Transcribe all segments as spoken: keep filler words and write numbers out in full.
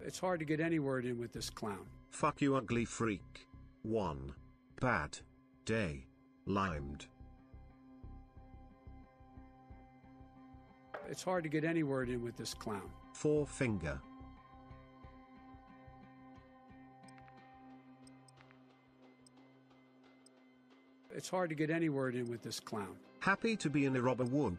It's hard to get any word in with this clown. Fuck you, ugly freak. One. Bad. Day. Limed. It's hard to get any word in with this clown. Four finger. It's hard to get any word in with this clown. Happy to be in a robber wood.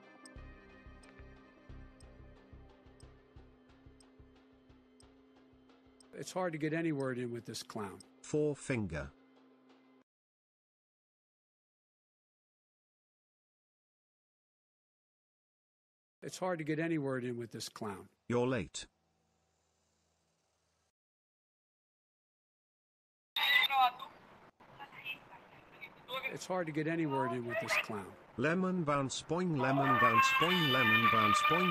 It's hard to get any word in with this clown. Four finger. It's hard to get any word in with this clown. You're late. It's hard to get any word in with this clown. Lemon bounce boing, lemon bounce boing, lemon bounce boing.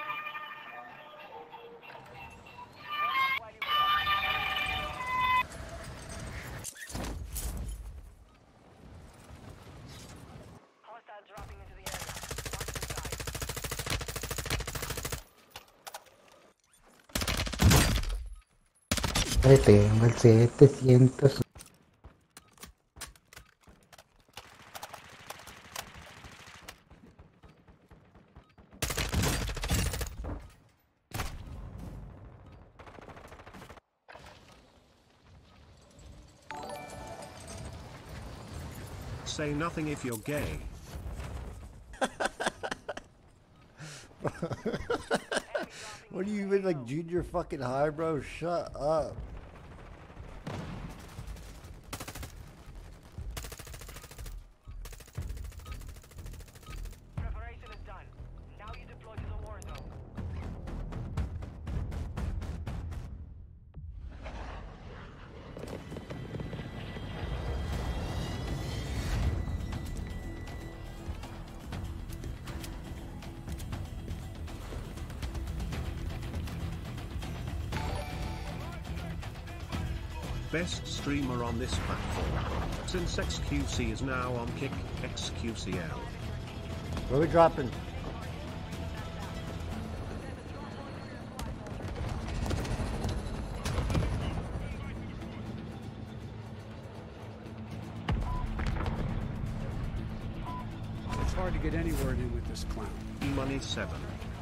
Tengo el setecientos. Say nothing if you're gay. What are you even like junior fucking high, bro? Shut up. Preparation is done. Now you deploy to the war zone. Best streamer on this platform. Since X Q C is now on Kick, X Q C L. Where are we dropping? It's hard to get any word in with this clown. E-Money seven.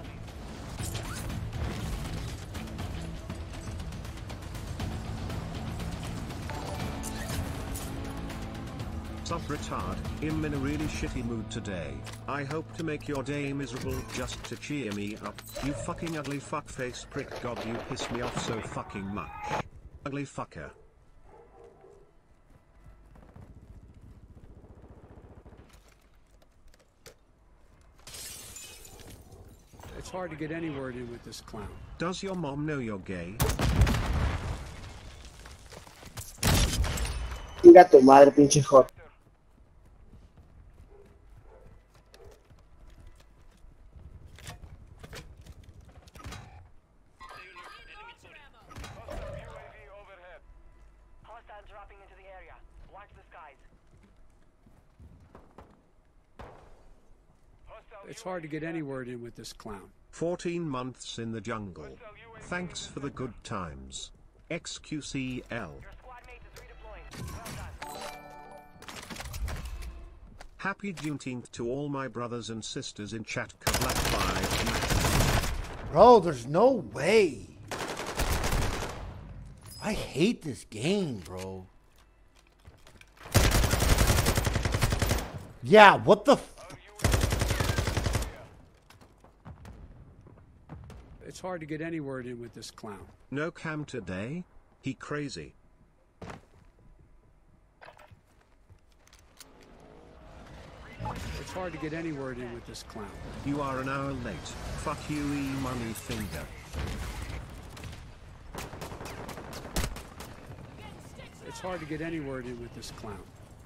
Sup retard, I'm in a really shitty mood today. I hope to make your day miserable just to cheer me up. You fucking ugly fuckface prick, god you piss me off so fucking much. Ugly fucker. It's hard to get any word in with this clown. Does your mom know you're gay? Chinga tu madre, pinche hot. Hostile dropping into the area. Watch the skies. It's hard to get any word in with this clown. fourteen months in the jungle. Thanks for the good times. X Q C L. Your squad mate is redeploying. Well done. Happy Juneteenth to all my brothers and sisters in chat. Black five. Bro, there's no way. I hate this game, bro. Yeah, what the f- It's hard to get any word in with this clown. No cam today? He crazy. It's hard to get any word in with this clown. You are an hour late. Fuck you, E-Money finger. It's hard to get any word in with this clown.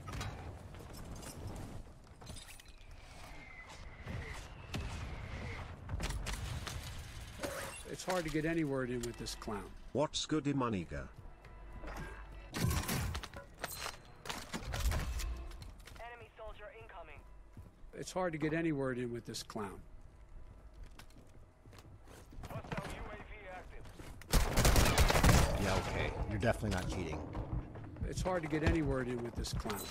It's hard to get any word in with this clown. What's good, E-Moneyga? Enemy soldier incoming. It's hard to get any word in with this clown. Hostile U A V active. definitely not cheating. It's hard to get any word in with this clown.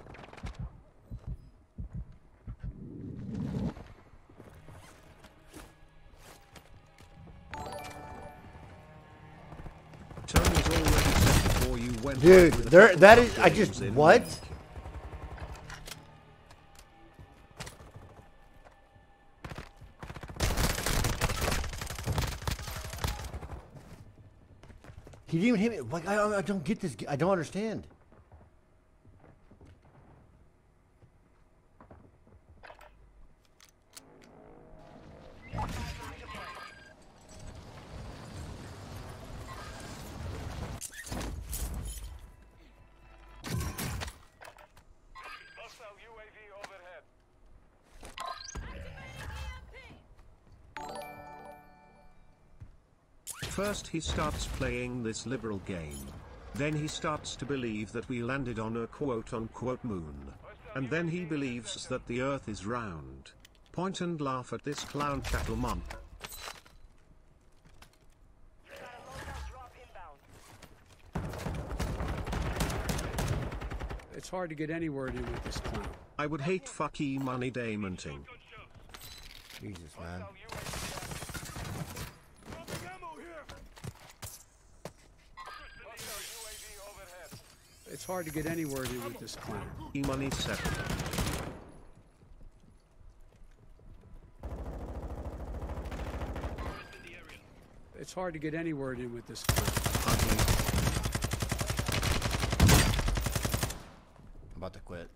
Tony's already said before you went. Dude, with the there, couple that of is, I games just, in what? week. He didn't even hit me. Like, I, I don't get this. I don't understand. Hostile U A V overhead. First he starts playing this liberal game. Then he starts to believe that we landed on a quote-unquote moon. And then he believes that the earth is round. Point and laugh at this clown chattel mum. Got a loadout drop inbound. It's hard to get any word in with this clown. I would hate fucky money daymenting. Jesus, man. Hostile U A V. Dropping ammo here. Hostile U A V overhead. It's hard to get any word in with this clown. E-money seven. It's hard to get any word in with this clown. Ugly. I'm about to quit.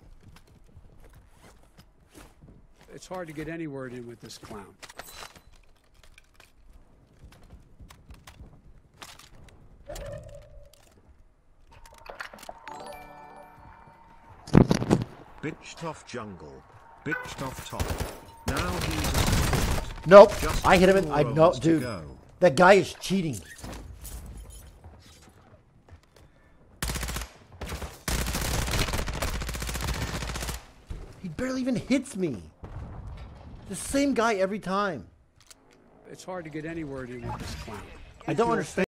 It's hard to get any word in with this clown. Bitched off jungle. Bitched off top. Now he's a Nope. Just I hit him in. two I no, rolls to dude. go. That guy is cheating. He barely even hits me. The same guy every time. It's hard to get any word in with this clown. I don't understand.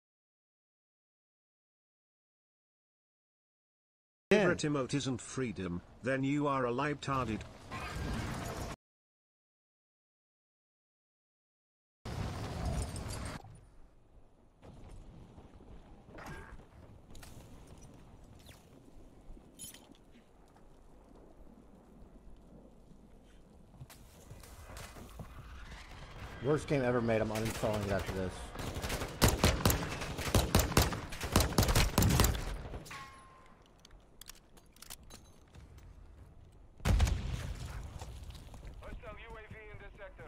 Favorite emote isn't freedom, then you are a libtarded. Worst game ever made. I'm uninstalling it after this. Hostile U A V in this sector.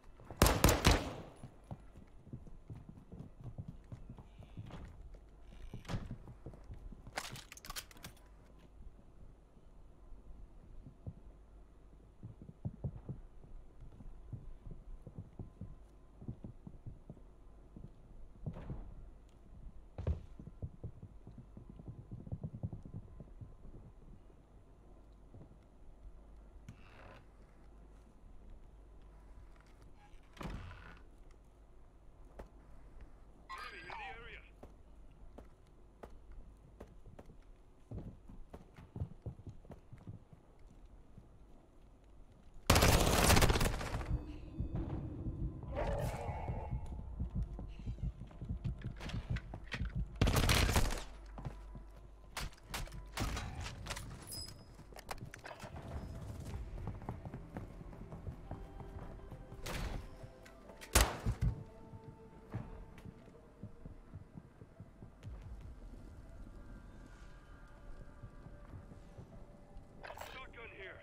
Shotgun here.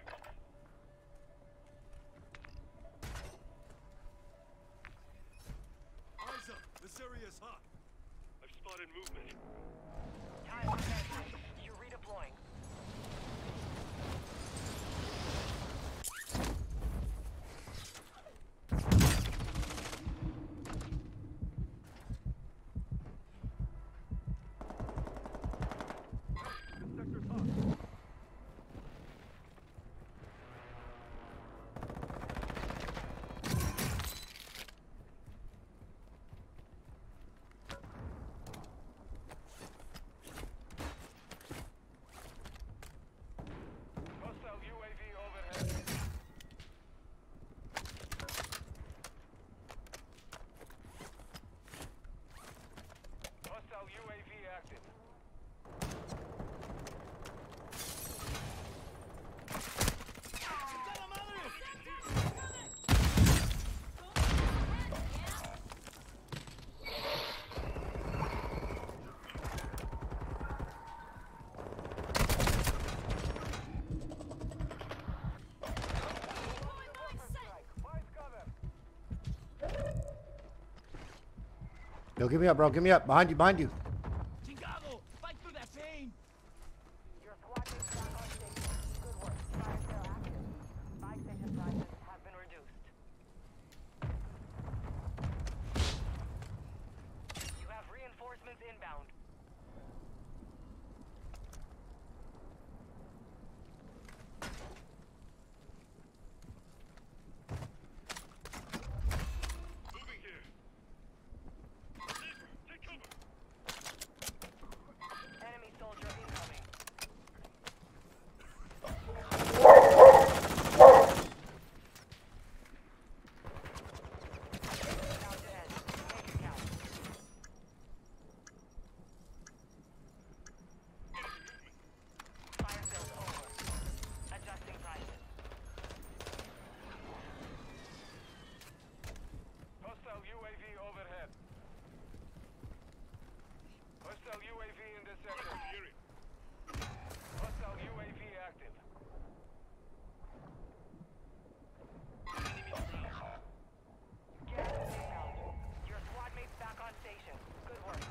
Eyes up! This area is hot. I've spotted movement. Time for action. You're redeploying. Sector's hot. Yo, give me up, bro. Give me up. Behind you, behind you. Chingado! Fight through that pain! Your squad mates back on station. Good work. Fire sale active. Buy station prices have been reduced. You have reinforcements inbound. Moving here. Take cover! Enemy soldier incoming. Count to end. Make it count. Fire sales over. Adjusting prices. Hostile U A V overhead. Hostile U A V in this sector. Hostile U A V active. Gas is inbound. Your squad mates back on station. Good work.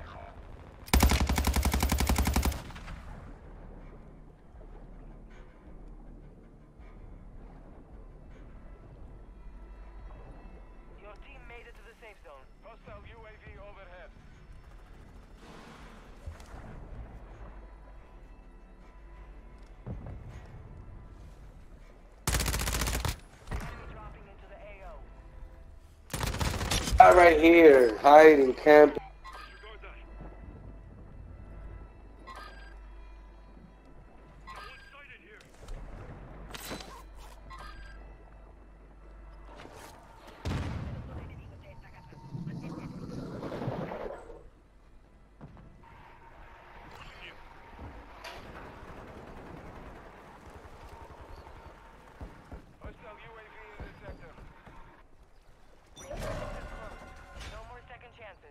Your team made it to the safe zone. Hostile U A V overhead. Enemy dropping into the A O. Guy right here, hiding, camping. Disregard that. One sighted here. Hostile U A V in this sector. Resurgence is close. No more second chances.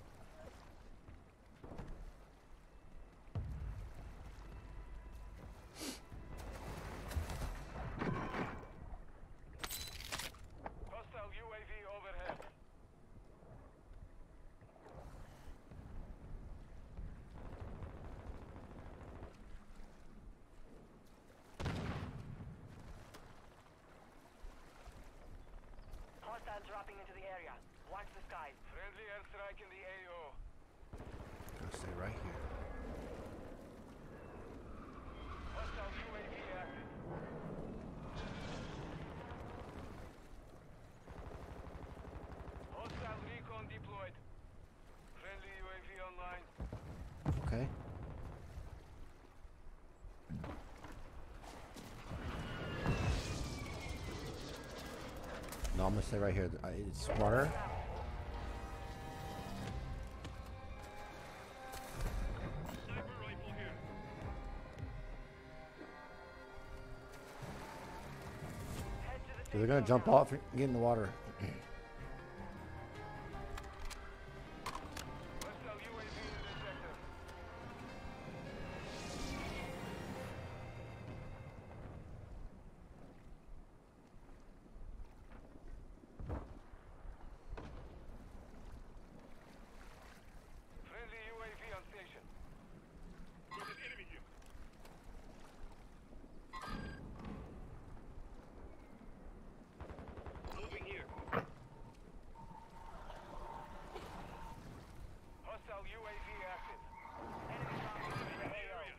Hostile U A V overhead. Hostiles dropping into the area. Watch the skies. Friendly airstrike in the A O. Gotta stay right here. Hostile U A V active. Hostile recon deployed. Friendly U A V online. Okay. No, I'm gonna stay right here. I- It's smarter. Sniper rifle here. Head to the So they're safe gonna zone jump now. off and get in the water. Hostile U A V in this sector. Friendly U A V on station. There's an enemy here. Moving here. Hostile U A V active. Enemy dropping into the A O. Area.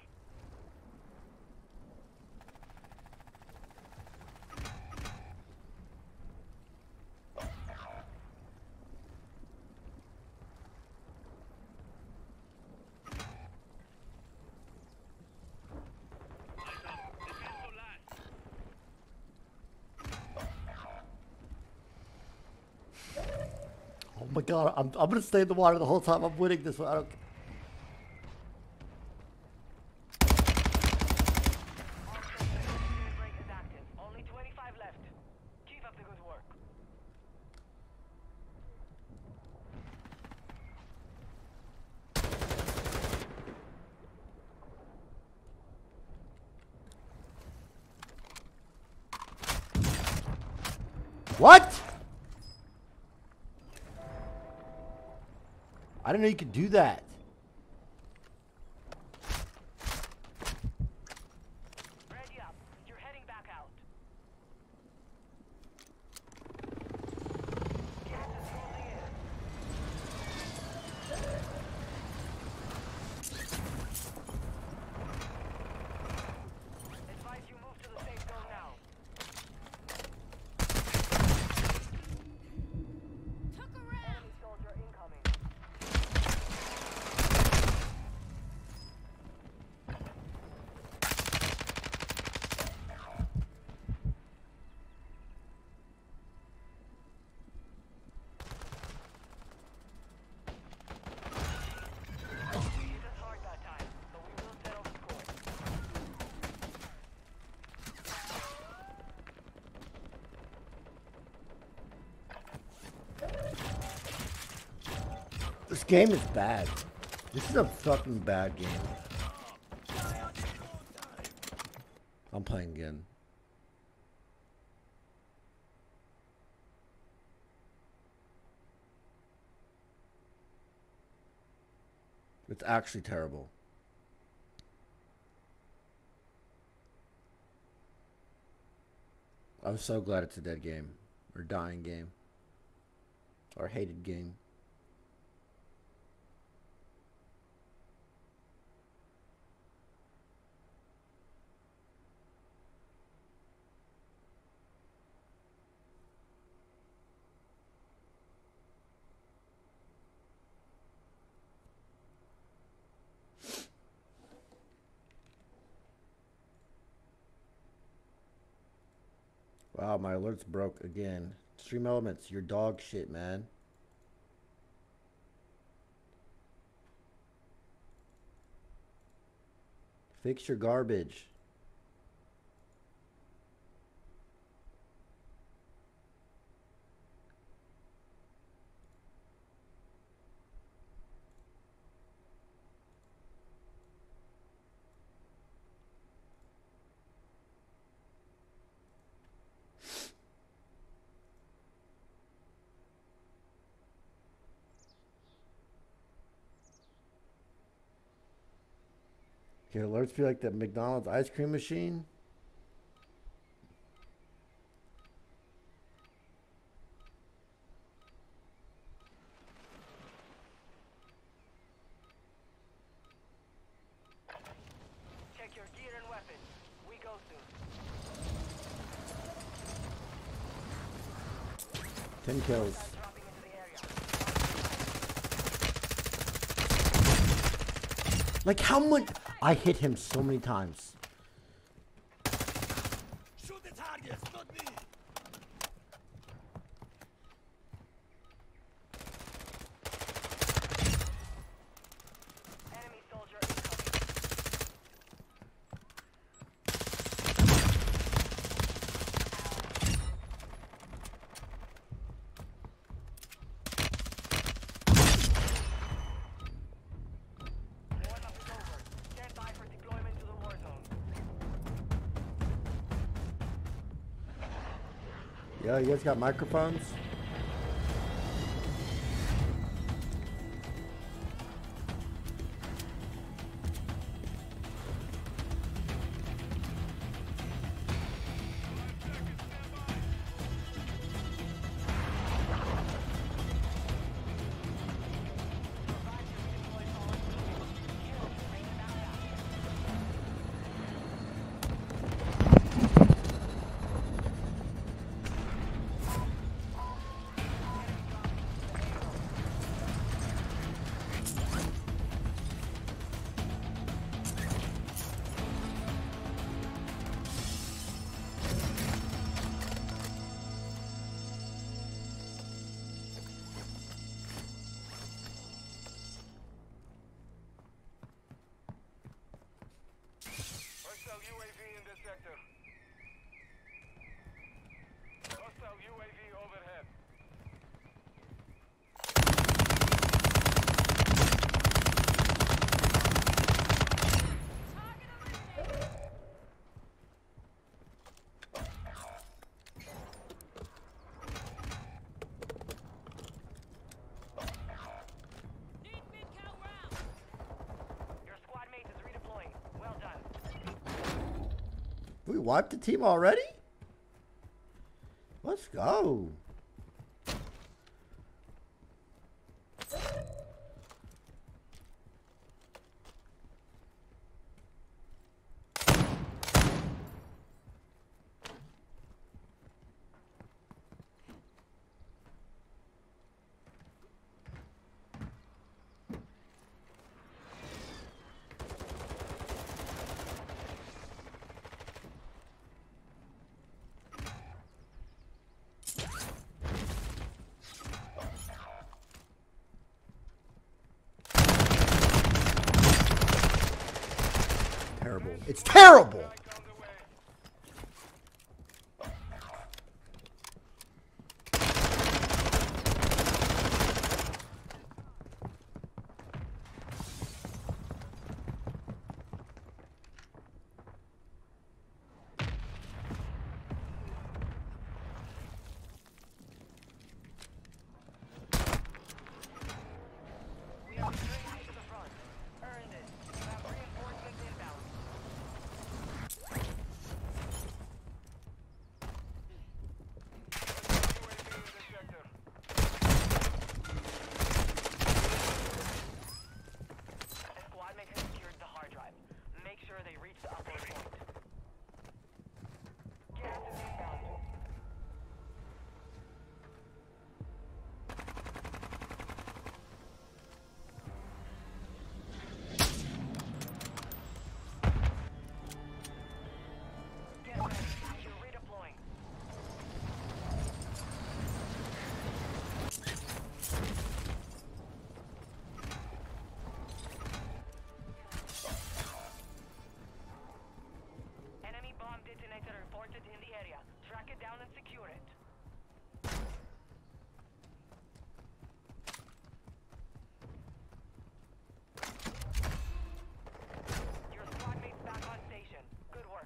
Eyes up. Defense or last. Oh my god, I'm, I'm gonna stay in the water the whole time. I'm winning this one. I don't. All stations, extended break is active. Only twenty-five left. Keep up the good work. What? didn't know you could do that. Ready up. You're heading back out. Gas is closing in. Advise you move to the safe zone now. Enemy soldier incoming. We hit us hard that time, but we will settle the score. This game is bad. This is a fucking bad game. I'm playing again. It's actually terrible. I'm so glad it's a dead game. Or dying game. Or hated game. Wow, my alerts broke again. Stream Elements, your dog shit, man. Fix your garbage. Okay, alerts be like that McDonald's ice cream machine. Check your gear and weapons. We go soon. Ten kills. Dropping into the area. Like how much? I hit him so many times. Shoot the targets, not me. Enemy soldier incoming. Warm-up is over. Stand by for deployment to the war zone. Yeah, you guys got microphones? Hostile U A V in this sector. Hostile U A V overhead. We wiped the team already? Let's go. Terrible. It's terrible! We are straight to the front. Earned it. You have reinforcements inbound. The squad mate has secured the hard drive. Make sure they reach the upload point. Gas is inbound. Get ready. You're redeploying. Enemy bomb detonator reported in the area. Track it down and secure it. Your squad mate's back on station. Good work.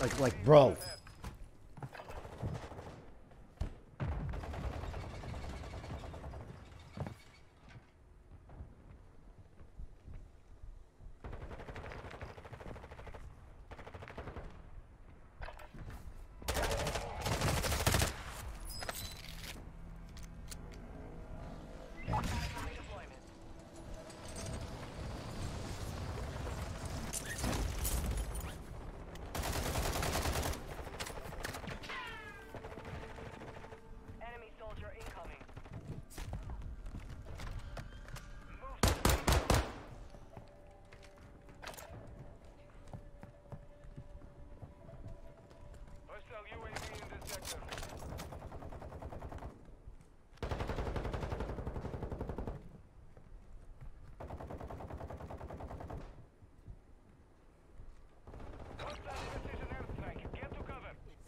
Like, like, bro. Enemy soldier incoming. Hostile U A V in this sector. Hostile precision airstrike. Get to cover.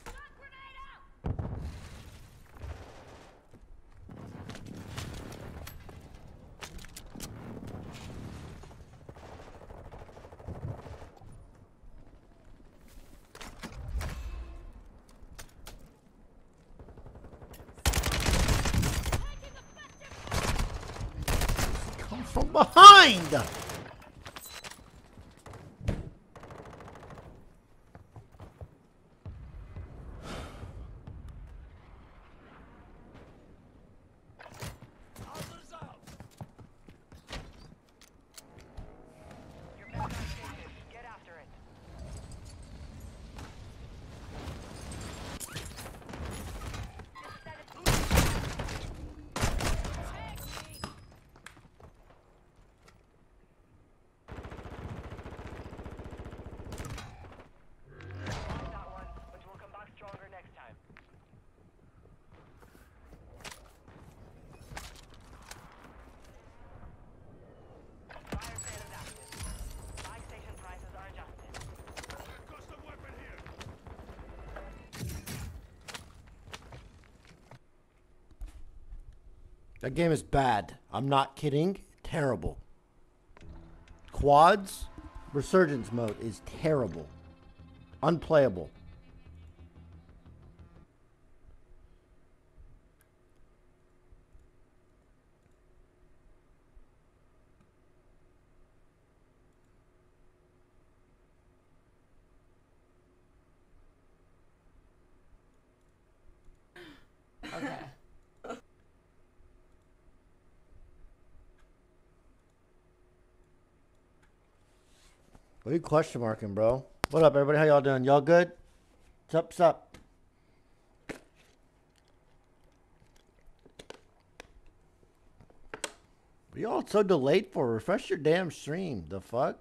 Come from behind! Others out. You're back on station. Get after it. Lost that one, but we'll come back stronger next time. Fire sale is active. Buy station prices are adjusted. Custom weapon here. That game is bad. I'm not kidding. Terrible. Quads, Resurgence mode is terrible. Unplayable. Okay. What are you question marking, bro? What up, everybody? How y'all doing? Y'all good? Sup, sup? What y'all so delayed for? Refresh your damn stream. The fuck?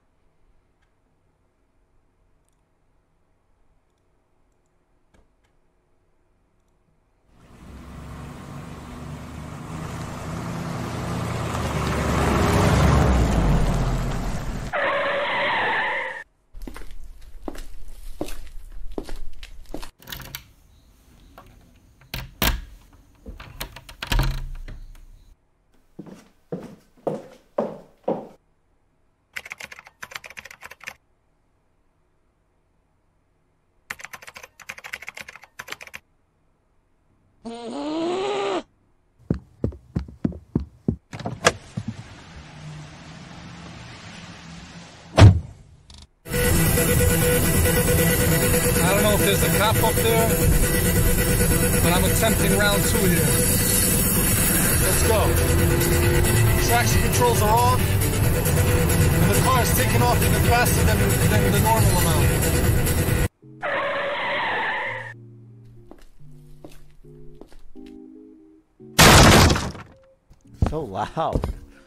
I don't know if there's a cop up there, but I'm attempting round two here. Let's go. Traction controls are off, and the car is taking off even faster than, than the normal amount. So loud.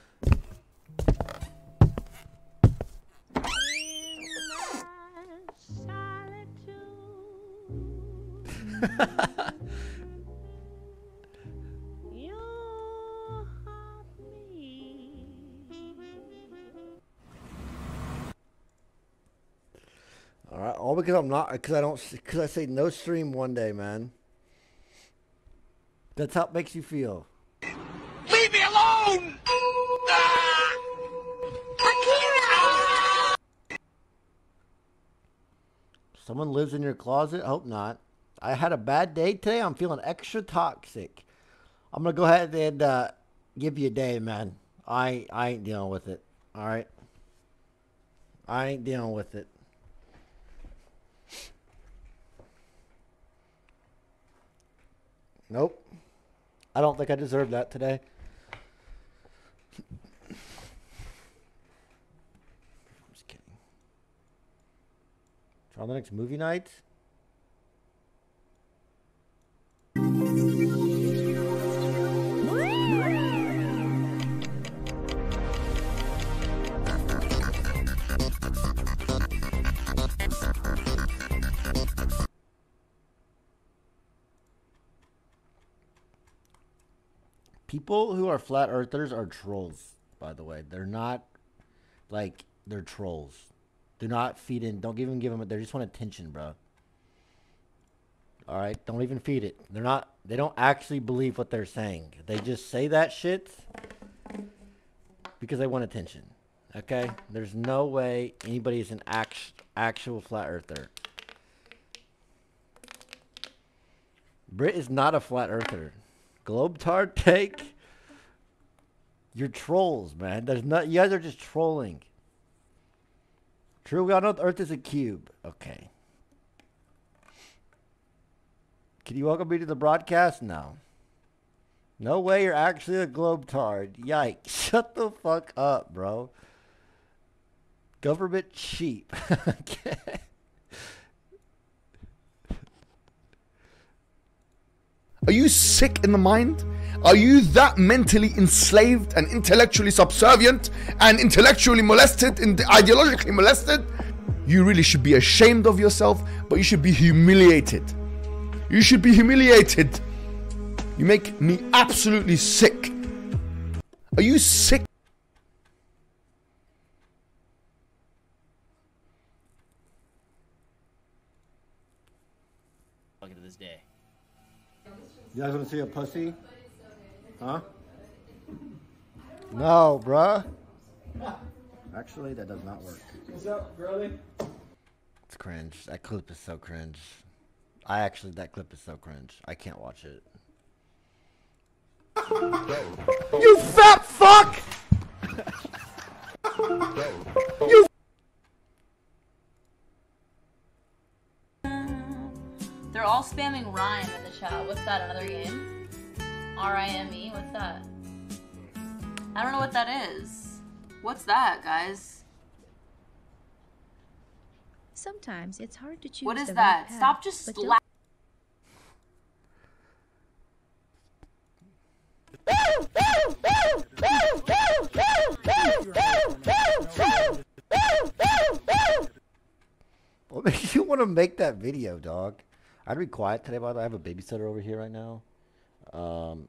All right, all because I'm not, because I don't, because I say no stream one day, man. That's how it makes you feel. Leave me alone! Ah! Akira! Someone lives in your closet? Hope not. I had a bad day today. I'm feeling extra toxic. I'm going to go ahead and uh, give you a day, man. I, I ain't dealing with it. All right? I ain't dealing with it. Nope. I don't think I deserve that today. I'm just kidding. Try the next movie night. People who are flat earthers are trolls, by the way. They're not, like, they're trolls. Do not feed in. Don't even give them, they just want attention, bro. All right? Don't even feed it. They're not, they don't actually believe what they're saying. They just say that shit because they want attention. Okay? There's no way anybody is an act, actual flat earther. Brit is not a flat earther. Globetard take. You're trolls, man. There's not. You guys are just trolling. True, we all know the Earth is a cube. Okay. Can you welcome me to the broadcast? No. No way. You're actually a globetard. Yikes! Shut the fuck up, bro. Government cheap. Okay. Are you sick in the mind? Are you that mentally enslaved and intellectually subservient and intellectually molested and ideologically molested? You really should be ashamed of yourself, but you should be humiliated. You should be humiliated. You make me absolutely sick. Are you sick? Look at this day. You guys want to see a pussy? Huh? No, bruh. Actually, that does not work. What's up, girlie? It's cringe. That clip is so cringe. I actually, that clip is so cringe. I can't watch it. You fat fuck! You. They're all spamming Rhyme in the chat. What's that, another game? R I M E? What's that? I don't know what that is. What's that, guys? Sometimes it's hard to choose. What is the that? right path, Stop just but slap. What makes you want to make that video, dog? I'd be quiet today, by the way. I have a babysitter over here right now. Um,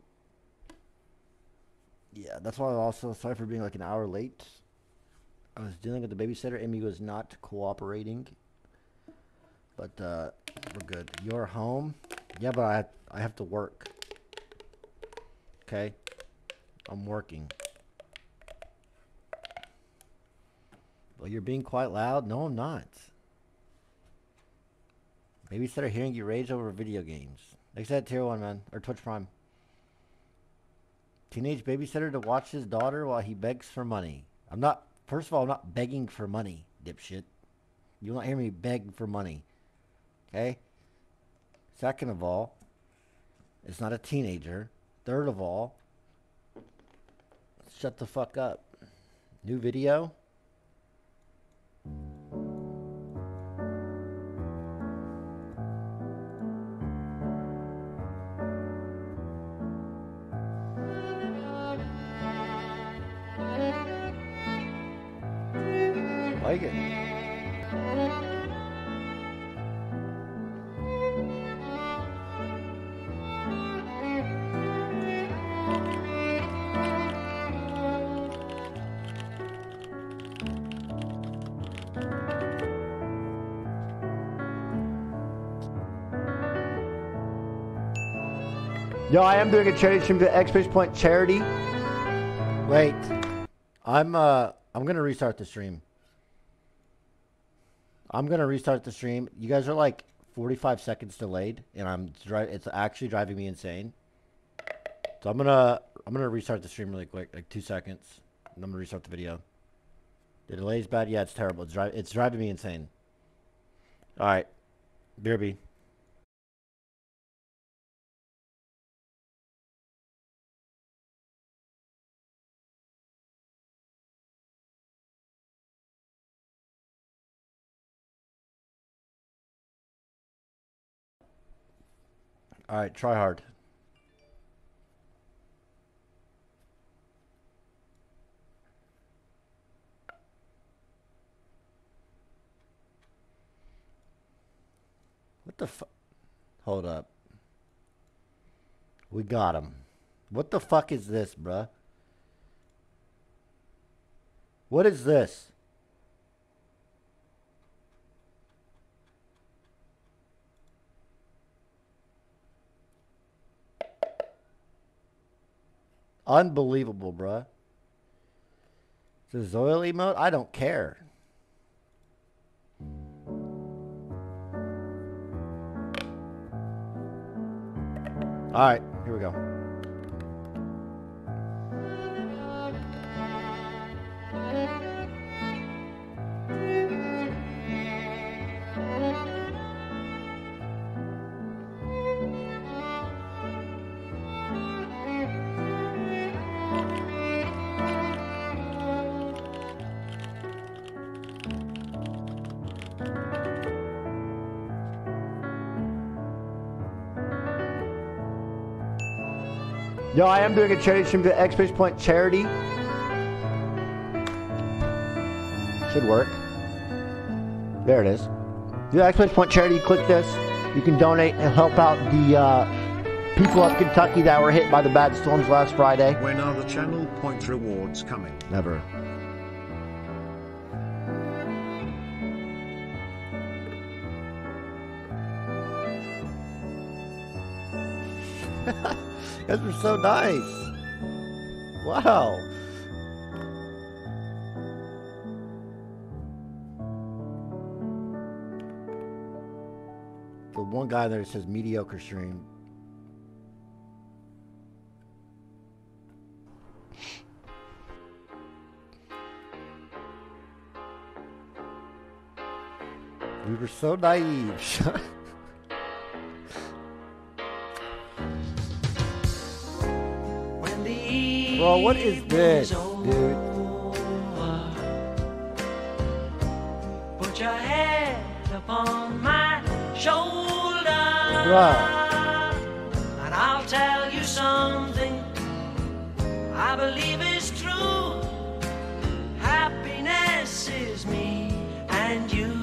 yeah, that's why I'm also sorry for being like an hour late. I was dealing with the babysitter. Amy was not cooperating. But uh, we're good. You're home? Yeah, but I, I have to work. Okay? I'm working. Well, you're being quite loud? No, I'm not. Babysitter hearing you rage over video games. Like I said, tier one, man. Or Twitch Prime. Teenage babysitter to watch his daughter while he begs for money. I'm not, first of all, I'm not begging for money, dipshit. You'll not hear me beg for money. Okay? Second of all, it's not a teenager. Third of all, shut the fuck up. New video? Like it. Yo, I am doing a charity stream to X Point Charity. Wait, I'm uh, I'm gonna restart the stream. I'm gonna restart the stream. You guys are like forty-five seconds delayed, and I'm dri It's actually driving me insane. So I'm gonna I'm gonna restart the stream really quick, like two seconds, and I'm gonna restart the video. The delay's bad. Yeah, it's terrible. It's driving it's driving me insane. All right, B R B. All right, try hard. What the fuck? Hold up. We got him. What the fuck is this, bruh? What is this? Unbelievable, bruh. Is this oil emote? I don't care. Alright, here we go. Yo, I am doing a charity stream to Exclamation Point Charity. Should work. There it is. Do Exclamation Point Charity, click this. You can donate and help out the uh, people of Kentucky that were hit by the bad storms last Friday. When are the channel point rewards coming? Never. You guys were so nice. Wow. The one guy there says mediocre stream. We were so naive. Bro, what is this, dude? Put your head upon my shoulder, Bruh. and I'll tell you something I believe is true. Happiness is me and you.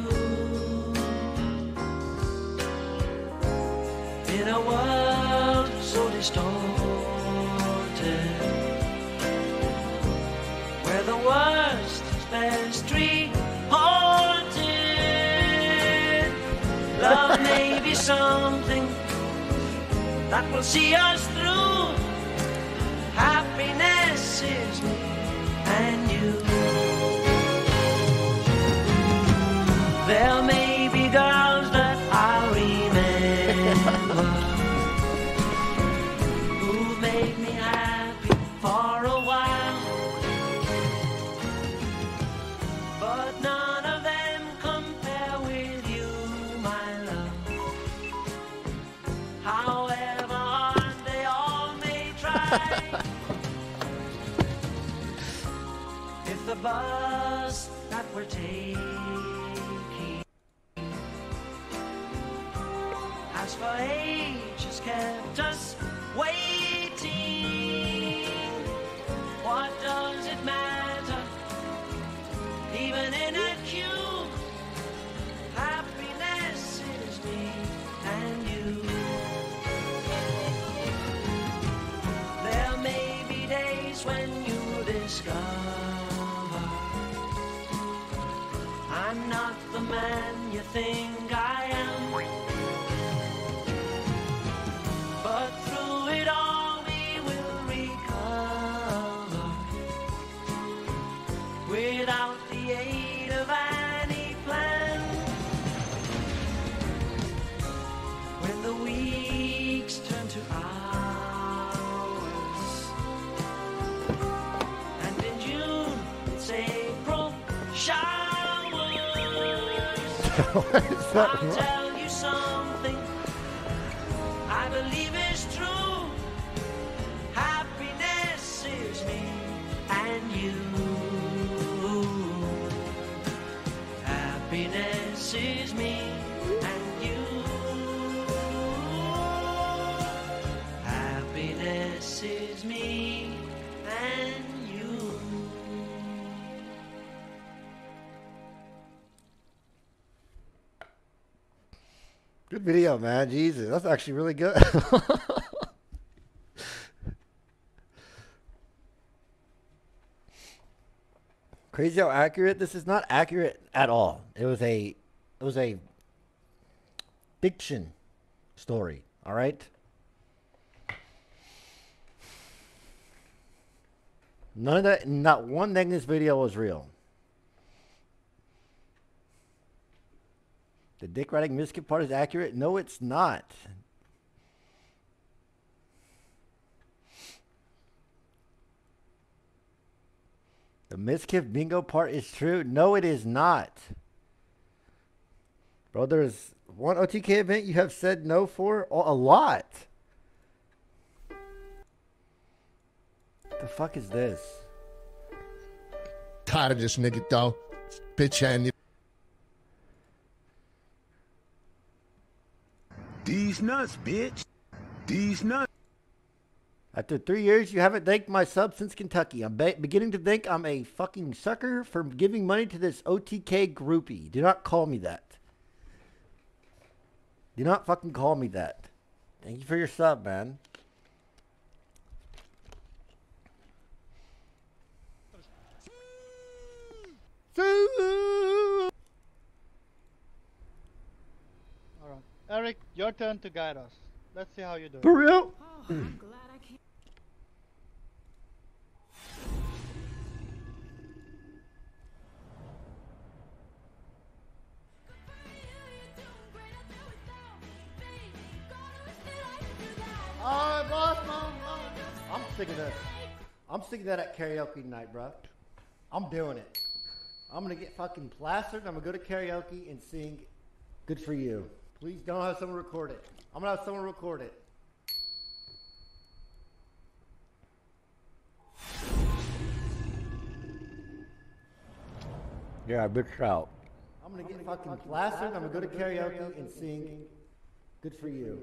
In a world so distorted, where the worst is best reported, love may be something that will see us through. Happiness is me and you. There may be girls that I remember who've made me happy for a while, but none of them compare with you, my love. However hard they all may try, if the bus that we're taking has for ages kept us waiting, what does it matter? Even in a queue, happiness is me and you. There may be days when you discover I'm not the man you think I am, but through it all we will recover without the aid of any plan. to hours. And in June, it's April showers. What is that? I'll tell you something I believe is true. Happiness is me and you. Happiness is me and you. Happiness is me and you. Good video, man. Jesus, that's actually really good. Crazy how accurate this is. Not accurate at all. It was a, it was a fiction story. All right. None of that. Not one thing in this video was real. The dick riding miskit part is accurate? No, it's not. The miskit bingo part is true? No, it is not. Bro, there's one O T K event you have said no for? A lot. The fuck is this? Tired of this nigga, though. Bitch and These nuts, bitch. These nuts. After three years, you haven't thanked my sub since Kentucky. I'm be beginning to think I'm a fucking sucker for giving money to this O T K groupie. Do not call me that. Do not fucking call me that. Thank you for your sub, man. All right, Eric, your turn to guide us. Let's see how you do. For real? Oh, boss, mom, mom. I'm sick of this. I'm sick of that at karaoke night, bro. I'm doing it. I'm gonna get fucking plastered. I'm gonna go to karaoke and sing "Good for You." Please don't have someone record it. I'm gonna have someone record it. Yeah, big shout. I'm gonna get fucking plastered. I'm gonna go to karaoke and sing "Good for You."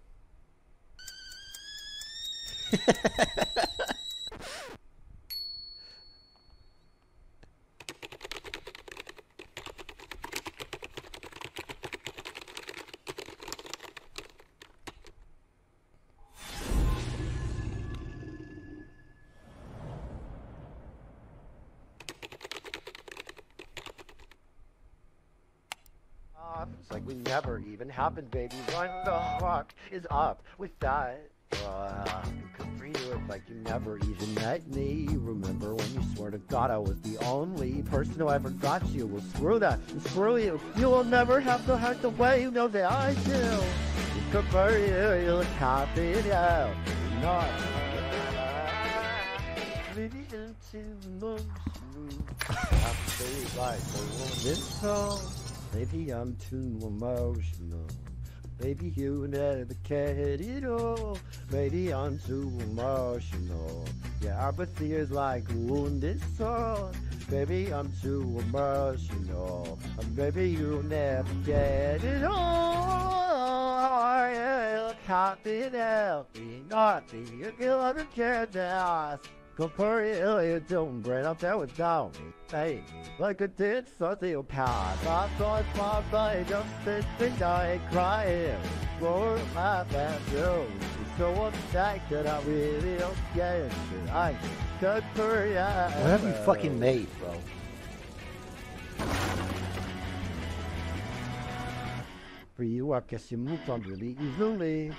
It's like we never even happened, baby. What the fuck is up with that? Uh, you it's like you never even met me. Remember when you swore to God I was the only person who ever got you? Well, screw that. And screw you. You will never have to hurt the way you know that I do. You prefer you, you'll copy it out. Not. Maybe into emotion. I like this song. Maybe I'm too emotional. Maybe you never cared at all. Maybe I'm too emotional. Yeah, apathy is like a wounded soul. Maybe I'm too emotional. Or maybe you never cared at all. Yeah, can't be there. Be not be. You never cared to us. Compare you don't bring up there without me, baby. Like a dead sociopath. I thought my body just sits and I crying. For my bad news. So upset that I really don't get it. I just for you. What have you fucking made, bro? For you, I guess you moved on really easily.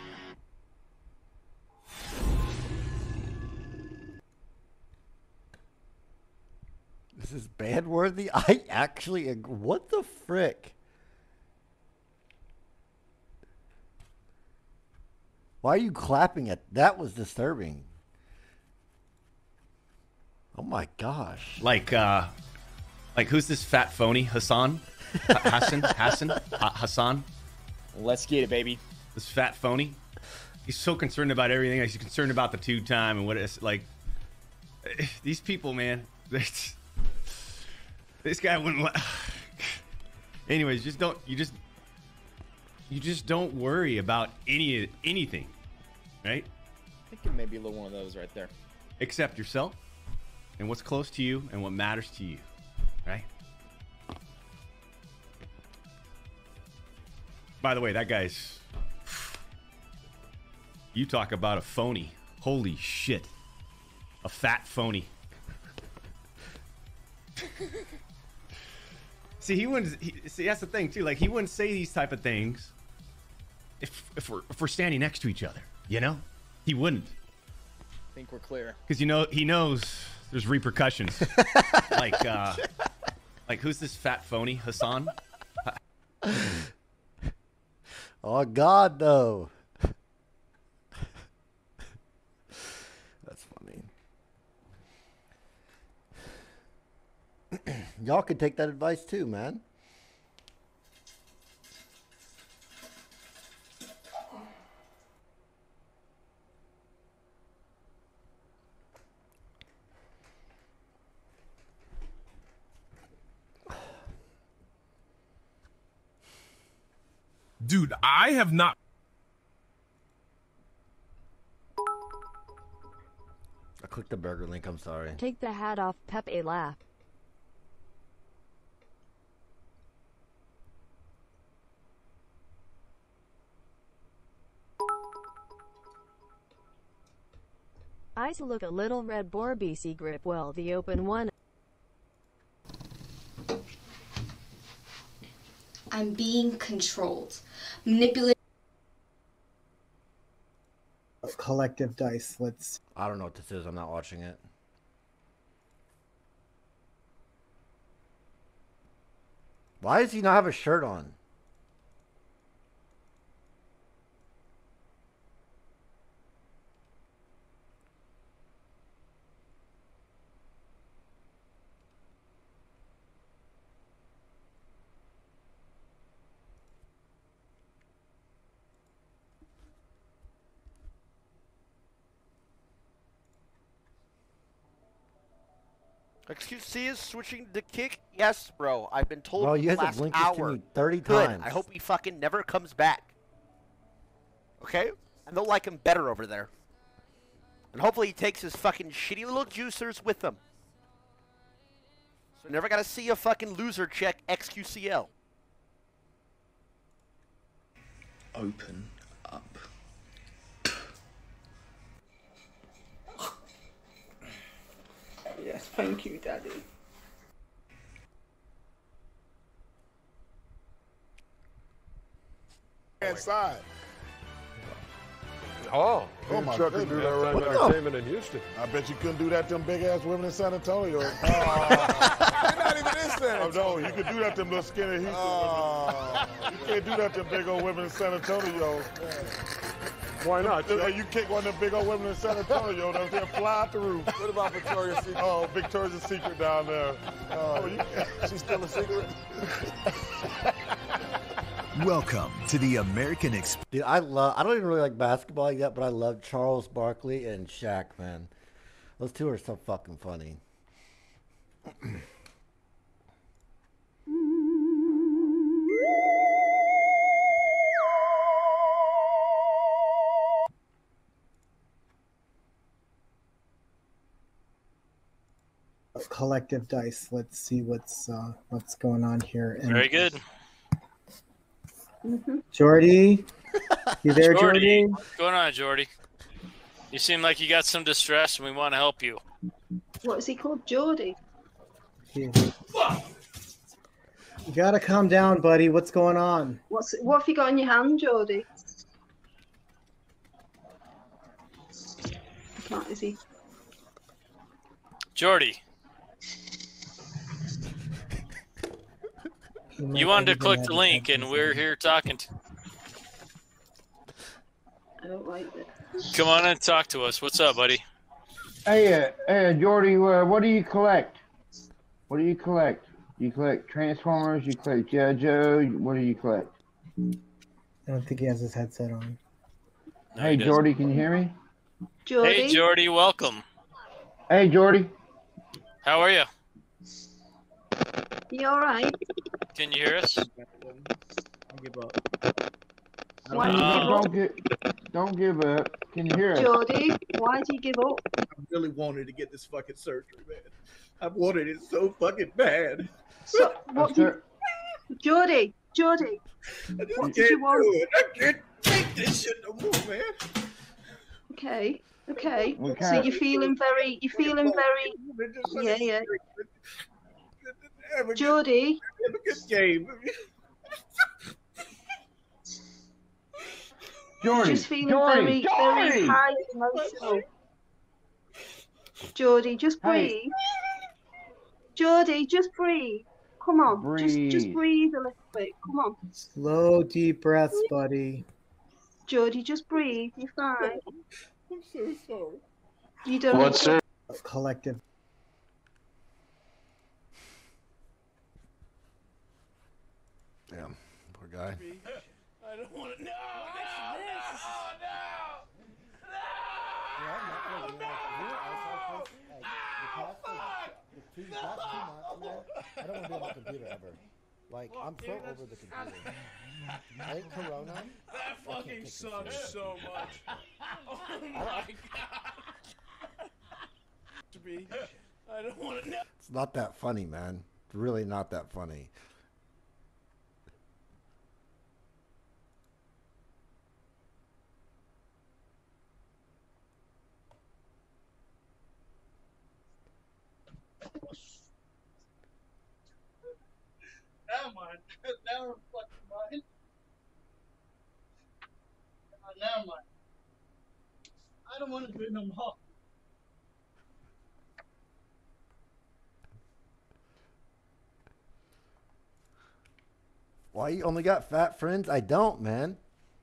This is band worthy? I actually ag- what the frick? Why are you clapping at that? Was disturbing. Oh my gosh. Like, uh, like who's this fat phony? Hassan? Ha- Hassan? Hassan? Ha- Hassan? Let's get it, baby. This fat phony? He's so concerned about everything. He's concerned about the two time and what it's like. These people, man. This guy wouldn't let. Anyways, just don't. You just. You just don't worry about any anything, right? I think it may be a little one of those right there. Except yourself and what's close to you and what matters to you, right? By the way, that guy's... You talk about a phony. Holy shit. A fat phony. See, he wouldn't... He, see, that's the thing, too. Like, he wouldn't say these type of things if, if, we're, if we're standing next to each other, you know? He wouldn't. I think we're clear. Because, you know, he knows there's repercussions. like, uh... Like, who's this fat phony? Hassan? Oh, God, though. That's funny. Y'all could take that advice, too, man. Dude, I have not. I clicked the burger link, I'm sorry. Take the hat off, Pepe laugh. Eyes look a little red. Borbisi grip well the open one. I'm being controlled, manipulated. Of collective dice. Let's. I don't know what this is. I'm not watching it. Why does he not have a shirt on? Excuse me, is switching the kick? Yes, bro. I've been told Bro, you had to last blink this to hour. me thirty Good. times. I hope he fucking never comes back. Okay? And they'll like him better over there. And hopefully he takes his fucking shitty little juicers with him. So never gotta see a fucking loser check X Q C L. Open up. Yes, thank you, Daddy. Inside. Oh, Oh my truck goodness. can do that right in entertainment in Houston. I bet you couldn't do that to them big ass women in San Antonio. Oh. They're not even in San Antonio. Oh, no, you could do that to them little skinny Houston oh. women. You can't do that to them big old women in San Antonio. Why not? You, you kick one of them big old women in San Antonio, they'll they'll fly out the roof. What about Victoria's Secret? Oh, Victoria's Secret down there. Oh, you, she's still a secret? Welcome to the American Express. Dude, I love. I don't even really like basketball like that, but I love Charles Barkley and Shaq, man. Those two are so fucking funny. Of collective dice. Let's see what's uh, what's going on here. And Very good. Jordy, you there, Jordy? What's going on, Jordy? You seem like you got some distress, and we want to help you. What is he called? Geordie? You gotta calm down, buddy. What's going on? What's what have you got in your hand, Geordie? Not is he? Jordy, you wanted to click the link, and we're here talking to. I don't like this. Come on and talk to us. What's up, buddy? Hey, uh, hey, Jordy, uh, what do you collect? What do you collect? You collect Transformers, you collect G I. Joe, what do you collect? I don't think he has his headset on. No, Hey, he doesn't. Jordy, can you hear me? Jordy? Hey, Jordy, welcome. Hey, Jordy. How are you? You alright? Can you hear us? Give up. Why do you Uh, give don't, up? get, don't give up. Can you hear us? Jordy, why do you give up? I really wanted to get this fucking surgery, man. I wanted it so fucking bad. So, what did... Jordy, Jordy, I just what can't did you want? do it. I can't take this shit no more, man. Okay, okay. We So can't- you're feeling very, you're feeling very, yeah, yeah. Jordy, Have a good game. Jordy, just feeling Jordy, very, very Jordy! high emotional. Jordy, just Hey. breathe. Jordy, just breathe. Come on, just just Breathe. breathe a little bit. Come on, Slow, deep breaths, buddy. Jordy, just breathe. You're fine. I'm so sorry. You don't. What's need to- Collective. Damn, poor guy. I don't want to know. I don't want to be on my computer ever. Like, I'm so over the computer. I think Corona. That fucking sucks so much. Oh my god. To be. I don't want to know. It's not that funny, man. It's really not that funny. Never mind. Never fucking mind. Uh, never mind. I don't want to do it no more. Why you only got fat friends? I don't, man.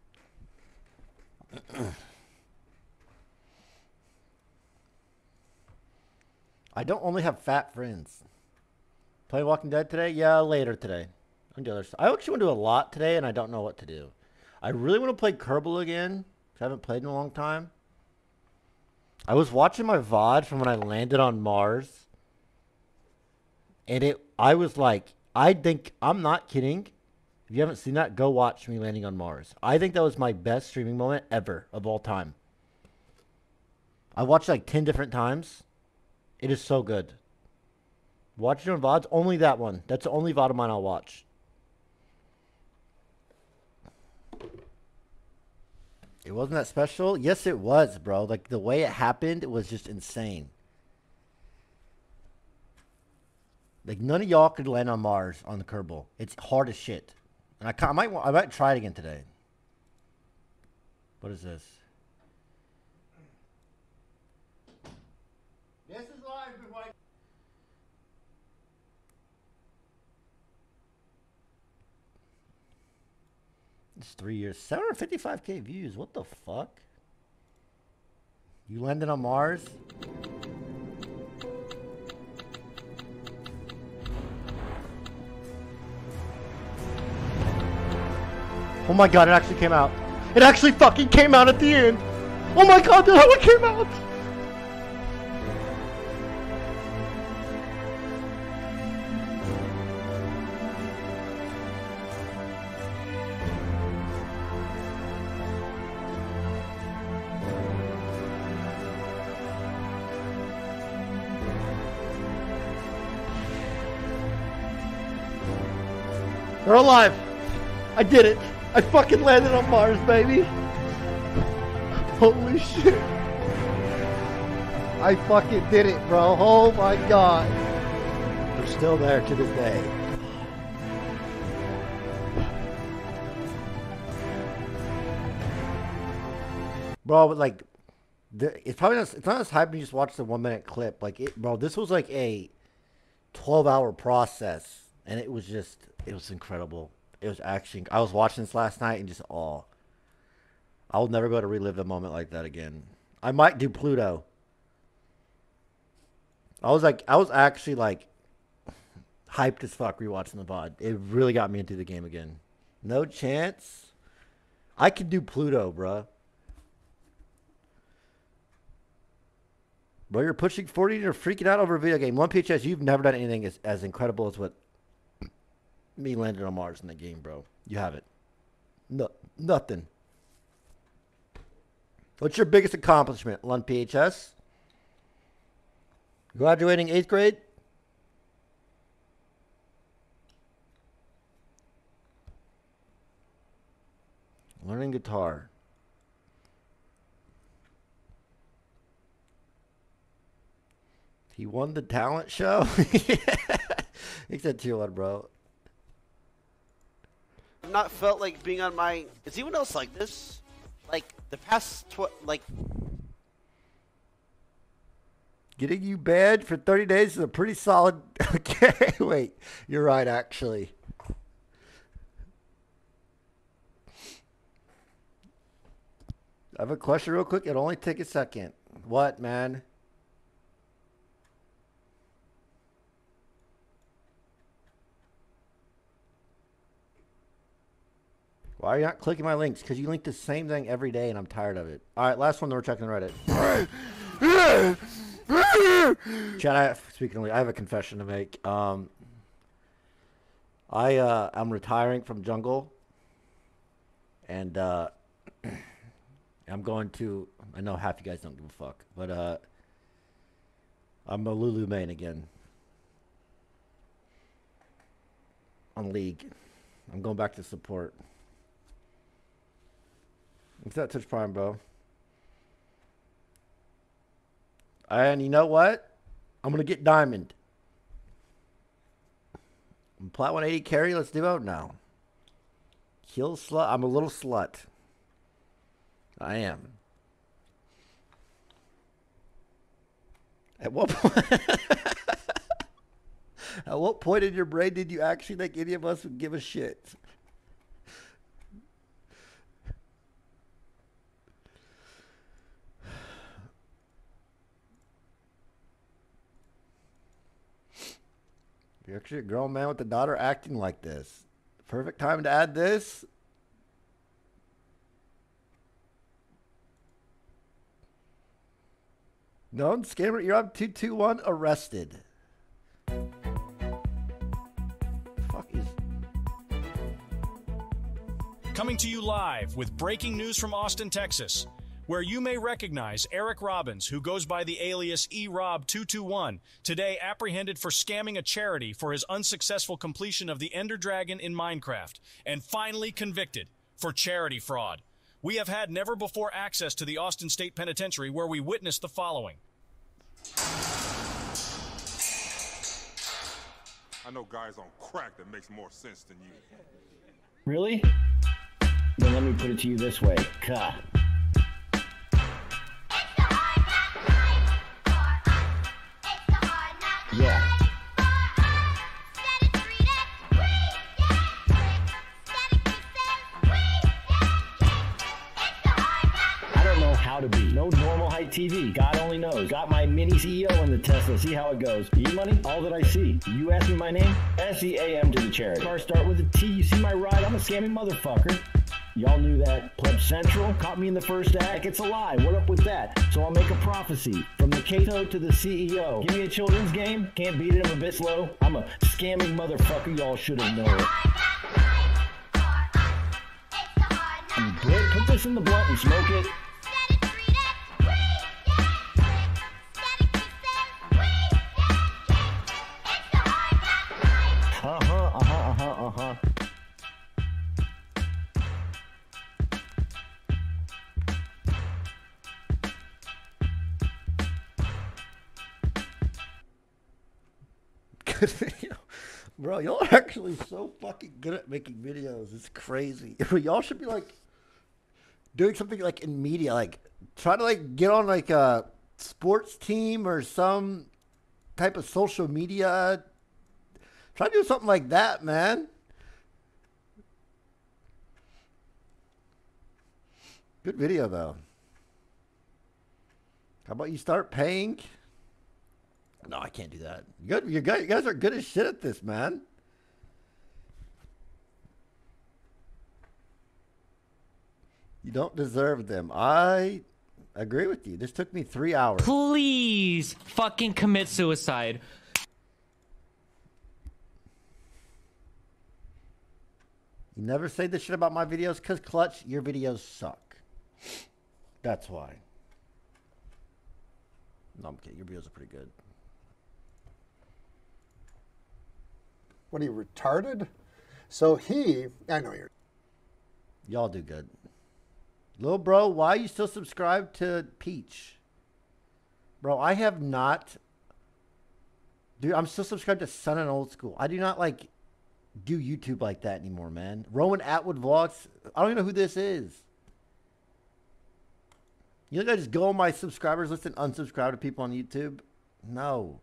I don't only have fat friends. Play Walking Dead today? Yeah, later today. I'm the other stuff. I actually want to do a lot today, and I don't know what to do. I really want to play Kerbal again, which I haven't played in a long time. I was watching my V O D from when I landed on Mars, and it. I was like, I think, I'm not kidding. If you haven't seen that, go watch me landing on Mars. I think that was my best streaming moment ever of all time. I watched like ten different times. It is so good. Watch it on V O Ds. Only that one. That's the only V O D of mine I'll watch. It wasn't that special? Yes, it was, bro. Like, the way it happened was just insane. Like, none of y'all could land on Mars on the Kerbal. It's hard as shit. And I, ca- I might wa- I might try it again today. What is this? This is live, everybody. It's three years. seven hundred fifty-five K views. What the fuck? You landed on Mars? Oh my god, it actually came out. It actually fucking came out at the end. Oh my god, that's how it came out. They're alive. I did it. I fucking landed on Mars, baby. Holy shit. I fucking did it, bro. Oh my god. They're still there to this day. Bro, but like, the, it's probably not, it's not as hype when you just watch the one minute clip. Like, it, bro, this was like a twelve hour process. And it was just, it was incredible. It was actually, I was watching this last night and just awe. I'll never be able to relive a moment like that again. I might do Pluto. I was like, I was actually like hyped as fuck rewatching the V O D. It really got me into the game again. No chance. I could do Pluto, bruh. Bro, you're pushing forty and you're freaking out over a video game. one P H S, you've never done anything as, as incredible as what me landed on Mars in the game, bro. You haven't. No, nothing. What's your biggest accomplishment, one P H S? Graduating eighth grade? Learning guitar. He won the talent show? He said two one, bro. I've not felt like being on my... Is anyone else like this? Like, the past... Tw like... Getting you banned for thirty days is a pretty solid... Okay, wait. You're right, actually. I have a question real quick. It'll only take a second. What, man? Why are you not clicking my links? Because you link the same thing every day, and I'm tired of it. All right, last one, then we're checking Reddit. Chad, I, speaking of, I have a confession to make. Um, I uh, I'm retiring from Jungle, and uh, I'm going to. I know half you guys don't give a fuck, but uh, I'm a Lulu main again on League. I'm going back to support. What's that Twitch Prime, bro? And you know what? I'm going to get Diamond. I'm Plat one eighty carry. Let's do it now. Kill slut. I'm a little slut. I am. At what point? At what point in your brain did you actually think any of us would give a shit? You're actually a grown man with a daughter acting like this. Perfect time to add this. No, scammer, you're on two two one arrested. Fuck is... Coming to you live with breaking news from Austin, Texas, where you may recognize Eric Robbins, who goes by the alias E Rob two two one, today apprehended for scamming a charity for his unsuccessful completion of the Ender Dragon in Minecraft, and finally convicted for charity fraud. We have had never before access to the Austin State Penitentiary, where we witnessed the following. I know guys on crack that makes more sense than you. Really? Then let me put it to you this way. Ka. Yeah. I don't know how to be. No normal height T V. God only knows. Got my mini C E O in the Tesla. See how it goes. E-money? All that I see. You ask me my name? S E A M to the charity. Car start with a T. You see my ride? I'm a scamming motherfucker. Y'all knew that. Pleb Central caught me in the first act. It's a lie. What up with that? So I'll make a prophecy. From the Cato to the C E O. Give me a children's game. Can't beat it. I'm a bit slow. I'm a scamming motherfucker. Y'all should have known it. And Britt, put this in the blunt and smoke it. Uh-huh, uh-huh, uh-huh, uh-huh. Good video. Bro, y'all are actually so fucking good at making videos. It's crazy. Y'all should be like doing something like in media, like try to like get on like a sports team or some type of social media. Try to do something like that, man. Good video though. How about you start paying? No, I can't do that. You good? You guys, you guys are good as shit at this, man. You don't deserve them. I agree with you. This took me three hours. Please fucking commit suicide. You never say this shit about my videos because, Clutch, your videos suck. That's why. No, I'm kidding. Your videos are pretty good. What are you, retarded? So he, I know you're. Y'all do good. Lil bro, why are you still subscribed to Peach? Bro, I have not. Dude, I'm still subscribed to Sun and Old School. I do not like do YouTube like that anymore, man. Rowan Atwood Vlogs. I don't even know who this is. You think I just go on my subscribers list and unsubscribe to people on YouTube? No.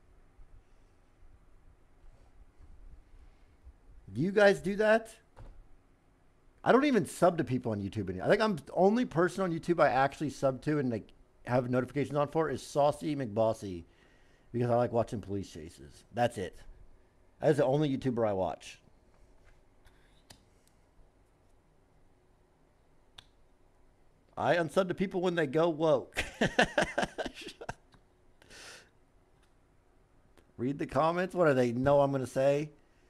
Do you guys do that? I don't even sub to people on YouTube anymore. I think I'm the only person on YouTube I actually sub to and like have notifications on for is Saucy McBossy because I like watching police chases. That's it. That is the only YouTuber I watch. I unsub to people when they go woke. Read the comments. What do they know I'm going to say?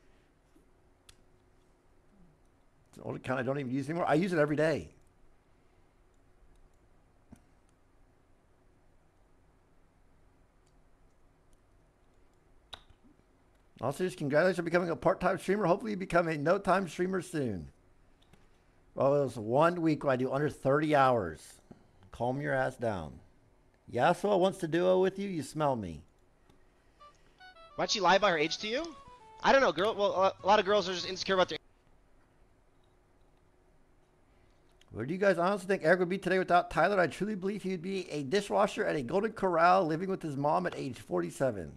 It's the only kind I don't even use anymore. I use it every day. Also, just congratulations on becoming a part-time streamer. Hopefully you become a no-time streamer soon. Well, it was one week where I do under thirty hours. Calm your ass down. Yasuo wants to duo with you. You smell me. Why'd she lie about her age to you? I don't know, girl. Well, a lot of girls are just insecure about their. Where do you guys honestly think Eric would be today without Tyler? I truly believe he would be a dishwasher at a Golden Corral living with his mom at age forty-seven.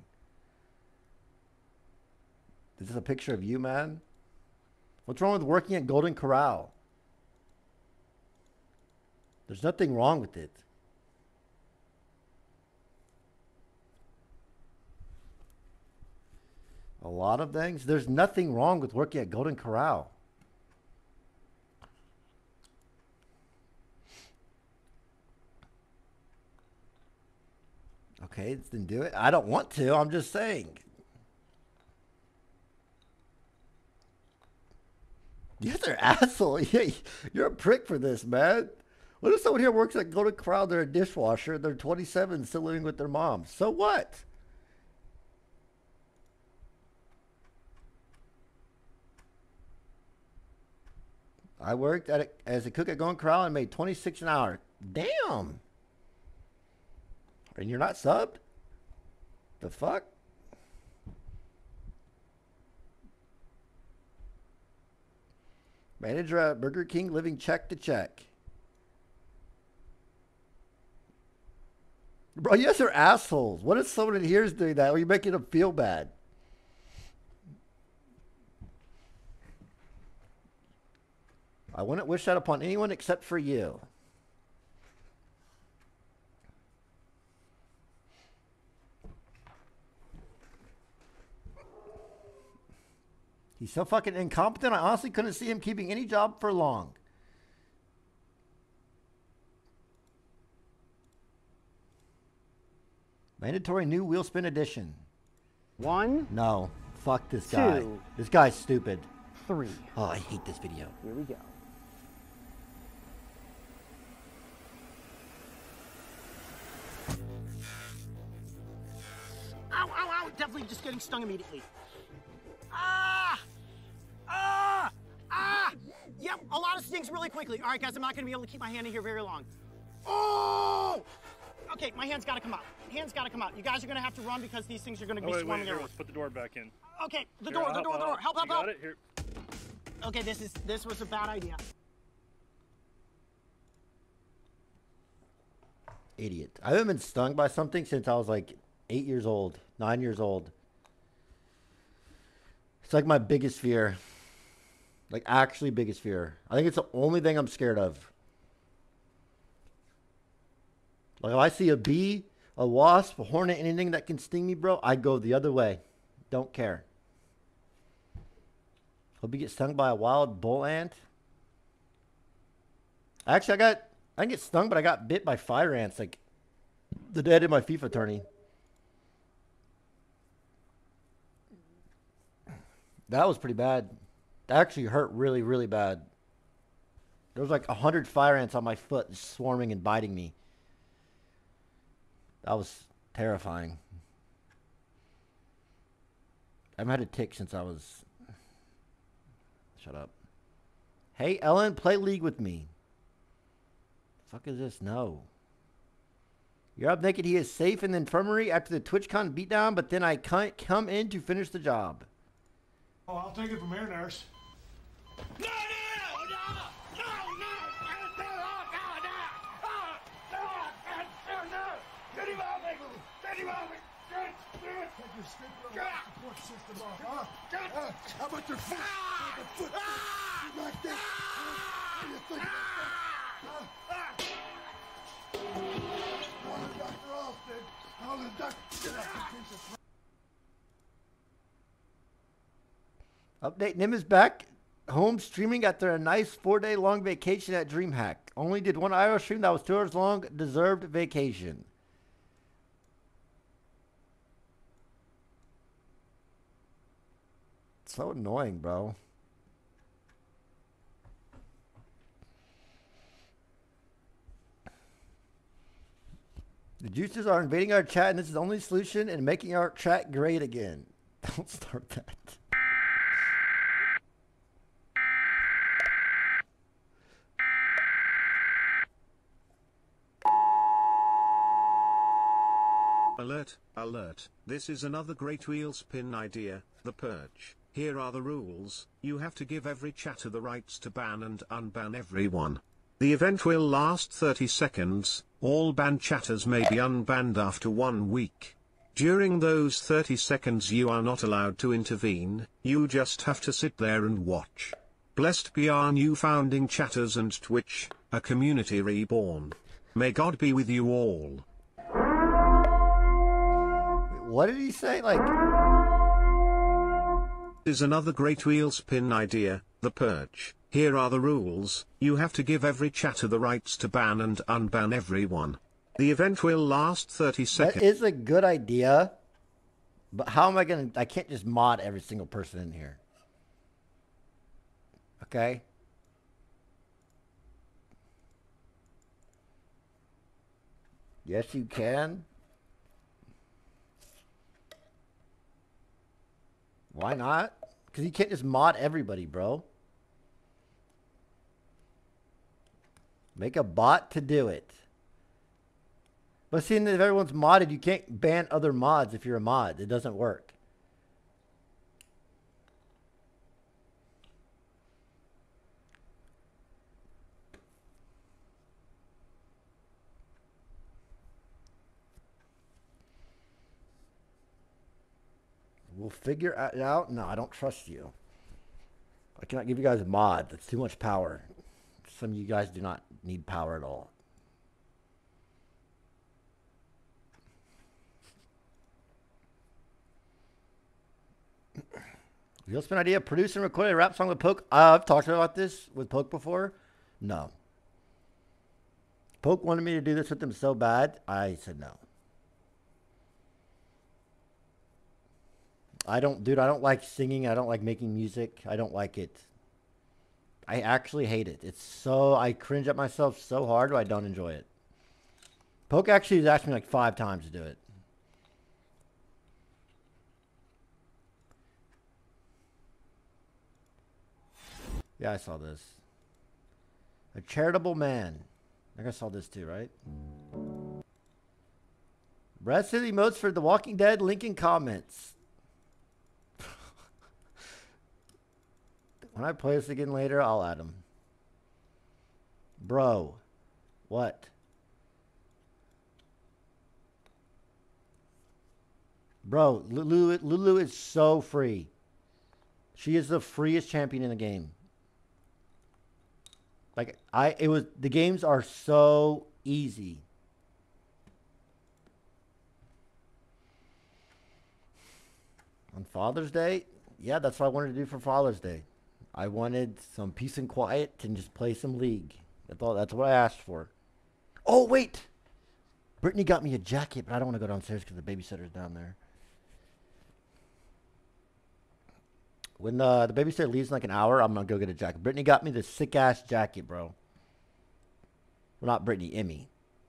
Is this a picture of you, man? What's wrong with working at Golden Corral? There's nothing wrong with it. A lot of things. There's nothing wrong with working at Golden Corral. Okay, then do it. I don't want to. I'm just saying. You guys are asshole. Yeah, you're a prick for this, man. What if someone here works at Golden Corral, they're a dishwasher, they're twenty-seven, still living with their mom? So what? I worked at a, as a cook at Golden Corral and made twenty-six an hour. Damn. And you're not subbed? The fuck? Manager at Burger King, living check to check. Bro, you guys are assholes. What if someone in here is doing that? Or you making them feel bad? I wouldn't wish that upon anyone except for you. He's so fucking incompetent, I honestly couldn't see him keeping any job for long. Mandatory new wheel spin edition. One. No. Fuck this guy. Two. This guy's stupid. Three. Oh, I hate this video. Here we go. Ow, ow, ow! Definitely just getting stung immediately. Ah! Ah! Ah! Yep, a lot of stings really quickly. All right, guys, I'm not going to be able to keep my hand in here very long. Oh! Okay, my hand's got to come out. Hand's got to come out. You guys are going to have to run because these things are going to Oh, be wait, swarming wait, here, everywhere. let's put the door back in. Okay, the Here, door, I'll the door, the help door. out. Help, help, You help. got it? Here. Okay, this is this was a bad idea. Idiot. I haven't been stung by something since I was like eight years old, nine years old. It's like my biggest fear. Like actually biggest fear. I think it's the only thing I'm scared of. Like if I see a bee, a wasp, a hornet, anything that can sting me, bro, I go the other way. Don't care. Hope you get stung by a wild bull ant. Actually, I got, I didn't get stung, but I got bit by fire ants like the day I did my FIFA tourney. That was pretty bad. That actually hurt really, really bad. There was like a hundred fire ants on my foot swarming and biting me. That was terrifying. I haven't had a tick since I was... Shut up. Hey, Ellen, play League with me. The fuck is this? No. You're up naked. He is safe in the infirmary after the TwitchCon beatdown, but then I can't come in to finish the job. Oh, I'll take it from here, nurse. No, no, no, no, no, no, no, no, no, no, get him out, Michael, get him out, get, get, take your stupid support system off, huh? Uh, how about your foot? Ah! Your foot? Ah! Like that? What do you think about that? Huh? Call the Doctor Austin. Call the doctor. Get out, you piece of... Update, Nim is back home streaming after a nice four-day long vacation at DreamHack. Only did one I R stream that was two hours long. Deserved vacation. So annoying, bro. The juices are invading our chat, and this is the only solution in making our chat great again. Don't start that. Alert, alert, this is another great wheel spin idea, The Purge. Here are the rules: you have to give every chatter the rights to ban and unban everyone. The event will last thirty seconds, all banned chatters may be unbanned after one week. During those thirty seconds you are not allowed to intervene, you just have to sit there and watch. Blessed be our new founding chatters and Twitch, a community reborn. May God be with you all. What did he say? Like... Is another great wheel spin idea, The Purge. Here are the rules: you have to give every chatter the rights to ban and unban everyone. The event will last thirty seconds. That is a good idea, but how am I gonna... I can't just mod every single person in here. Okay? Yes, you can. Why not? Because you can't just mod everybody, bro. Make a bot to do it. But seeing that if everyone's modded, you can't ban other mods if you're a mod. It doesn't work. We'll figure it out. No, I don't trust you. I cannot give you guys a mod. That's too much power. Some of you guys do not need power at all. Wheel spin idea: produce and record a rap song with Poke. Uh, I've talked about this with Poke before. No. Poke wanted me to do this with him so bad. I said no. I don't, dude, I don't like singing. I don't like making music. I don't like it. I actually hate it. It's so, I cringe at myself so hard, I don't enjoy it. Poke actually has asked me like five times to do it. Yeah, I saw this. A charitable man. I think I saw this too, right? Brad City emotes for The Walking Dead. Link in comments. When I play this again later, I'll add them. Bro. What? Bro, Lulu, Lulu is so free. She is the freest champion in the game. Like, I, it was, the games are so easy. On Father's Day? Yeah, that's what I wanted to do for Father's Day. I wanted some peace and quiet and just play some League. That's all. That's what I asked for. Oh, wait! Brittany got me a jacket, but I don't want to go downstairs because the babysitter's down there. When the, the babysitter leaves in like an hour, I'm going to go get a jacket. Brittany got me this sick-ass jacket, bro. Well, not Brittany, Emmy.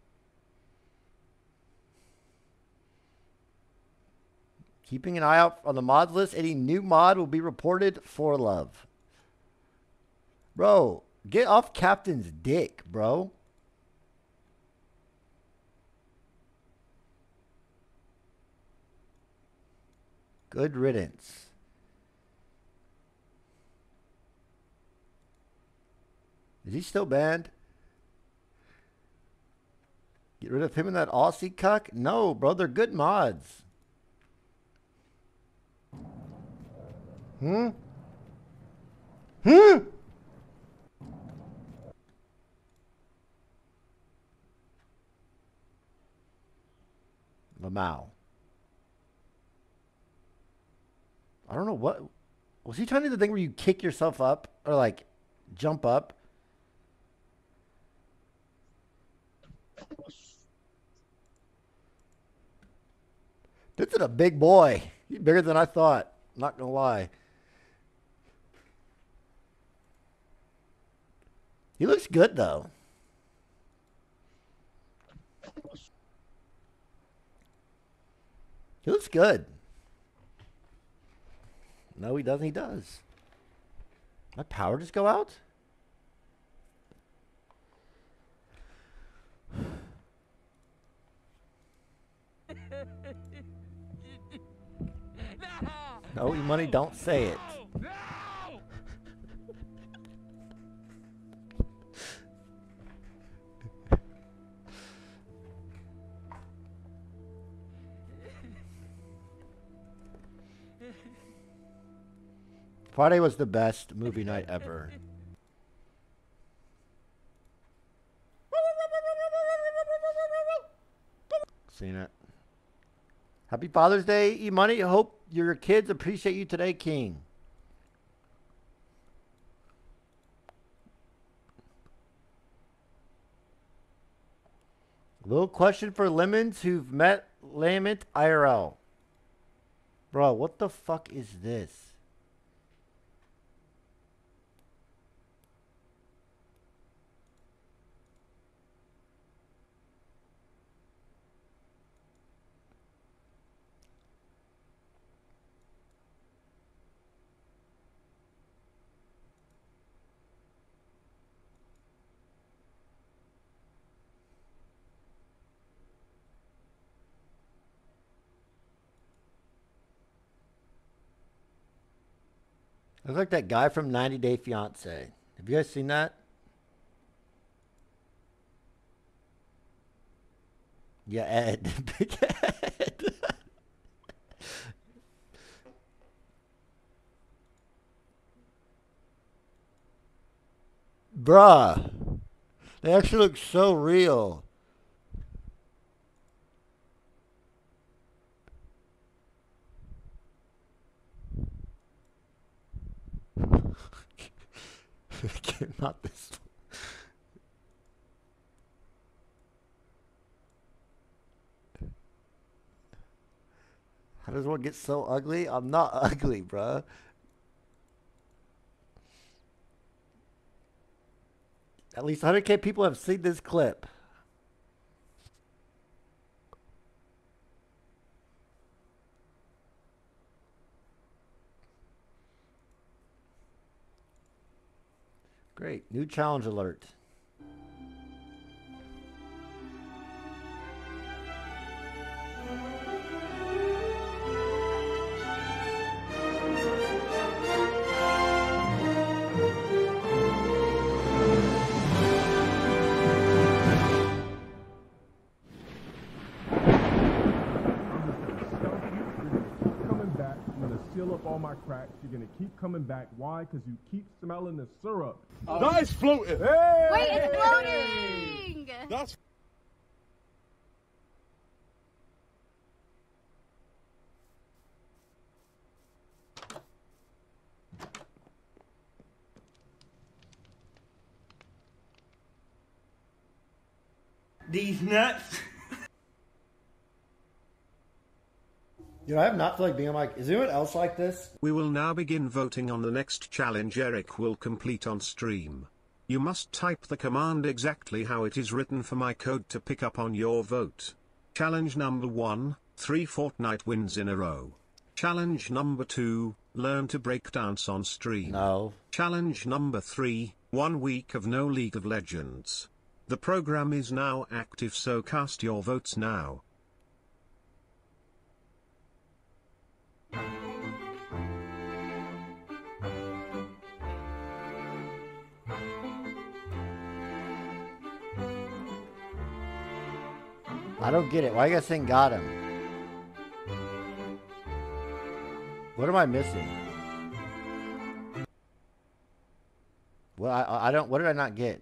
Keeping an eye out on the mods list. Any new mod will be reported for love. Bro, get off Captain's dick, bro. Good riddance. Is he still banned? Get rid of him and that Aussie cuck? No, bro, they're good mods. Hmm? Hmm? Lamau. I don't know what. Was he trying to do the thing where you kick yourself up? Or like jump up? This is a big boy. He's bigger than I thought. Not gonna lie. He looks good though. He looks good. No, he doesn't. He does. My power just go out? No, money, don't say it. Friday was the best movie night ever. Seen it. Happy Father's Day, E-Money. Hope your kids appreciate you today, King. Little question for lemons who've met Lament I R L. Bro, what the fuck is this? Looks like that guy from ninety day fiance. Have you guys seen that? Yeah, Ed. Big Ed. Bruh. They actually look so real. Not this one. How does one get so ugly? I'm not ugly, bruh. At least one hundred K people have seen this clip. Great. New challenge alert. All my cracks, you're gonna keep coming back. Why? Because you keep smelling the syrup. Oh. Nice floating. Hey! Wait, it's floating. That's These nuts. Dude, I have not feel like being like, is anyone else like this? We will now begin voting on the next challenge Eric will complete on stream. You must type the command exactly how it is written for my code to pick up on your vote. Challenge number one, three Fortnite wins in a row. Challenge number two, learn to break dance on stream. No. Challenge number three, one week of no League of Legends. The program is now active, so cast your votes now. I don't get it. Why you guys saying got him? What am I missing? What I I don't. What did I not get?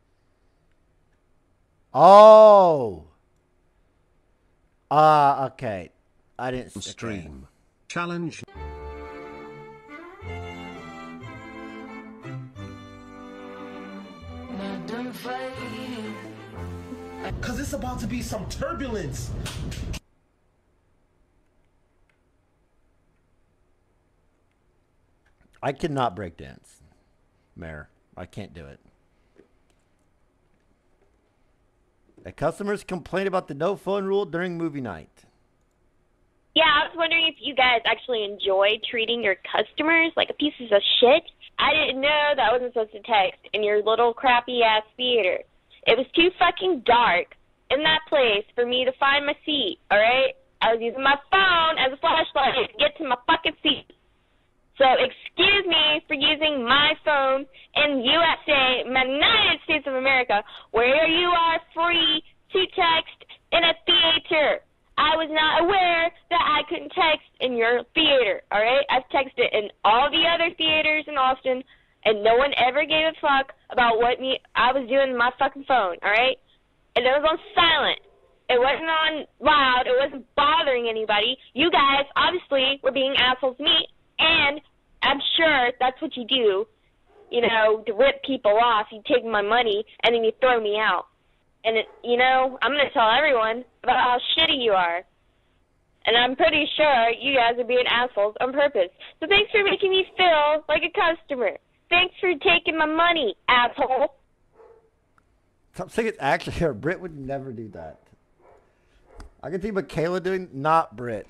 Oh. Ah, uh, okay. I didn't okay. Stream challenge. Cause it's about to be some turbulence. I cannot break dance, Mayor. I can't do it. The customers complain about the no phone rule during movie night. Yeah, I was wondering if you guys actually enjoy treating your customers like a pieces of shit. I didn't know that I wasn't supposed to text in your little crappy ass theater. It was too fucking dark in that place for me to find my seat, alright? I was using my phone as a flashlight to get to my fucking seat. So excuse me for using my phone in U S A, my United States of America, where you are free to text in a theater. I was not aware that I couldn't text in your theater, alright? I've texted in all the other theaters in Austin, and no one ever gave a fuck about what me I was doing with my fucking phone, alright? And it was on silent. It wasn't on loud. It wasn't bothering anybody. You guys, obviously, were being assholes to me, and I'm sure that's what you do, you know, to rip people off. You take my money, and then you throw me out. And, it, you know, I'm going to tell everyone about how shitty you are. And I'm pretty sure you guys are being assholes on purpose. So thanks for making me feel like a customer. Thanks for taking my money, asshole. Stop saying it's actually her. Brit would never do that. I can see Michaela doing, not Brit.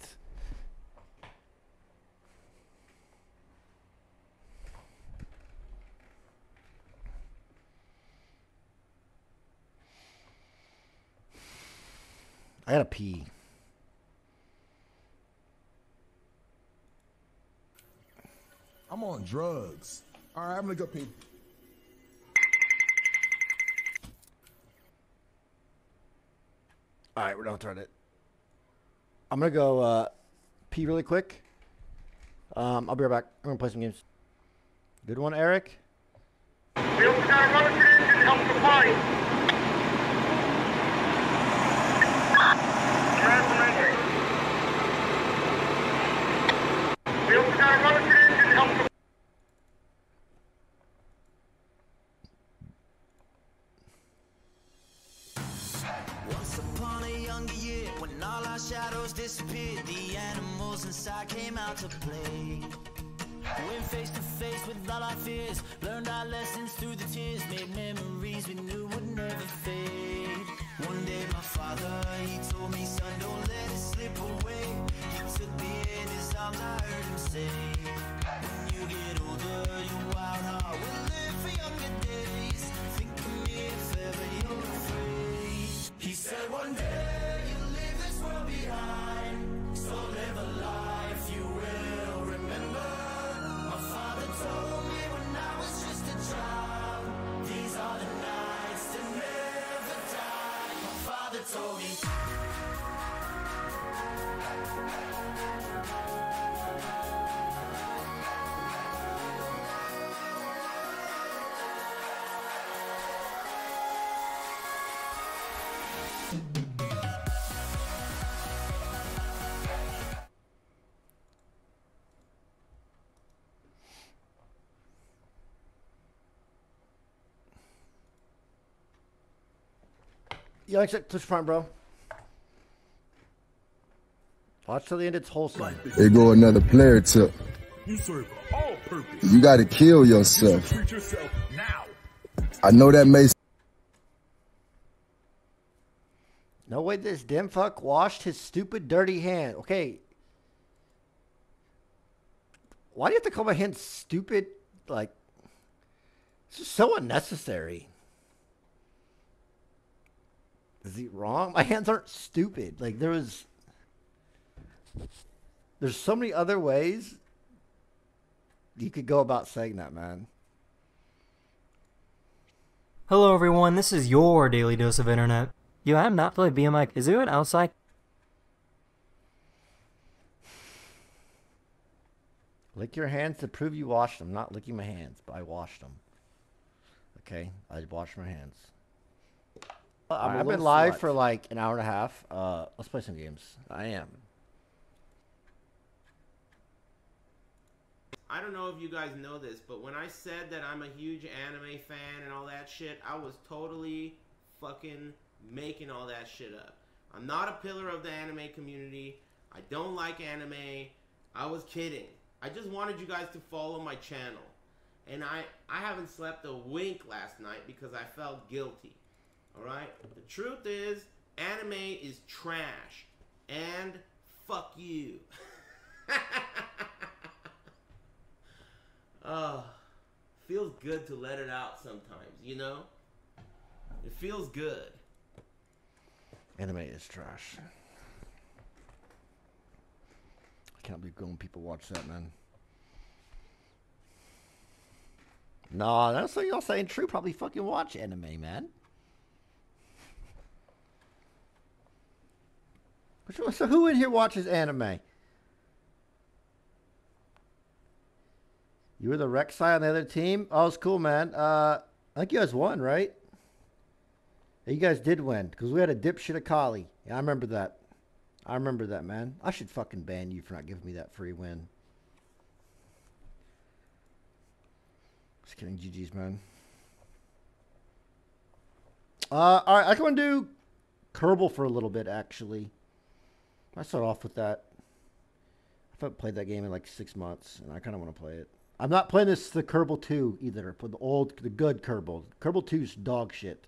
I gotta pee. I'm on drugs. All right, I'm gonna go pee. All right, we're done with it. I'm gonna go uh, pee really quick. Um, I'll be right back. I'm gonna play some games. Good one, Eric. We also got a rubber engine to help supply. Transformation. We also got a rubber engine to help supply. Once upon a younger year, when all our shadows disappeared, the animals inside came out to play. Went face to face with all our fears, learned our lessons through the tears, made memories we knew would never fade. One day my father, he told me, son, don't let it slip away. He took me in his arms, I heard him say, when you get older, your wild heart will live for younger days. Think of me if ever you're afraid. He said one day you'll leave this world behind, so live a life you will remember. My father told me when I was just a child, these are the nights that never die. My father told me. You like to push front, bro. Watch till the end. It's wholesome. There go another player tip. You serve all purpose. You gotta kill yourself. Treat yourself now. I know that may. No way this dim fuck washed his stupid dirty hand. Okay. Why do you have to call my hand stupid? Like, it's just so unnecessary. Is he wrong? My hands aren't stupid. Like, there was... There's so many other ways you could go about saying that, man. Hello everyone, this is your daily dose of internet. You have not played B M I. Is there an outside? Lick your hands to prove you washed them. Not licking my hands, but I washed them. Okay, I washed my hands. I'm a I've been little live slut. for like an hour and a half. Uh, let's play some games. I am. I don't know if you guys know this, but when I said that I'm a huge anime fan and all that shit, I was totally fucking making all that shit up. I'm not a pillar of the anime community. I don't like anime. I was kidding. I just wanted you guys to follow my channel. And I, I haven't slept a wink last night because I felt guilty. Alright? The truth is, anime is trash. And fuck you. Oh, feels good to let it out sometimes, you know? It feels good. Anime is trash. I can't believe grown people watch that, man. No, that's what y'all saying true. Probably fucking watch anime, man. So who in here watches anime? You were the Rek'Sai on the other team? Oh, it's cool, man. Uh, I think you guys won, right? Yeah, you guys did win, because we had a dipshit Akali. Yeah, I remember that. I remember that, man. I should fucking ban you for not giving me that free win. Just kidding, G G's, man. Uh, all right, I want to do Kerbal for a little bit, actually. I start off with that. I haven't played that game in like six months, and I kind of want to play it. I'm not playing this the Kerbal two either, for the old, the good Kerbal. Kerbal two's dog shit.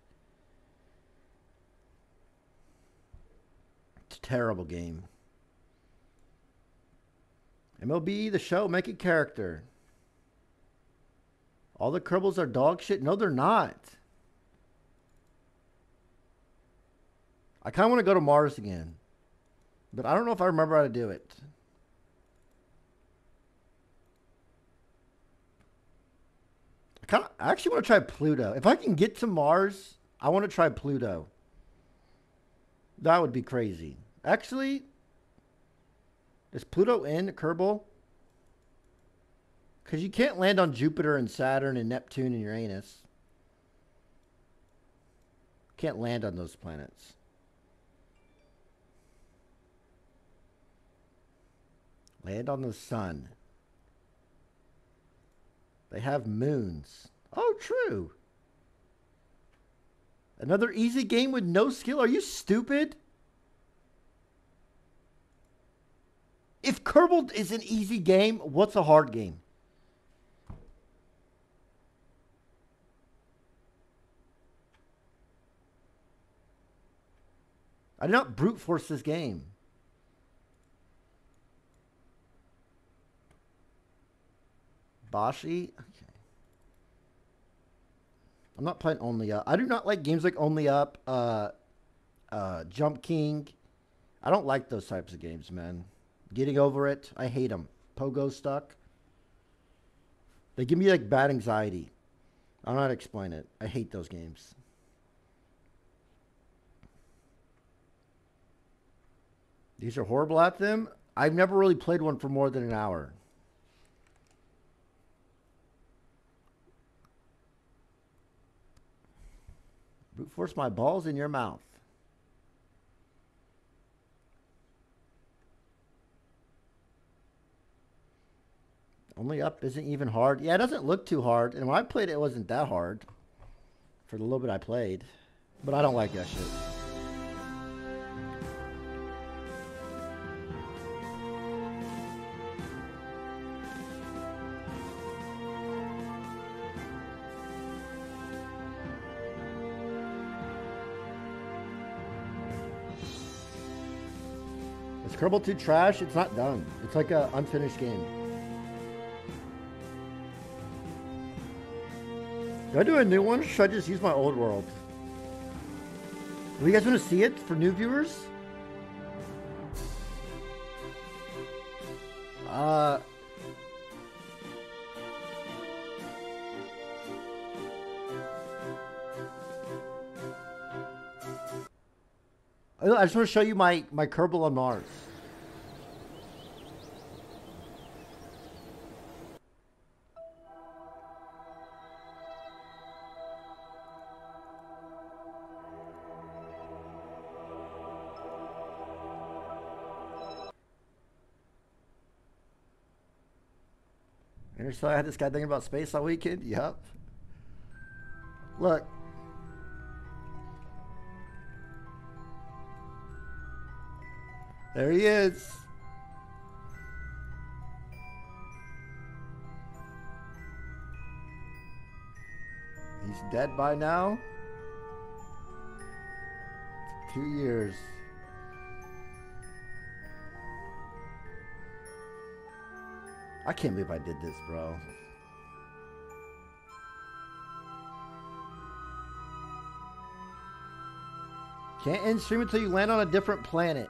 It's a terrible game. M L B The Show, make a character. All the Kerbals are dog shit? No, they're not. I kind of want to go to Mars again. But I don't know if I remember how to do it. I, kinda, I actually want to try Pluto. If I can get to Mars, I want to try Pluto. That would be crazy. Actually, is Pluto in Kerbal? Because you can't land on Jupiter and Saturn and Neptune and Uranus. Can't land on those planets. Land on the sun. They have moons. Oh, true. Another easy game with no skill? Are you stupid? If Kerbal is an easy game, what's a hard game? I did not brute force this game. Bashi? Okay. I'm not playing Only Up. I do not like games like Only Up, uh, uh, Jump King. I don't like those types of games, man. Getting Over It. I hate them. Pogo Stuck. They give me like bad anxiety. I don't know how to explain it. I hate those games. These are horrible at them. I've never really played one for more than an hour. Brute force my balls in your mouth. Only Up isn't even hard. Yeah, it doesn't look too hard. And when I played it, it wasn't that hard. For the little bit I played. But I don't like that shit. Is Kerbal two trash? It's not done. It's like a unfinished game. Do I do a new one or should I just use my old world? Do you guys want to see it for new viewers? Uh... I just want to show you my, my Kerbal on Mars. And so I had this guy thinking about space all weekend? Yep. Look. There he is. He's dead by now. Two years. I can't believe I did this, bro. Can't end stream until you land on a different planet.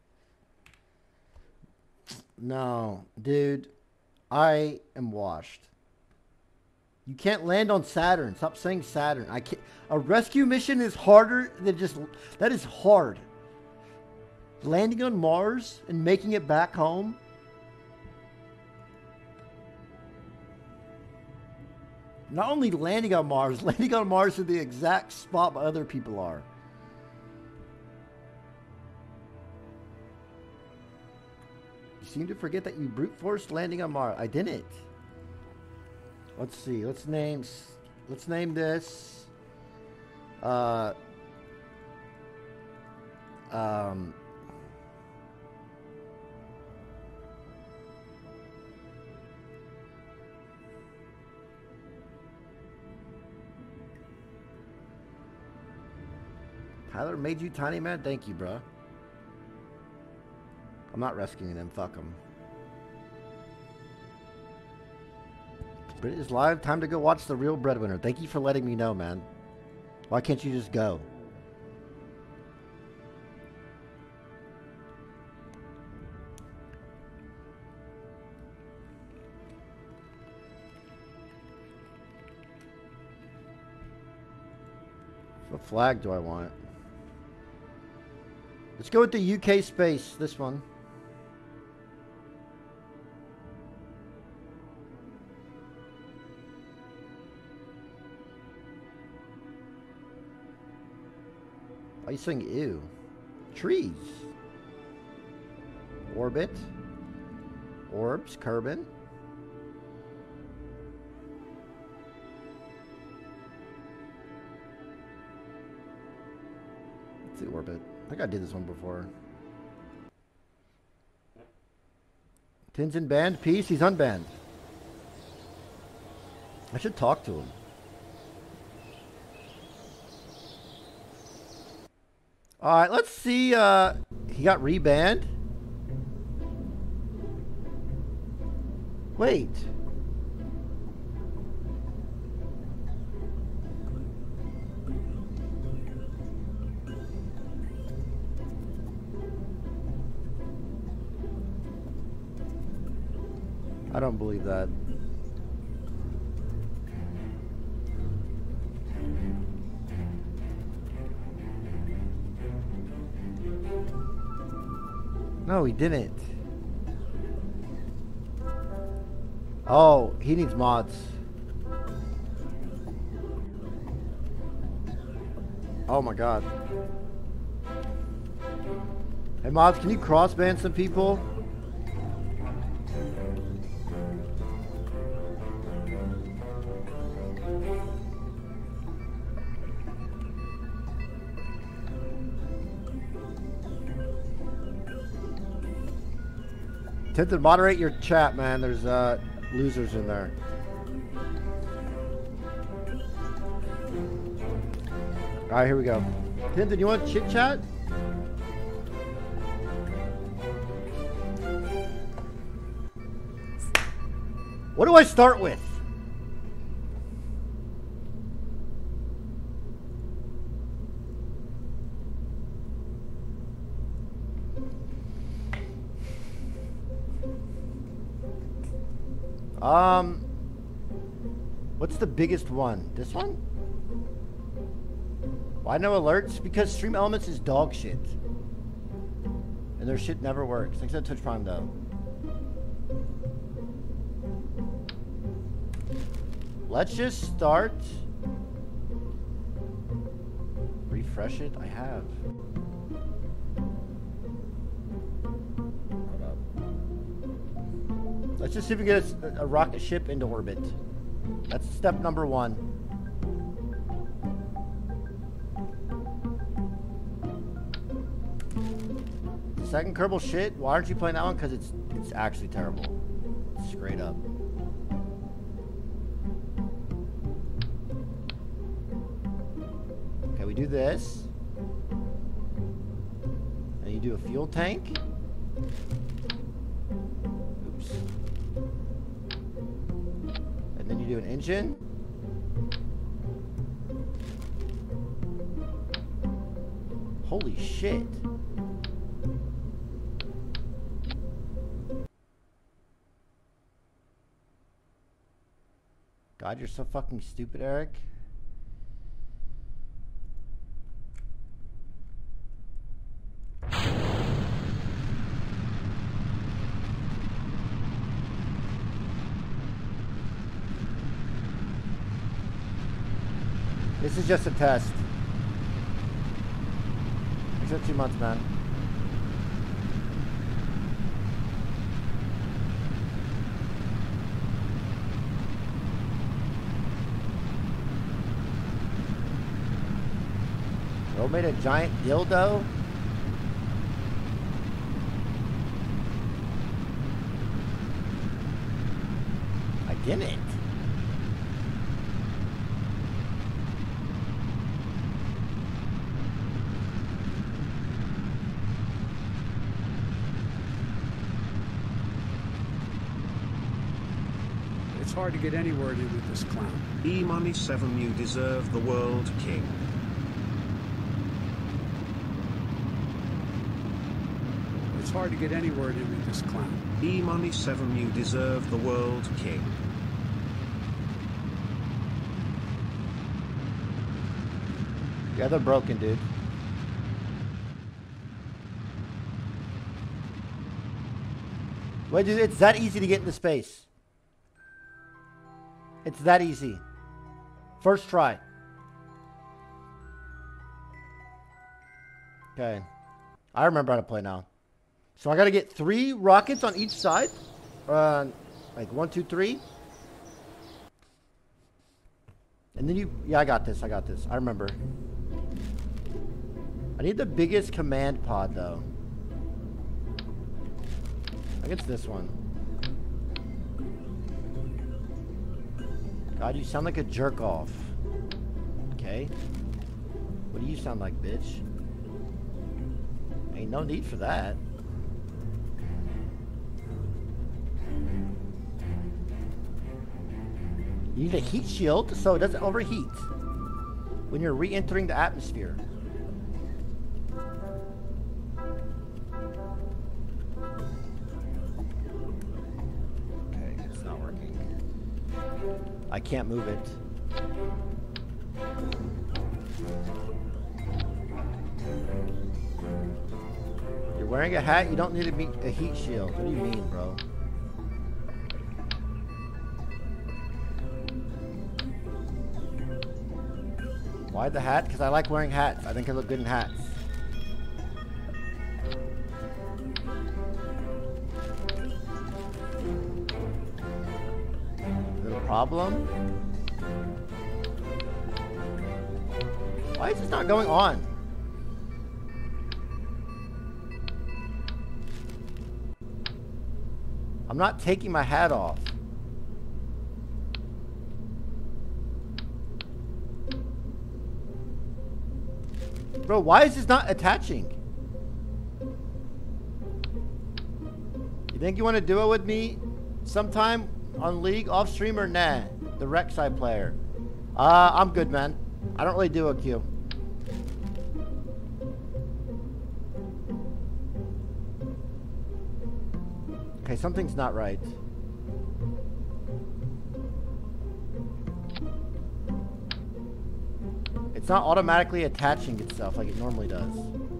No, dude. I am washed. You can't land on Saturn. Stop saying Saturn. I can't. A rescue mission is harder than just... That is hard. Landing on Mars and making it back home. Not only landing on Mars, landing on Mars in the exact spot where other people are. You seem to forget that you brute forced landing on Mars. I didn't. Let's see. Let's name. Let's name this. Uh. Um. Tyler made you tiny, man. Thank you, bro. I'm not rescuing them. Fuck them. But it is live. Time to go watch The Real Breadwinner. Thank you for letting me know, man. Why can't you just go? What flag do I want? Let's go with the U K space. This one. Why are you saying ew? Trees. Orbit. Orbs. Kerbin. Let's see orbit. I think I did this one before. Tintin banned? Peace? He's unbanned. I should talk to him. Alright, let's see. Uh, he got rebanned? Wait. I don't believe that. No, he didn't. Oh, he needs mods. Oh my god. Hey mods, can you cross-ban some people? Tintin, moderate your chat, man. There's uh, losers in there. All right, here we go. Tintin, you want chit chat? What do I start with? Um, what's the biggest one? This one? Why no alerts? Because Stream Elements is dog shit. And their shit never works. Thanks to Twitch Prime though. Let's just start. Refresh it. I have. Hold up. Let's just see if we get a, a rocket ship into orbit. That's step number one. Second Kerbal shit. Why aren't you playing that one? Because it's it's actually terrible. Straight up. Okay, we do this. And you do a fuel tank. Oops. And then you do an engine. Holy shit. God, you're so fucking stupid, Eric. This is just a test. Except two months, man. Bro made a giant dildo? I didn't. It's hard to get any word in with this clown. E Money seven, you deserve the world king. It's hard to get any word in with this clown. E Money seven, you deserve the world king. Yeah, they're broken, dude. Wait, dude, it's that easy to get into space. It's that easy. First try. Okay. I remember how to play now. So I gotta get three rockets on each side. Uh, like one, two, three. And then you... Yeah, I got this. I got this. I remember. I need the biggest command pod, though. I think it's this one. God, you sound like a jerk-off. Okay. What do you sound like, bitch? Ain't no need for that. You need a heat shield so it doesn't overheat when you're re-entering the atmosphere. Okay, it's not working. I can't move it. You're wearing a hat, you don't need a, meet a heat shield. What do you mean, bro? Why the hat? Because I like wearing hats. I think I look good in hats. Is it a problem? Why is this not going on? I'm not taking my hat off. Bro, why is this not attaching? You think you want to do it with me sometime on League off stream or nah? The Rek'Sai player. Uh, I'm good, man. I don't really do a Q. Okay, something's not right. It's not automatically attaching itself like it normally does.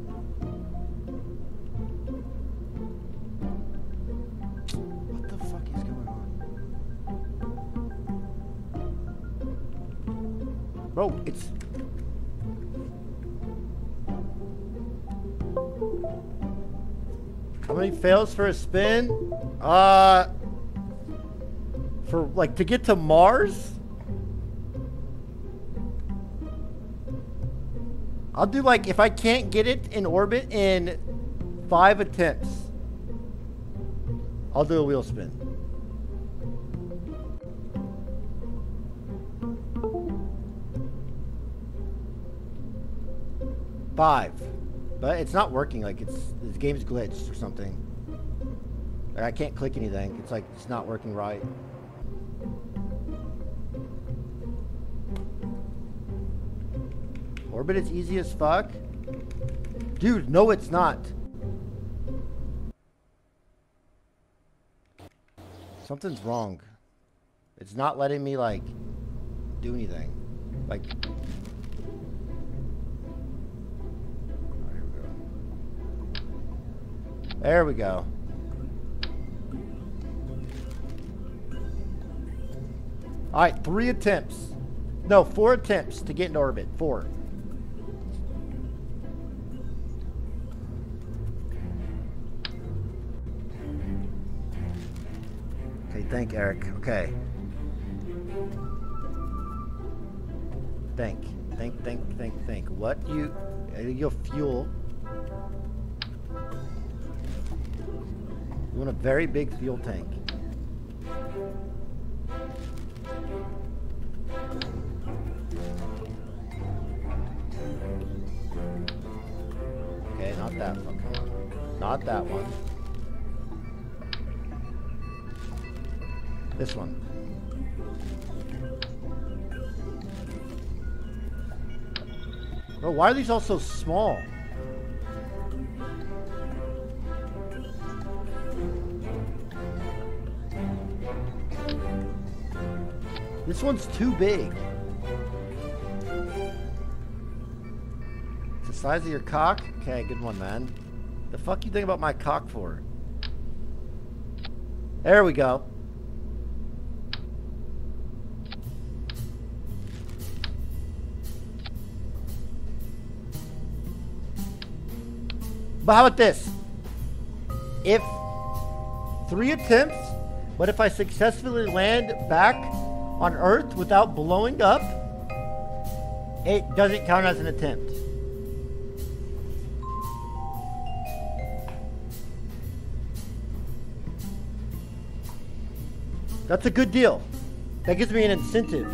What the fuck is going on? Bro, it's... How many fails for a spin? Uh... For, like, to get to Mars? I'll do, like, if I can't get it in orbit in five attempts, I'll do a wheel spin. Five. But it's not working. Like, it's, this game's glitched or something. Like, I can't click anything. It's like, it's not working right. Orbit is easy as fuck. Dude, no it's not. Something's wrong. It's not letting me, like, do anything. Like... There we go. Alright, three attempts. No, four attempts to get into orbit. Four. Okay, thank Eric. Okay. Think. Think, think, think, think. What do you... You'll fuel... You want a very big fuel tank. Okay, not that fucking one. Not that one. This one. Bro, why are these all so small? This one's too big. It's the size of your cock? Okay, good one, man. The fuck you think about my cock for? There we go. But how about this? If three attempts, but if I successfully land back on Earth without blowing up, it doesn't count as an attempt. That's a good deal. That gives me an incentive.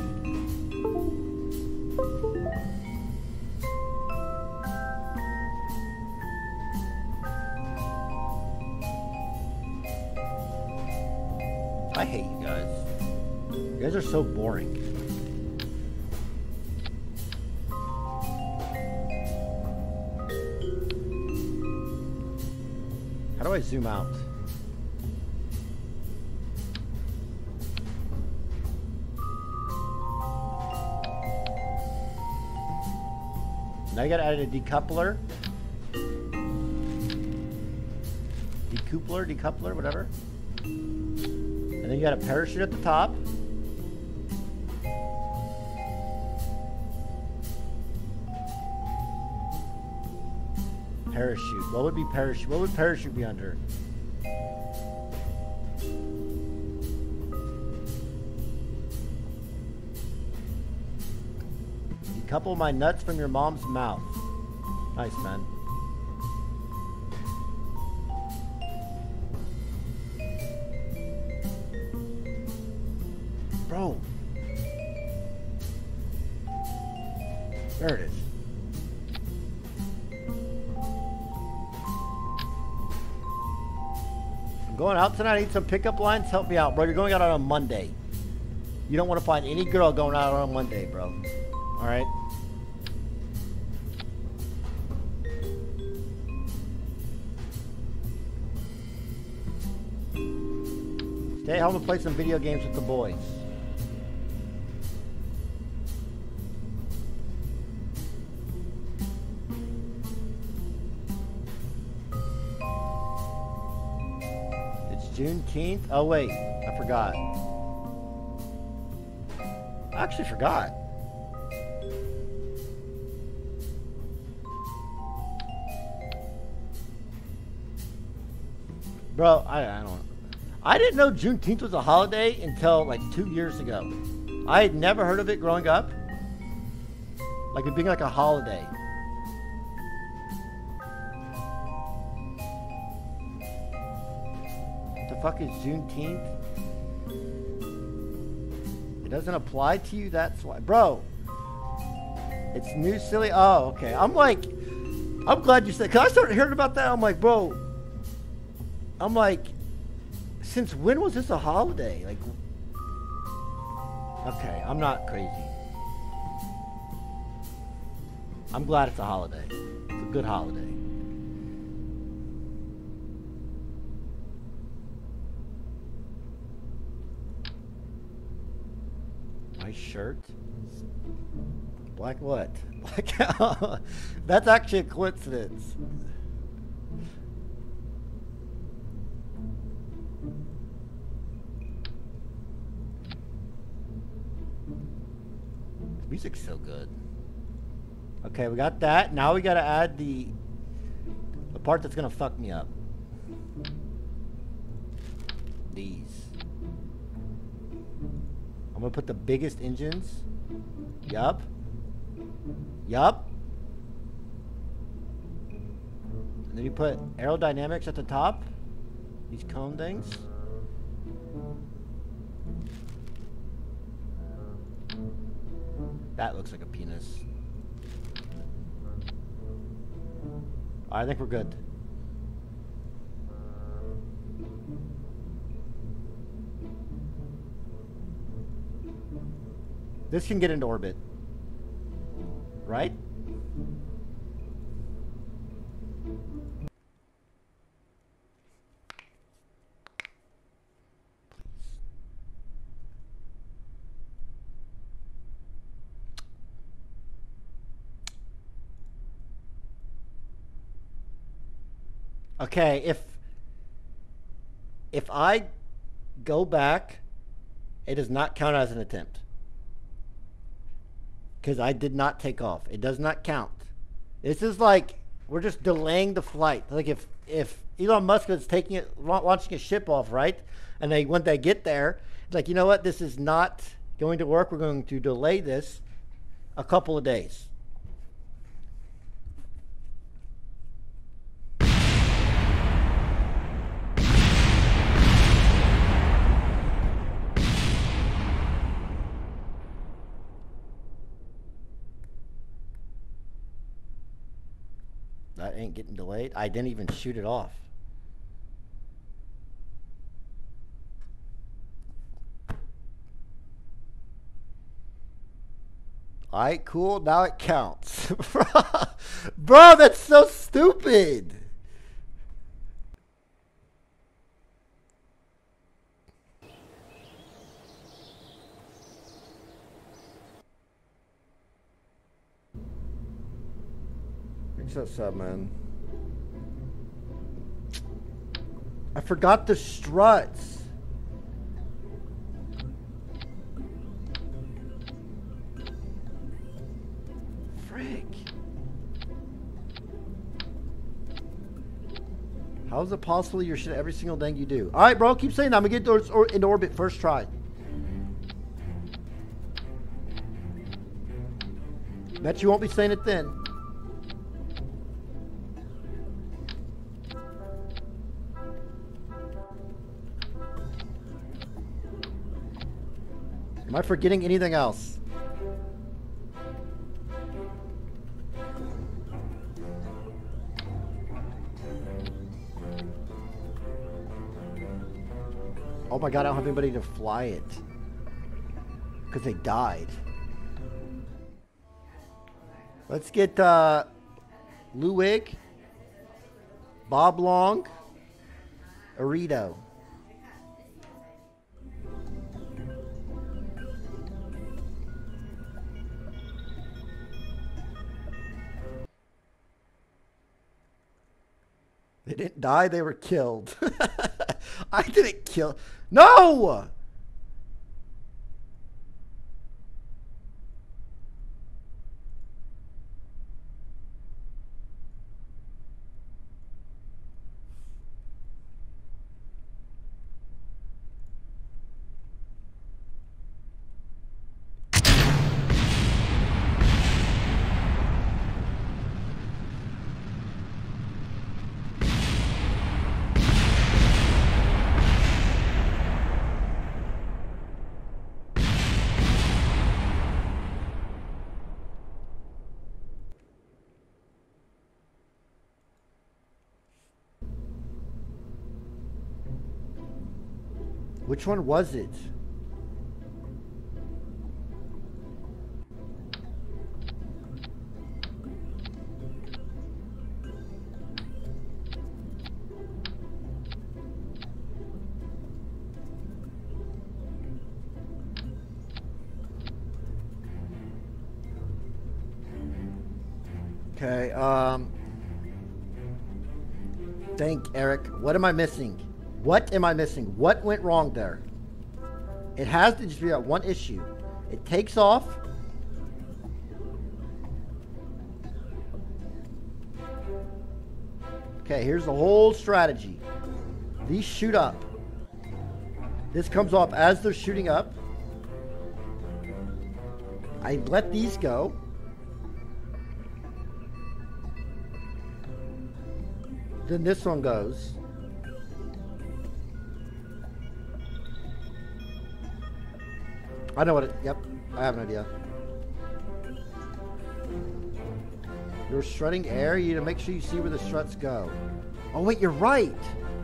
I hate you guys. You guys are so boring. How do I zoom out? Now you gotta add a decoupler. Decoupler, decoupler, whatever. And then you got a parachute at the top. Parachute. What would be parachute? What would parachute be under? Decouple my nuts from your mom's mouth. Nice, man. Bro. There it is. I'm Going out tonight, need some pickup lines? Help me out, bro. You're going out on a Monday. You don't want to find any girl going out on a Monday, bro. Alright? Stay home and play some video games with the boys. Juneteenth? Oh wait, I forgot. I actually forgot. Bro, I, I don't I didn't know Juneteenth was a holiday until like two years ago. I had never heard of it growing up. Like it being like a holiday. Fuck is Juneteenth? It doesn't apply to you, that's why. Bro, it's new silly. Oh, okay. I'm like, I'm glad you said, because I started hearing about that. I'm like, bro, I'm like, since when was this a holiday? Like, okay, I'm not crazy. I'm glad it's a holiday. It's a good holiday. Nice shirt. Black what? Black. That's actually a coincidence. The music's so good. Okay, we got that. Now we gotta add the the part that's gonna fuck me up. These. I'm gonna put the biggest engines. Yup. Yup. And then you put aerodynamics at the top. These cone things. That looks like a penis. I think we're good. This can get into orbit, right? Okay, if if I go back, it does not count as an attempt. Because I did not take off. It does not count. This is like, we're just delaying the flight. Like if, if Elon Musk is taking it, launching a ship off, right? And they, when they get there, it's like, you know what? This is not going to work. We're going to delay this a couple of days. That ain't getting delayed. I didn't even shoot it off. Alright, cool. Now it counts. Bro, that's so stupid. What's up, man? I forgot the struts. Frick. How is it possible you're shit every single thing you do? All right, bro. Keep saying that. I'm gonna get those or into orbit first try. Bet you won't be saying it then. Am I forgetting anything else? Oh my god, I don't have anybody to fly it. Because they died. Let's get uh, Luwig, Bob Long, Arito. They didn't die, they were killed. I didn't kill. No! Which one was it? Okay, um... Thank Eric. What am I missing? What am I missing? What went wrong there? It has to just be that one issue. It takes off. Okay, here's the whole strategy. These shoot up. This comes off as they're shooting up. I let these go. Then this one goes. I know what it, yep, I have an idea. You're strutting air, you need to make sure you see where the struts go. Oh wait, you're right!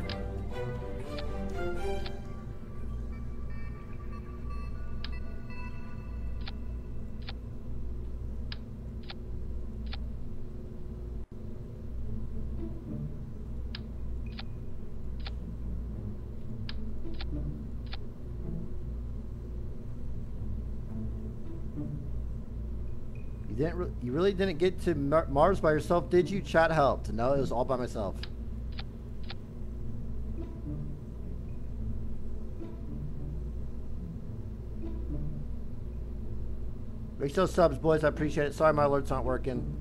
You didn't. Re you really didn't get to Mar Mars by yourself, did you? Chat helped. No, it was all by myself. Make those subs, boys. I appreciate it. Sorry, my alerts aren't working.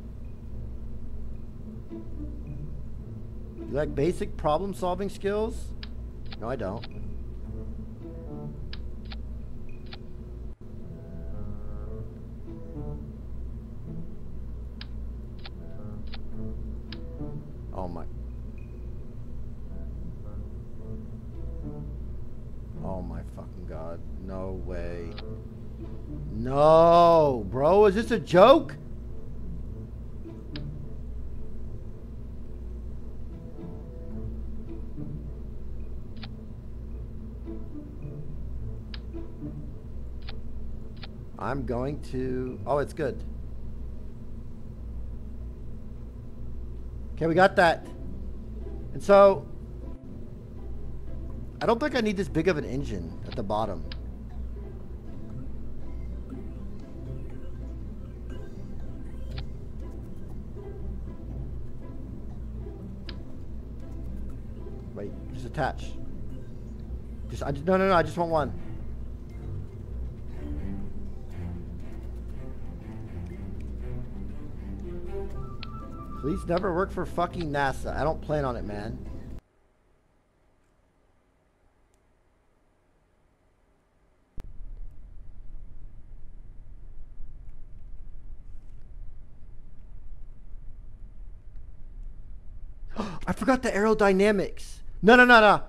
You like basic problem-solving skills? No, I don't. Oh my. Oh my fucking god. No way. No, bro, is this a joke? I'm going to... Oh, it's good. Okay, we got that. And so, I don't think I need this big of an engine at the bottom. Wait, just attach. Just, I just, no, no, no, I just want one. Please never work for fucking NASA. I don't plan on it, man. I forgot the aerodynamics. No, no, no, no.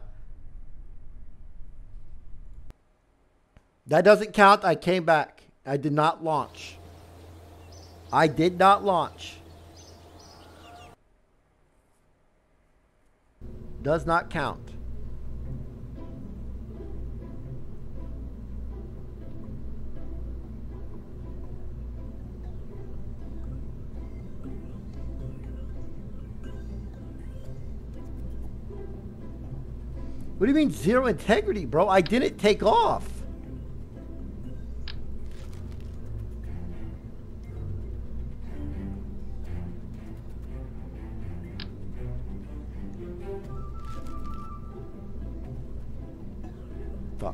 That doesn't count. I came back. I did not launch. I did not launch. Does not count. What do you mean zero integrity, bro? I didn't take off. Fuck.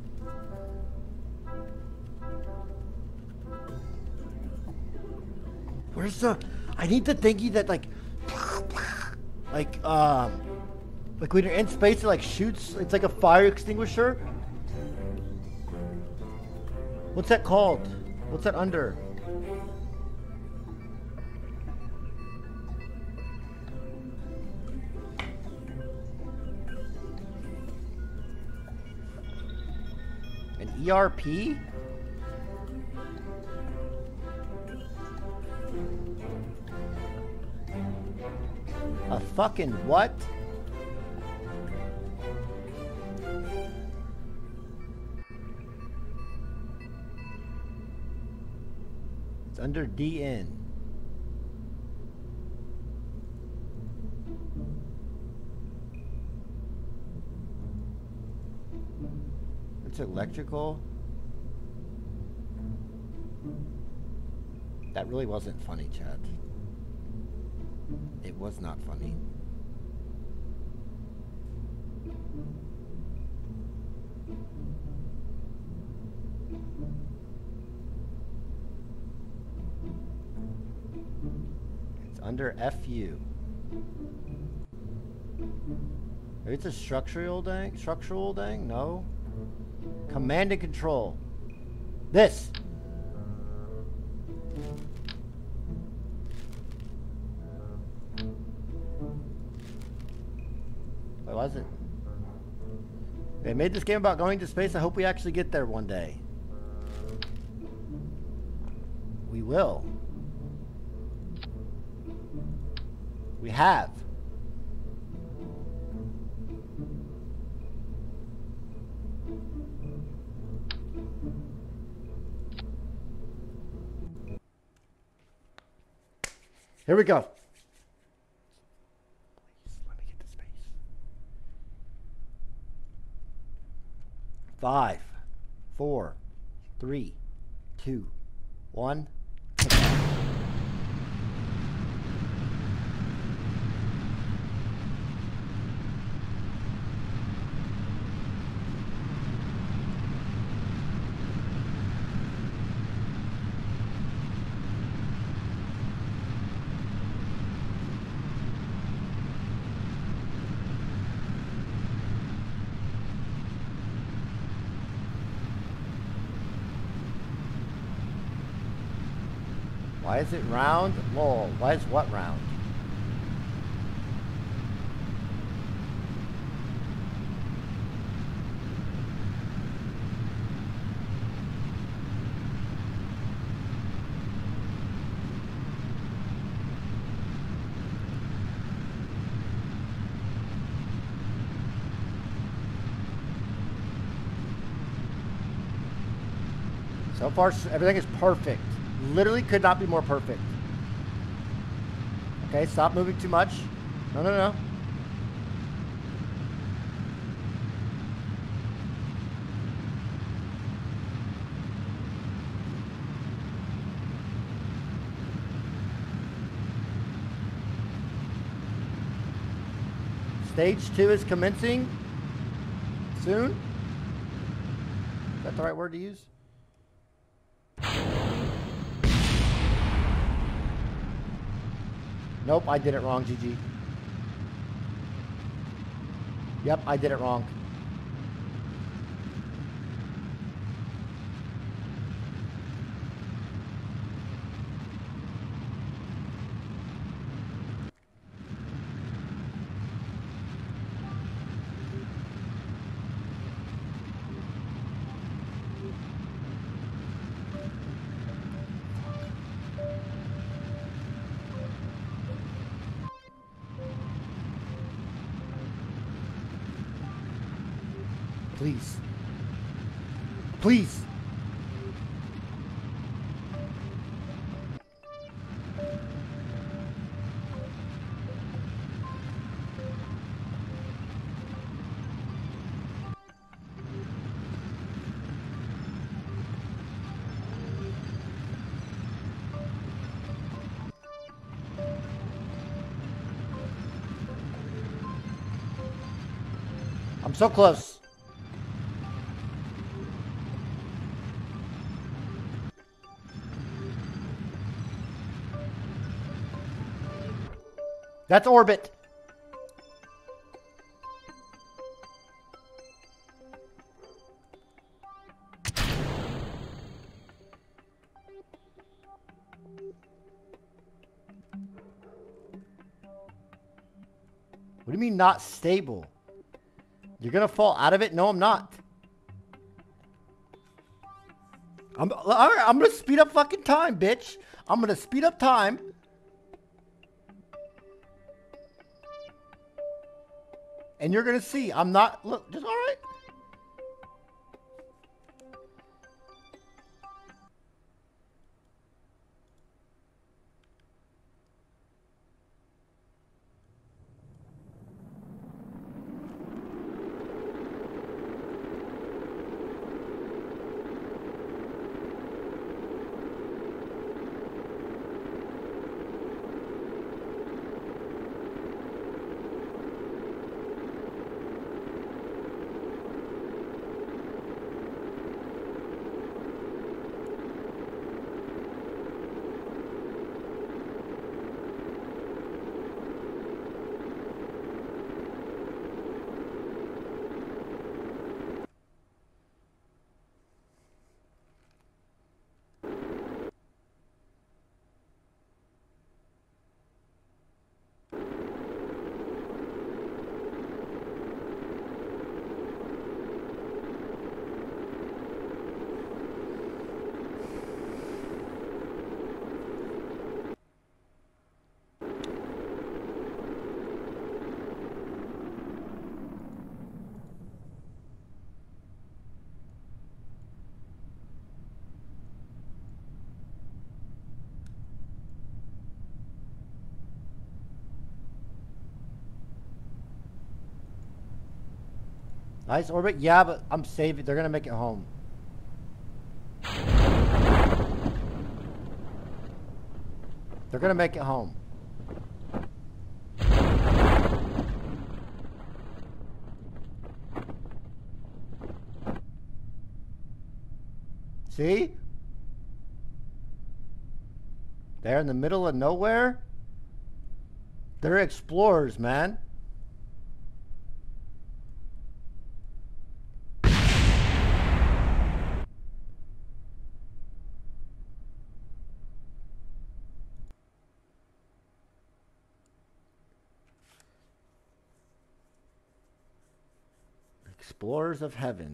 Where's the... I need the thingy that, like... Like, um... Like, when you're in space, it, like, shoots... It's like a fire extinguisher. What's that called? What's that under? An E R P? A fucking what? It's under D N. It's electrical. That really wasn't funny, Chad. It was not funny. It's under F U. Maybe it's a structural dang? Structural dang? No. Command and control. This. What was it? They made this game about going to space. I hope we actually get there one day. We will. We have. Here we go. Please, let me get to space. Five, four, three, two, one. Why is it round? Lol. Why is what round? So far, everything is perfect. Literally could not be more perfect. Okay, stop moving too much. No, no, no. Stage two is commencing soon. Is that the right word to use? Nope, I did it wrong, G G. Yep, I did it wrong. Please. Please. I'm so close. That's orbit. What do you mean not stable? You're gonna fall out of it? No, I'm not. I'm, all right, I'm gonna speed up fucking time, bitch. I'm gonna speed up time. And you're gonna see, I'm not, look, just all right. Nice orbit, yeah, but I'm saving. They're gonna make it home. They're gonna make it home. See? They're in the middle of nowhere. They're explorers, man. Explorers of heaven.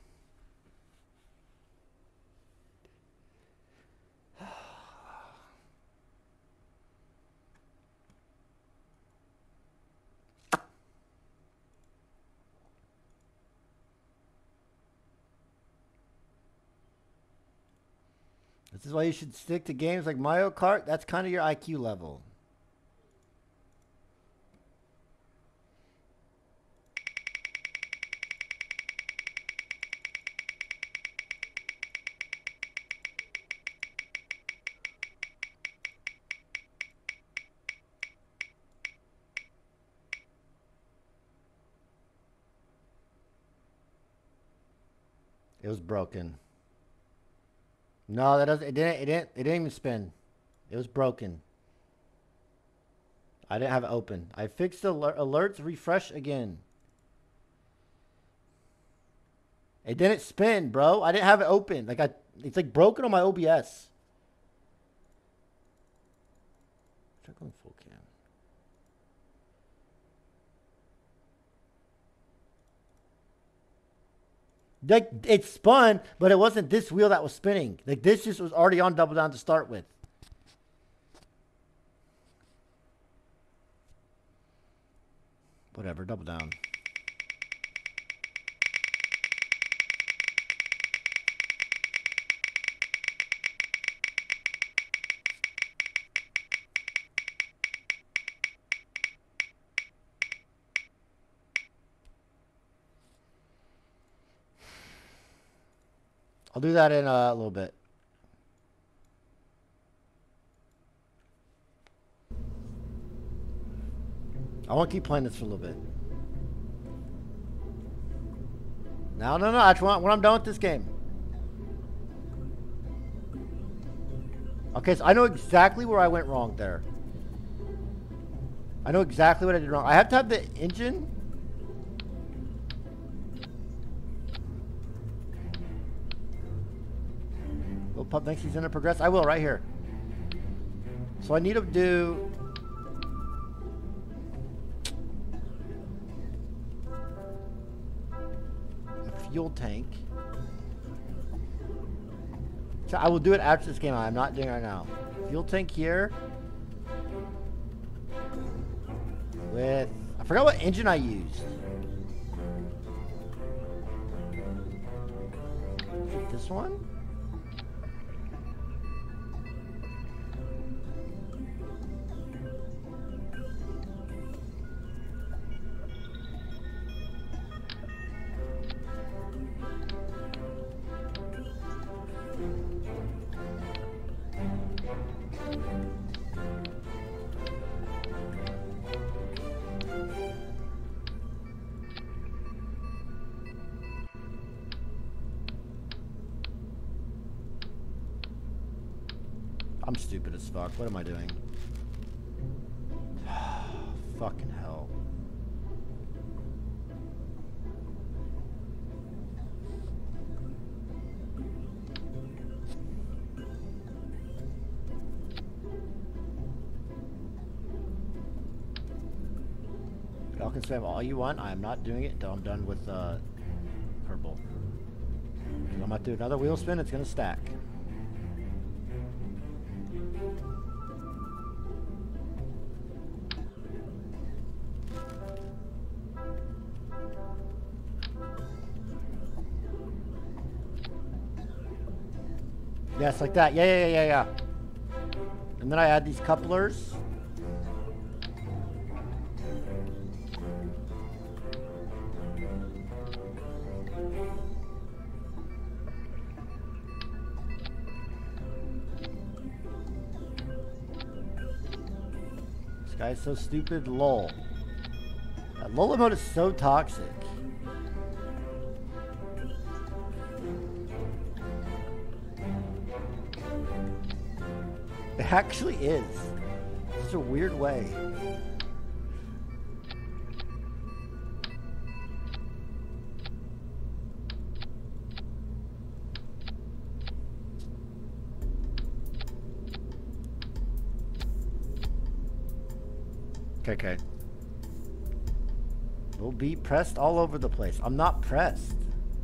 This is why you should stick to games like Mario Kart. That's kind of your I Q level. It was broken. No, that doesn't. It didn't. It didn't. It didn't even spin. It was broken. I didn't have it open. I fixed the alert, alerts. Refresh again. It didn't spin, bro. I didn't have it open. Like I, it's like broken on my O B S. Check on full cam. Like it spun, but it wasn't this wheel that was spinning. Like this just was already on double down to start with. Whatever, double down. I'll do that in uh, a little bit. I want to keep playing this for a little bit. No, no, no. I just want when I'm done with this game. Okay, so I know exactly where I went wrong there. I know exactly what I did wrong. I have to have the engine. Little pup thinks he's gonna progress. I will right here. So I need to do. A fuel tank. So I will do it after this game. I'm not doing it right now. Fuel tank here. With, I forgot what engine I used. Is it this one? I'm stupid as fuck. What am I doing? Fucking hell. Y'all can spam all you want. I am not doing it until I'm done with uh, purple. I'm about to do another wheel spin. It's gonna stack. Yes, like that. Yeah, yeah, yeah, yeah, yeah. And then I add these couplers. This guy's so stupid. Lol. That Lola mode is so toxic. It actually is. It's a weird way. Okay, okay. We'll be pressed all over the place. I'm not pressed.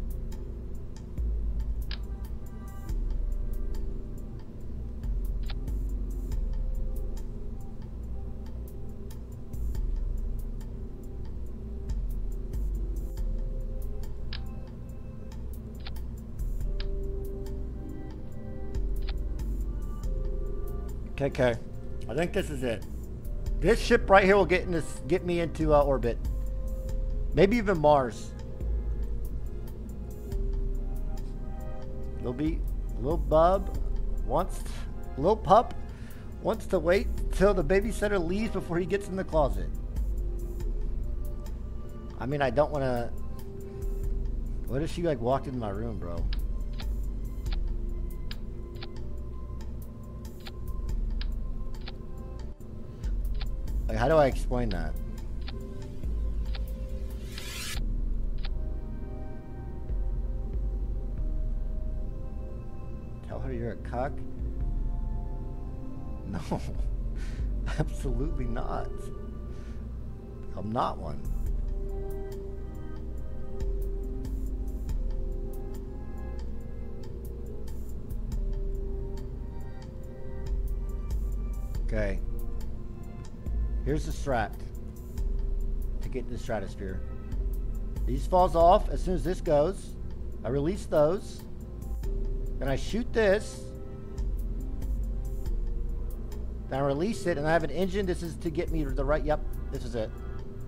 Okay, okay. I think this is it. This ship right here will get in this, get me into uh, orbit. Maybe even Mars. Little B, little bub wants, little pup wants to wait till the babysitter leaves before he gets in the closet. I mean, I don't want to. What if she like walked into my room, bro? Like, how do I explain that? Tell her you're a cuck? No. Absolutely not. I'm not one. Okay. Here's the strat to get in the stratosphere. These falls off as soon as this goes. I release those. Then I shoot this. Then I release it and I have an engine. This is to get me to the right. Yep, this is it.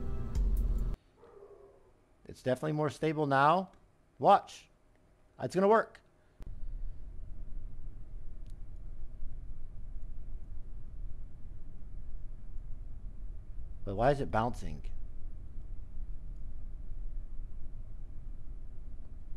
It's definitely more stable now. Watch. It's gonna work. But why is it bouncing?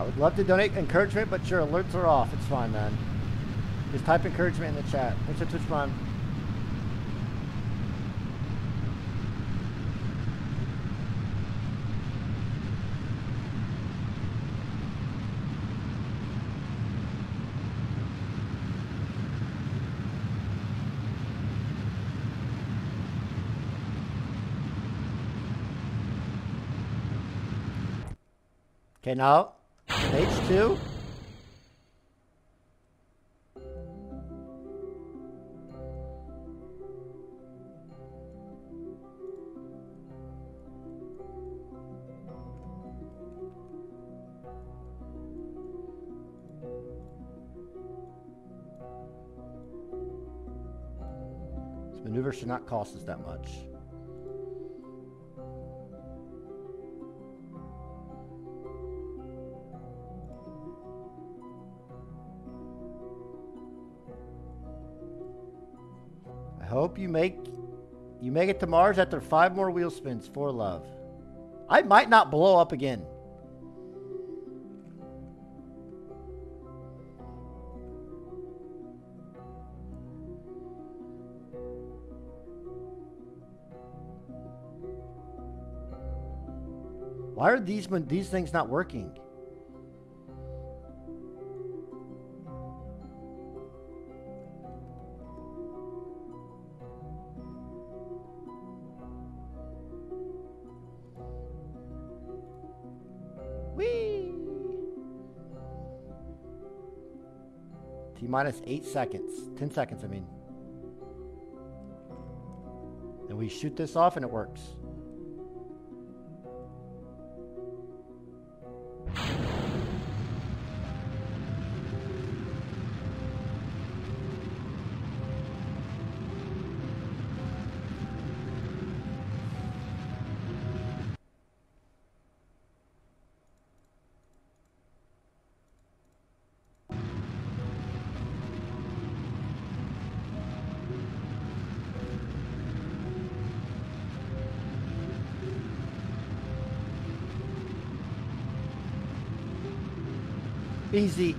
I would love to donate encouragement, but your alerts are off. It's fine, man. Just type encouragement in the chat. Thanks for Twitch Prime. Okay, now, stage two. This maneuver should not cost us that much. I hope you make you make it to Mars after five more wheel spins for love. I might not blow up again. Why are these these things not working? T minus eight seconds. Ten seconds, I mean. And we shoot this off and it works. Easy.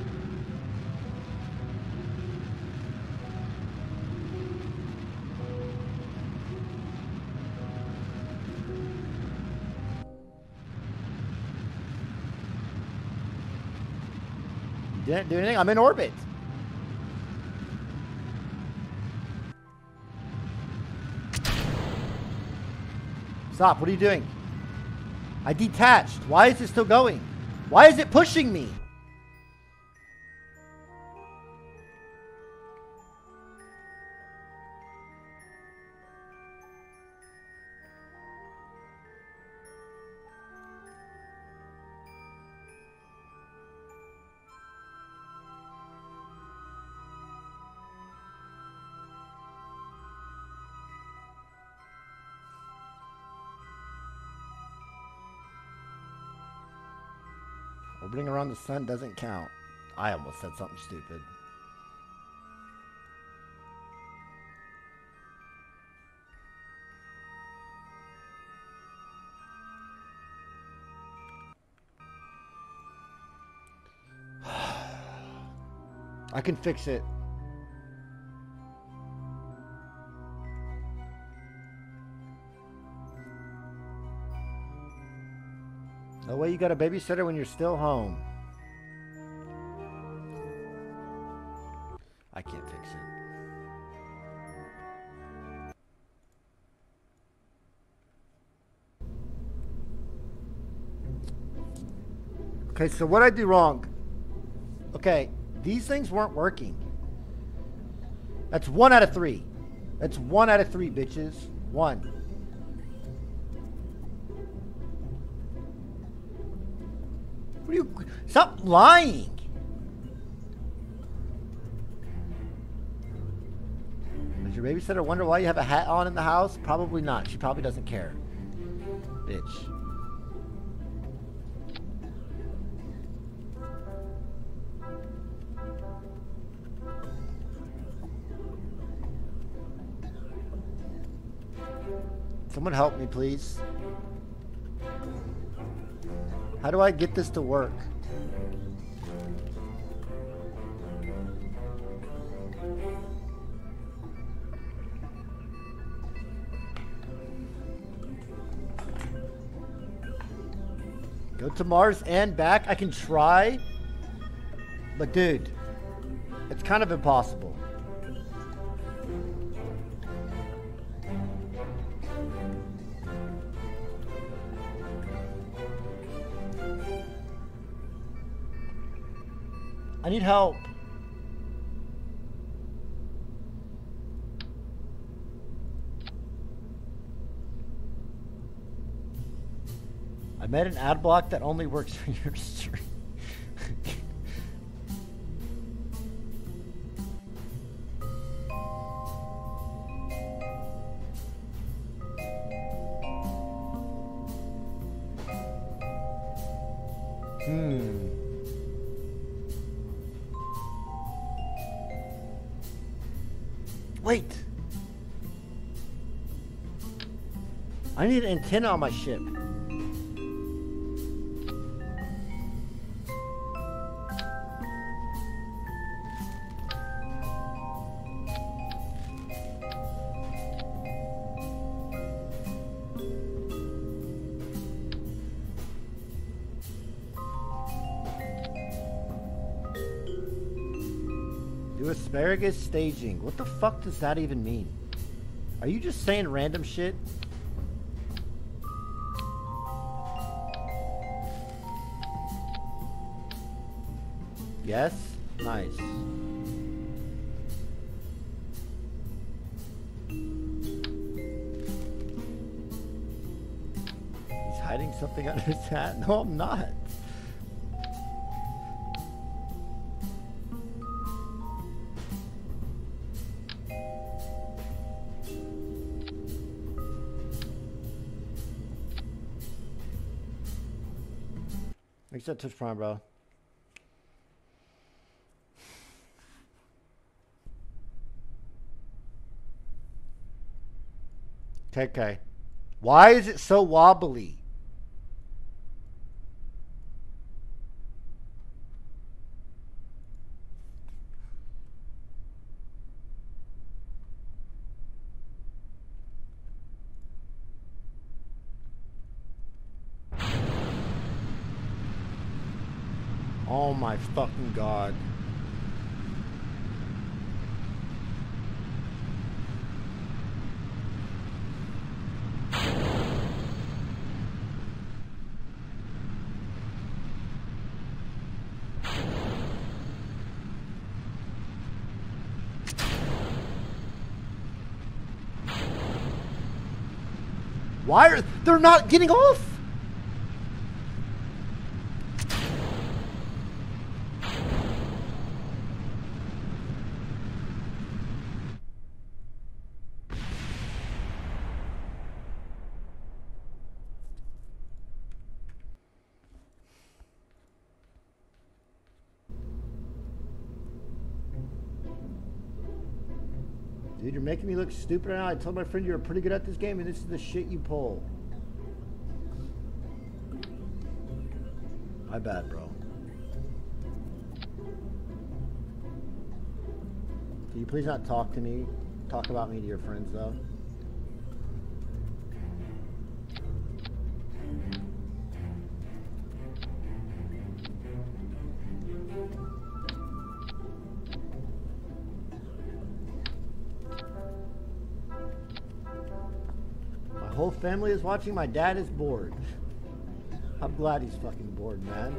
You didn't do anything. I'm in orbit. Stop. What are you doing? I detached. Why is it still going? Why is it pushing me? Orbiting around the sun doesn't count. I almost said something stupid. I can fix it. No way you got a babysitter when you're still home. I can't fix it. Okay, so what I do wrong? Okay, these things weren't working. That's one out of three. That's one out of three, bitches. One. What are you? Stop lying. Does your babysitter wonder why you have a hat on in the house? Probably not. She probably doesn't care. Bitch. Someone help me, please. How do I get this to work? Go to Mars and back? I can try. But dude, it's kind of impossible. I need help. I made an ad block that only works for your stream. Hmm. Wait. I need an antenna on my ship. Do asparagus staging. What the fuck does that even mean? Are you just saying random shit? Yes? Nice. He's hiding something under his hat? No, I'm not. Thanks for that Twitch Prime, bro. Okay, okay. Why is it so wobbly? Oh my fucking god. Why are they're not getting off? Dude, you're making me look stupid right now. I told my friend you were pretty good at this game, and this is the shit you pull. My bad, bro. Can you please not talk to me? Talk about me to your friends, though. My whole family is watching. My dad is bored. I'm glad he's fucking bored, man.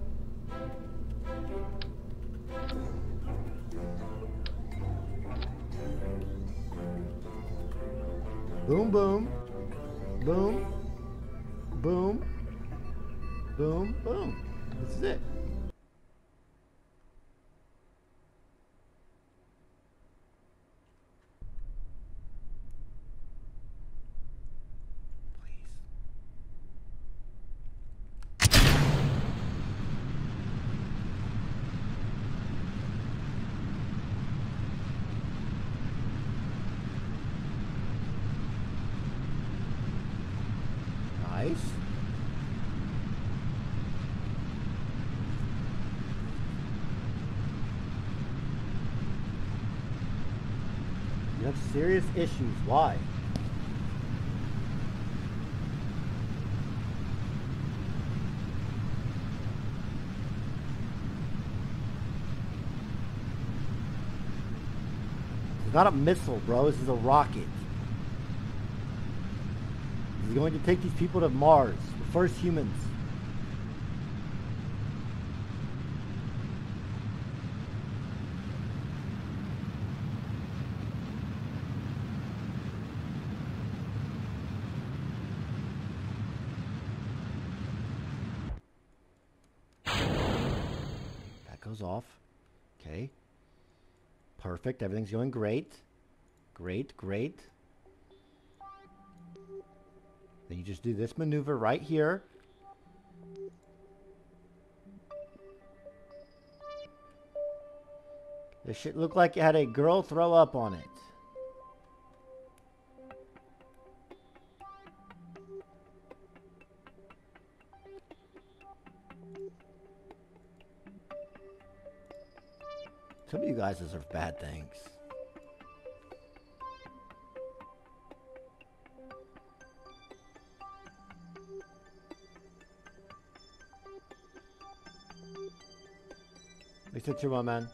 Boom, boom. Boom. Boom. Boom, boom. This is it. Nice. You have serious issues. Why? It's not a missile, bro. This is a rocket. This is going to take these people to Mars. The first humans. Goes off. Okay. Perfect. Everything's going great. Great, great. Then you just do this maneuver right here. This shit looked like it had a girl throw up on it. Some of you guys deserve bad things. Lisa two, my man.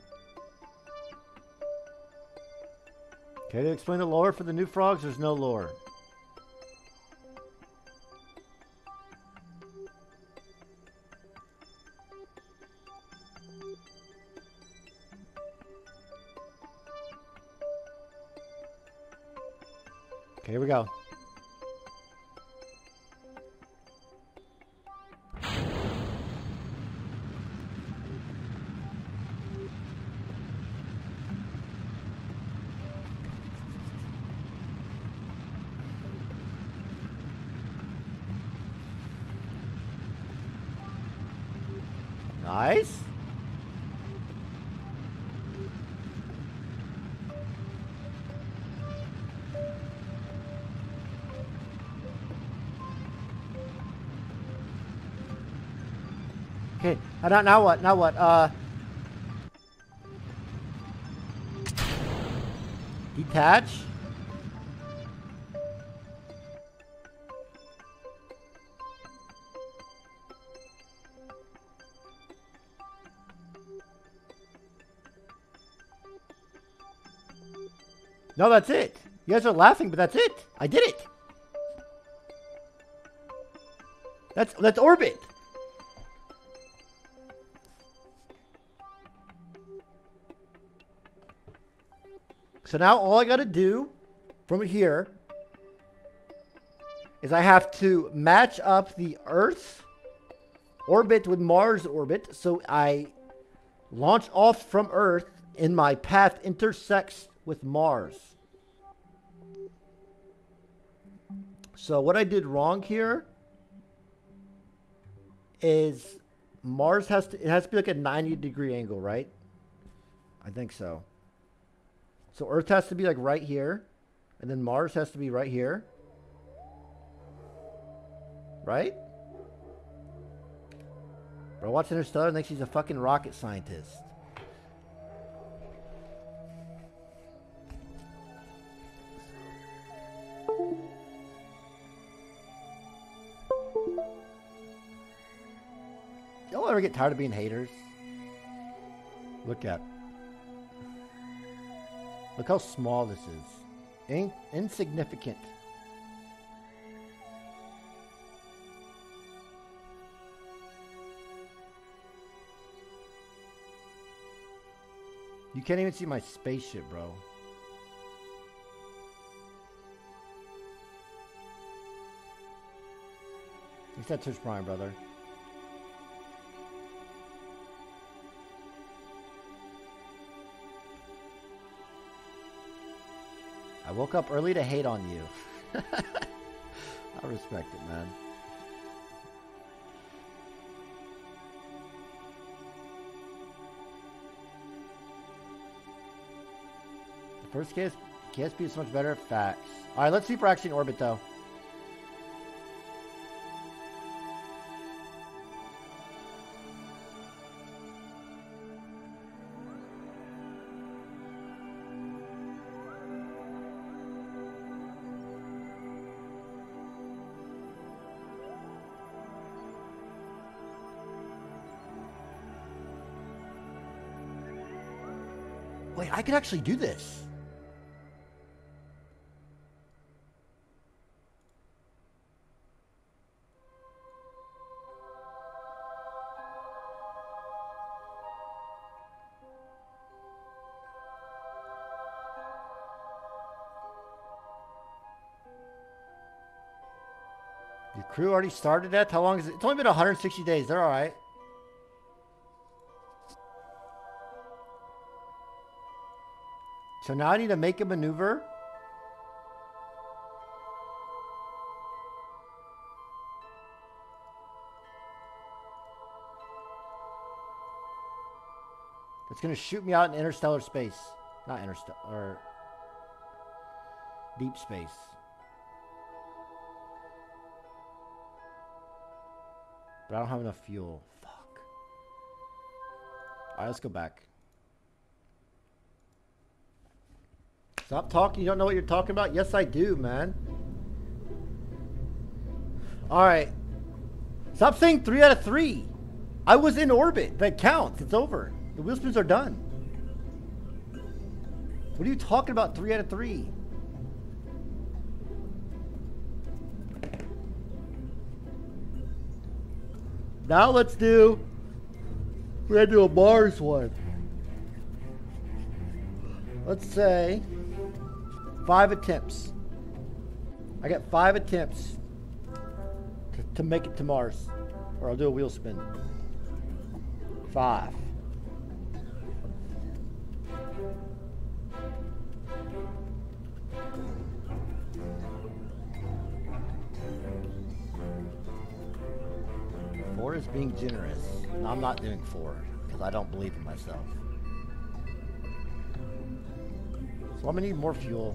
Okay, to explain the lore for the new frogs, there's no lore. Okay, here we go. Nice. Okay, uh, now, now what? Now what? Uh, detach. No, that's it. You guys are laughing, but that's it. I did it. That's that's orbit. So now all I got to do from here is I have to match up the Earth orbit with Mars orbit. So I launch off from Earth and my path intersects with Mars. So what I did wrong here is Mars has to, it has to be like a ninety degree angle, right? I think so. So Earth has to be like right here, and then Mars has to be right here. Right? Bro, watch Interstellar and thinks he's a fucking rocket scientist. Y'all ever get tired of being haters? Look at. Look how small this is. In insignificant. You can't even see my spaceship, bro. It's that Twitch Prime, brother. I woke up early to hate on you. I respect it, man. The first K S P is so much better. Facts. Alright, let's see if we're actually in orbit, though. Wait, I can actually do this. Your crew already started that? How long is it? It's only been one hundred sixty days. They're all right. So now I need to make a maneuver. It's going to shoot me out in interstellar space. Not interstellar, or deep space. But I don't have enough fuel. Fuck. Alright, let's go back. Stop talking. You don't know what you're talking about? Yes, I do, man. Alright. Stop saying three out of three. I was in orbit. That counts. It's over. The wheel spins are done. What are you talking about? Three out of three. Now let's do. We're gonna do a Mars one. Let's say five attempts. I got five attempts to, to make it to Mars, or I'll do a wheel spin. Five. Four is being generous. No, I'm not doing four because I don't believe in myself. So I'm gonna need more fuel.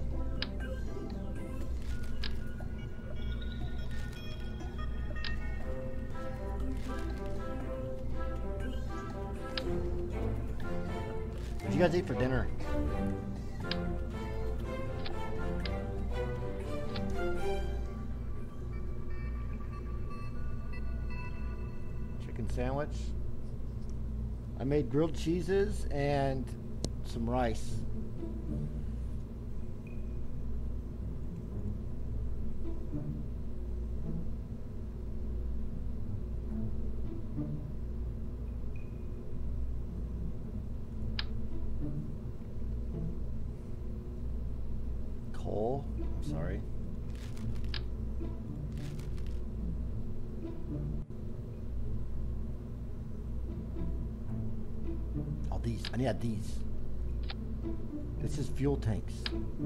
What did you guys eat for dinner? Chicken sandwich. I made grilled cheeses and some rice. Coal. I'm sorry. Oh, these. I need these. This is fuel tanks.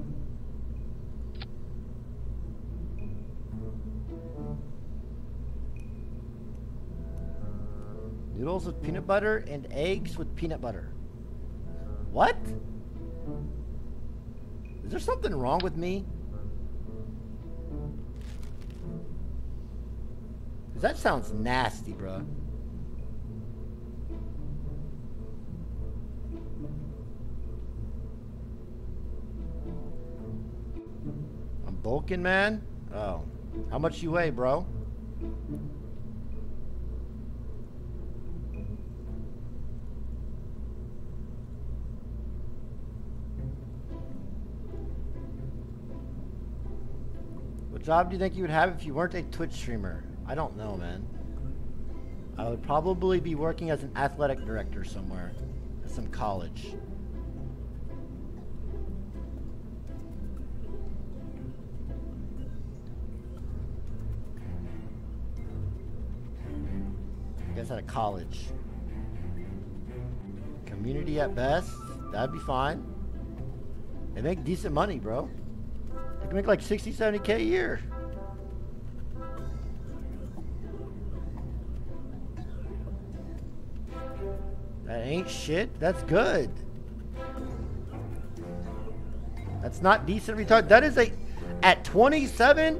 Noodles with peanut butter and eggs with peanut butter. What? Is there something wrong with me? Cause that sounds nasty, bro. I'm bulking, man. Oh, how much you weigh, bro? What job do you think you would have if you weren't a Twitch streamer? I don't know, man. I would probably be working as an athletic director somewhere at some college. I guess at a college. Community at best. That'd be fine. They make decent money, bro. They can make like sixty, seventy K a year. That ain't shit. That's good. That's not decent retard. That is a... At twenty-seven?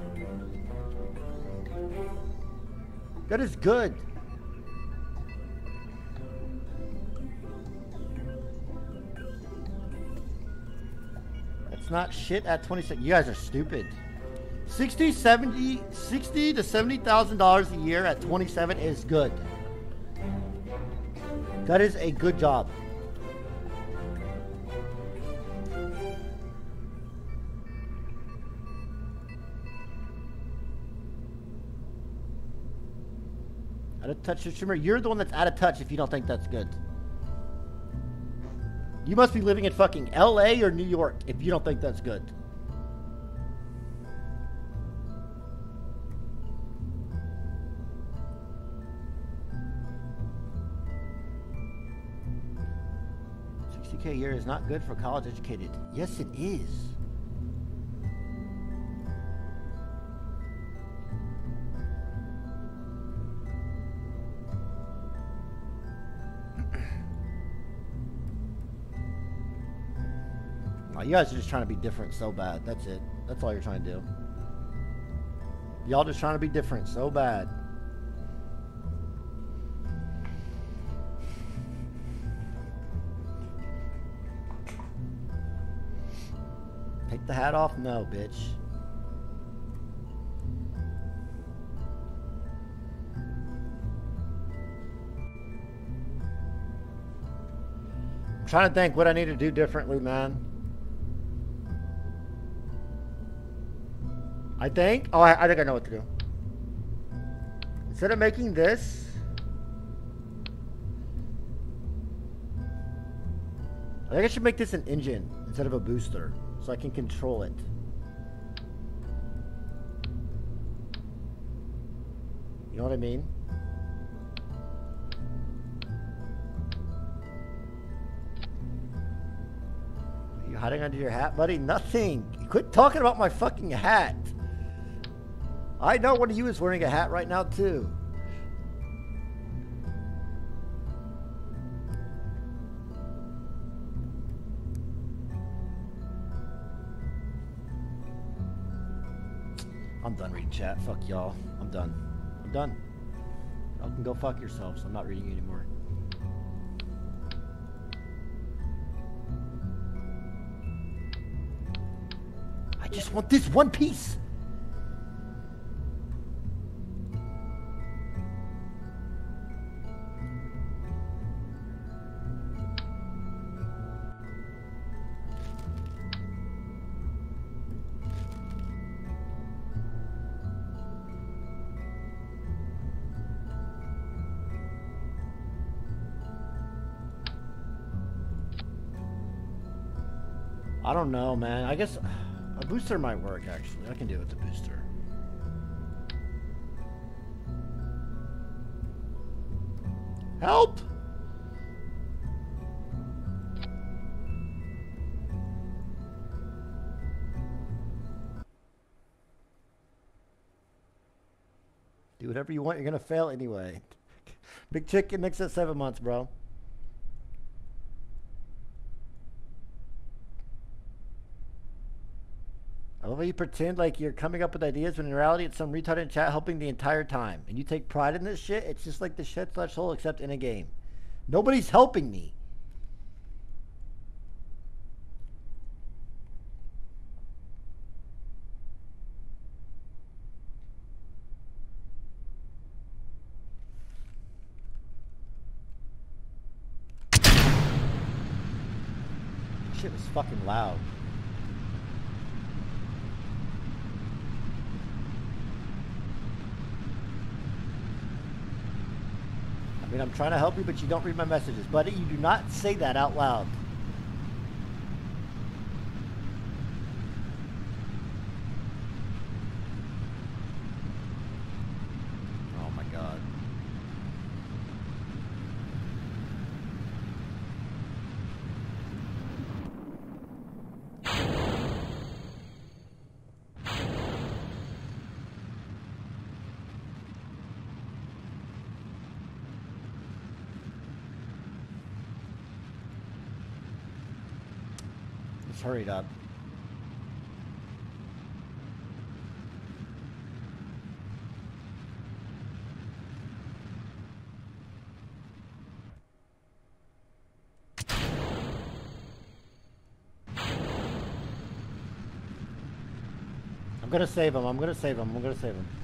That is good. That's not shit at twenty-six. You guys are stupid. sixty, seventy, sixty to seventy thousand dollars a year at twenty-seven is good. That is a good job. Out of touch, streamer. You're the one that's out of touch if you don't think that's good. You must be living in fucking L A or New York if you don't think that's good. two K a year is not good for college educated. Yes, it is. Oh, you guys are just trying to be different so bad. That's it. That's all you're trying to do. Y'all just trying to be different so bad. Take the hat off? No, bitch. I'm trying to think what I need to do differently, man. I think, oh, I, I think I know what to do. Instead of making this, I think I should make this an engine instead of a booster, so I can control it. You know what I mean? Are you hiding under your hat, buddy? Nothing. Quit talking about my fucking hat. I know one of you is wearing a hat right now, too. I'm done reading chat. Fuck y'all. I'm done. I'm done. Y'all can go fuck yourselves. I'm not reading you anymore. I just want this one piece. I don't know, man. I guess a booster might work, actually. I can do it with the booster. Help! Do whatever you want. You're going to fail anyway. Big Chicken next at seven months, bro. I love how you pretend like you're coming up with ideas when in reality it's some retard in chat helping the entire time. And you take pride in this shit. It's just like the shit slash hole except in a game. Nobody's helping me. Shit was fucking loud. I mean, I'm trying to help you, but you don't read my messages. Buddy, you do not say that out loud. Oh my God. Hurried up. I'm gonna save him. I'm gonna save him. I'm gonna save him.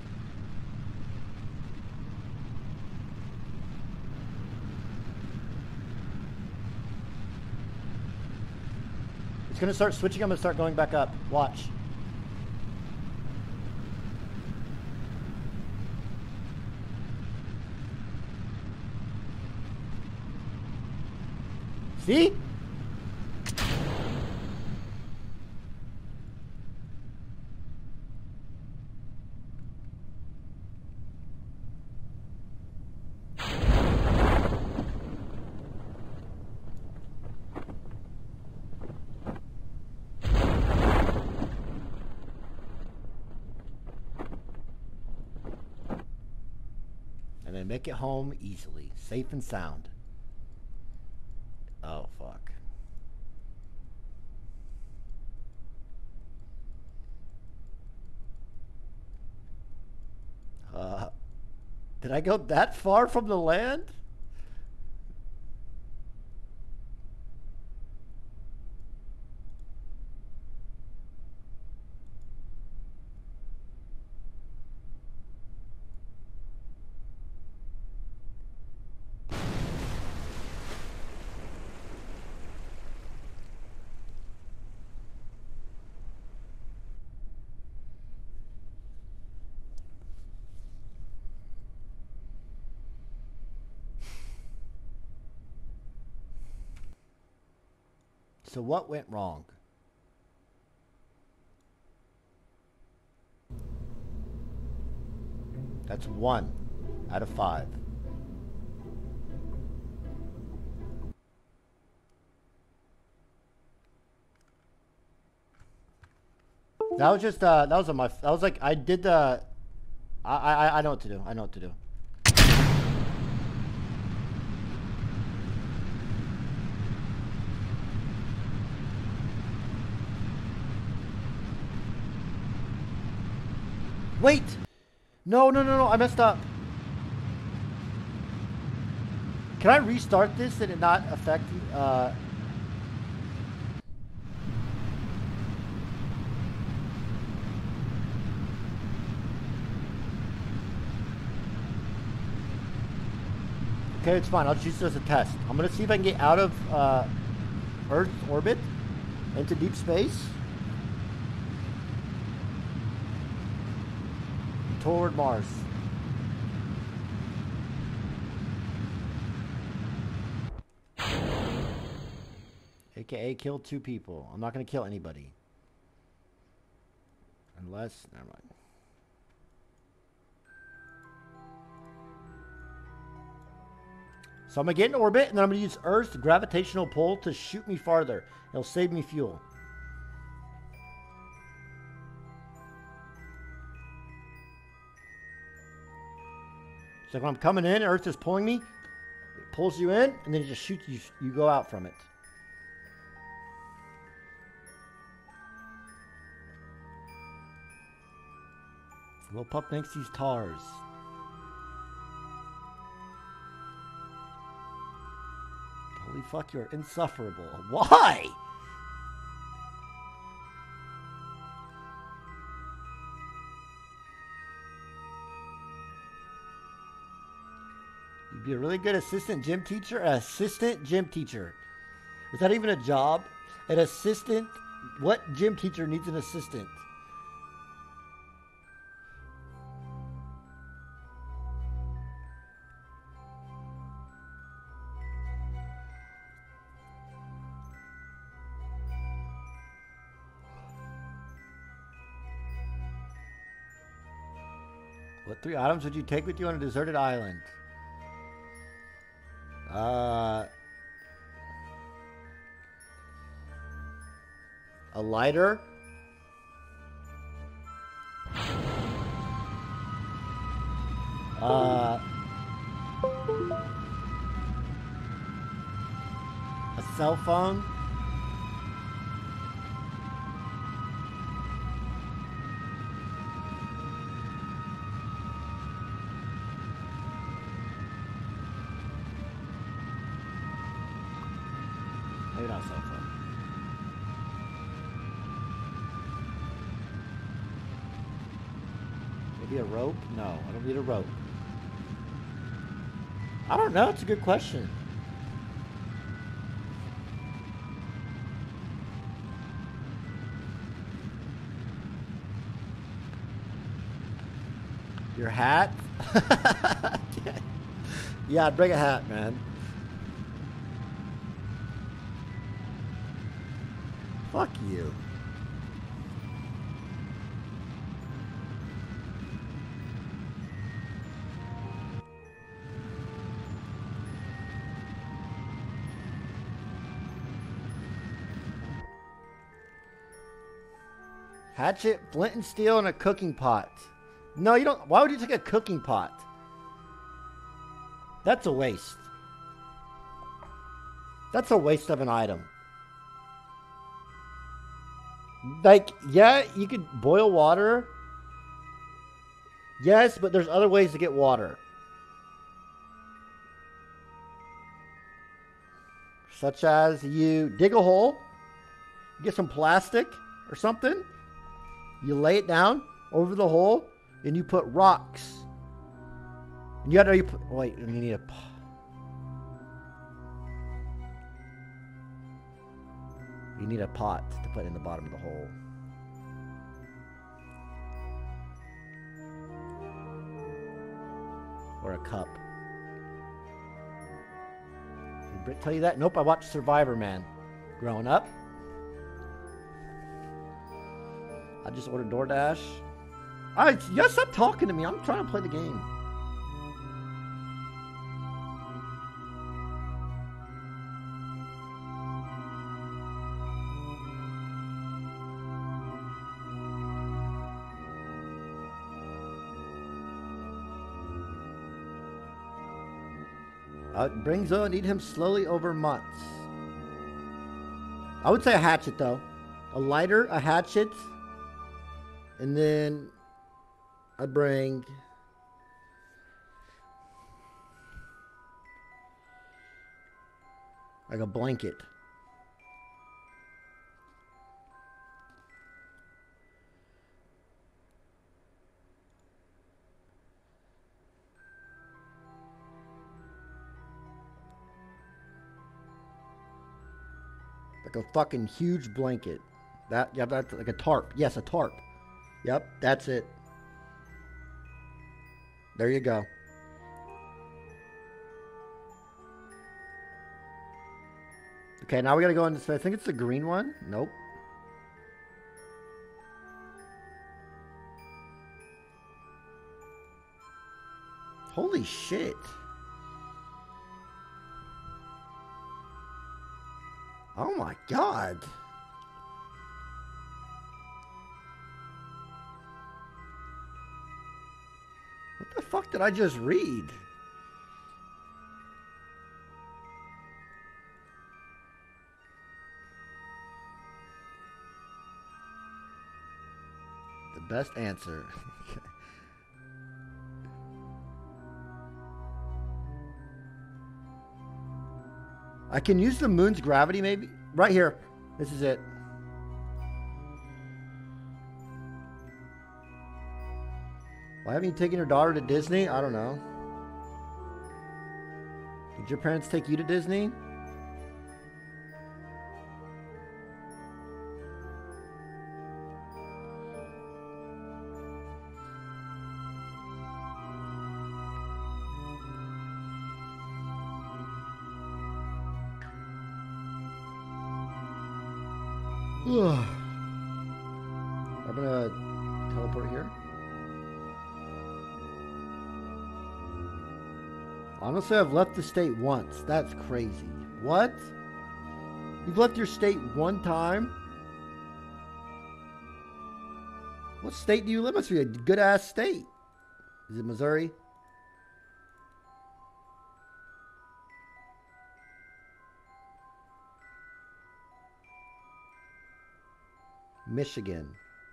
It's gonna start switching. I'm gonna start going back up. Watch. See? And then make it home easily. Safe and sound. Oh, fuck. Uh, did I go that far from the land? So what went wrong? That's one out of five. That was just uh that was on my that was like I did the I I I know what to do. I know what to do. Wait! No, no, no, no, I messed up. Can I restart this and it not affect, uh... Okay, it's fine. I'll just use it as a test. I'm gonna see if I can get out of, uh, Earth's orbit into deep space. Toward Mars. A K A kill two people. I'm not going to kill anybody. Unless, never mind. So I'm going to get in orbit and then I'm going to use Earth's gravitational pull to shoot me farther. It'll save me fuel. So when I'm coming in, Earth is pulling me. It pulls you in, and then it just shoots you. You go out from it. Lil Pup thinks he's Tars. Holy fuck, you're insufferable. Why? Be a really good assistant gym teacher. An assistant gym teacher. Is that even a job? An assistant? What gym teacher needs an assistant? What three items would you take with you on a deserted island? Uh, a lighter. Uh, a cell phone. Maybe not cell phone. Maybe a rope? No, I don't need a rope. I don't know. It's a good question. Your hat? Yeah, I'd bring a hat, man. Fuck you. Hatchet, flint and steel, and a cooking pot. No, you don't. Why would you take a cooking pot? That's a waste. That's a waste of an item. Like, yeah, you could boil water. Yes, but there's other ways to get water. Such as you dig a hole, get some plastic or something, you lay it down over the hole, and you put rocks. And you gotta, you put, wait, you need a, you need a pot to put in the bottom of the hole. Or a cup. Did Britt tell you that? Nope, I watched Survivor, man. Growing up. I just ordered DoorDash. I, yes, stop talking to me. I'm trying to play the game. Uh, brings on, eat him slowly over months. I would say a hatchet, though. A lighter, a hatchet. And then I bring like a blanket. Like a fucking huge blanket. That, yeah, that's like a tarp. Yes, a tarp. Yep, that's it. There you go. Okay, now we gotta go in this. I think it's the green one. Nope. Holy shit. Oh my god. What the fuck did I just read? The best answer. I can use the moon's gravity maybe? Right here. This is it. Why haven't you taken your daughter to Disney? I don't know. Did your parents take you to Disney? I'm gonna teleport here. Honestly, I've left the state once. That's crazy. What? You've left your state one time? What state do you live in? Must be a good ass state. Is it Missouri? Michigan.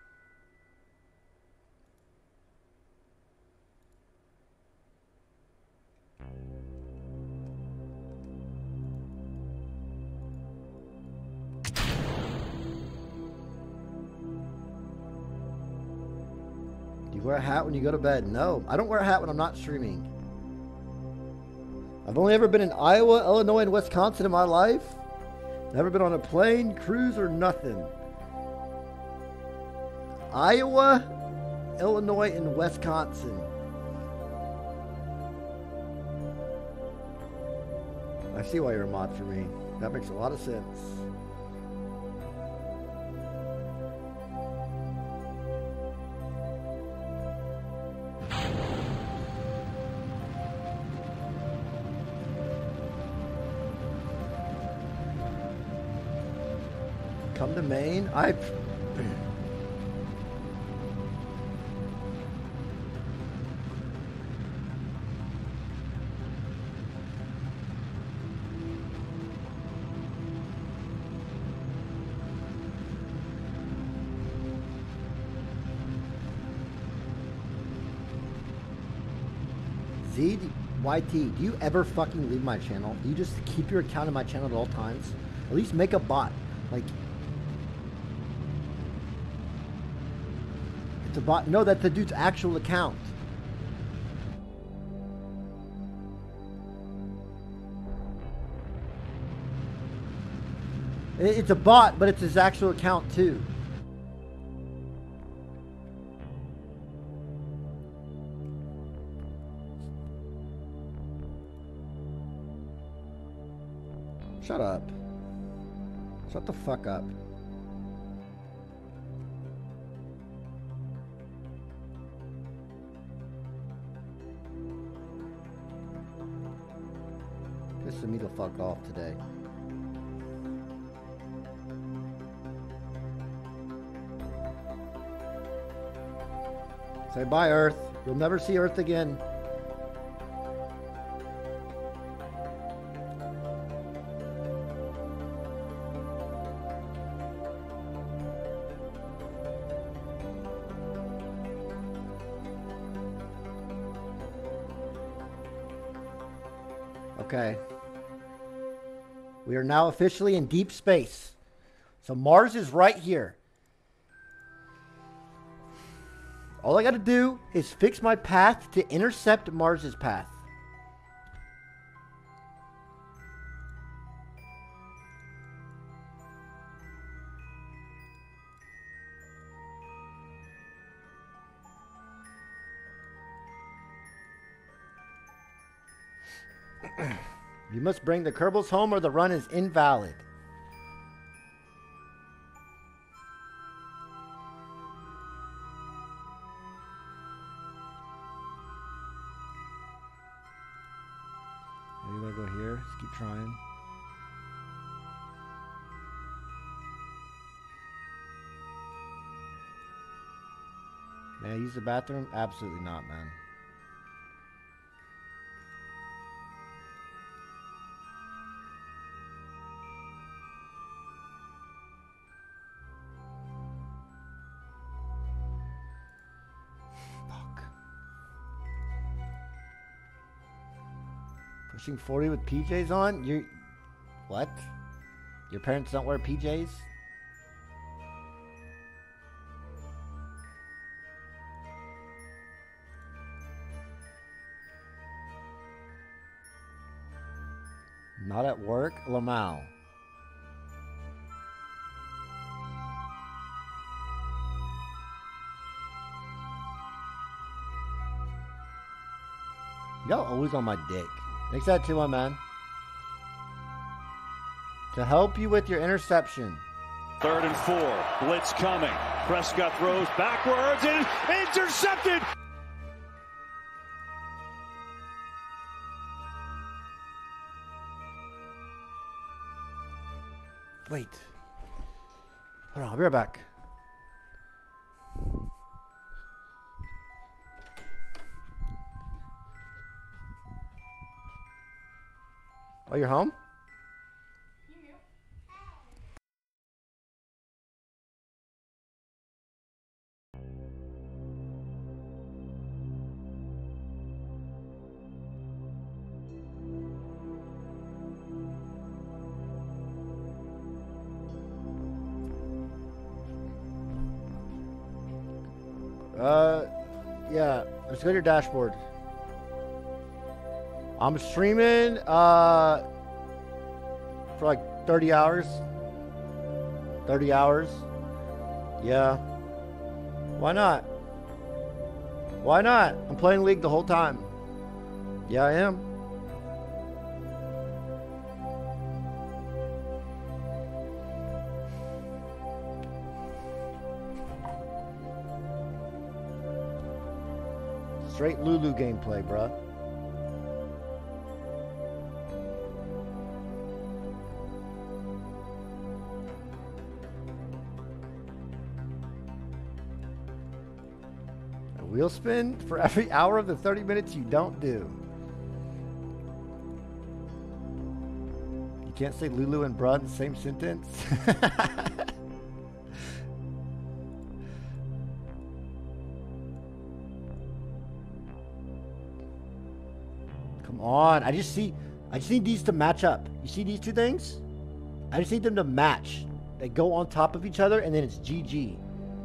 Do you wear a hat when you go to bed? No, I don't wear a hat when I'm not streaming. I've only ever been in Iowa, Illinois, and Wisconsin in my life. Never been on a plane, cruise, or nothing. Iowa, Illinois, and Wisconsin. I see why you're a mod for me. That makes a lot of sense. Come to Maine? I... Z, Y T, do you ever fucking leave my channel? Do you just keep your account in my channel at all times? At least make a bot. Like, it's a bot. No, that's the dude's actual account. It's a bot, but it's his actual account too. Shut up. Shut the fuck up. Pissing me the fuck off today. Say bye, Earth. You'll never see Earth again. Okay. We are now officially in deep space. So Mars is right here. All I got to do is fix my path to intercept Mars's path. You must bring the Kerbals home or the run is invalid. Maybe I go here. Just keep trying. May I use the bathroom? Absolutely not, man. Pushing forty with P Js on? You what? Your parents don't wear P Js? Not at work? Lamau. Y'all always on my dick. Thanks that too, my man. To help you with your interception. Third and four. Blitz coming. Prescott throws backwards and intercepted. Wait. Hold on, I'll be right back. Oh, you're home? Uh, yeah. Let's go to your dashboard. I'm streaming uh for like thirty hours. thirty hours. Yeah. Why not? Why not? I'm playing League the whole time. Yeah, I am. Straight Lulu gameplay, bruh. A wheel spin for every hour of the thirty minutes you don't do. You can't say Lulu and bruh in the same sentence. Come on. I just see, I just need these to match up. You see these two things? I just need them to match. They go on top of each other and then it's G G.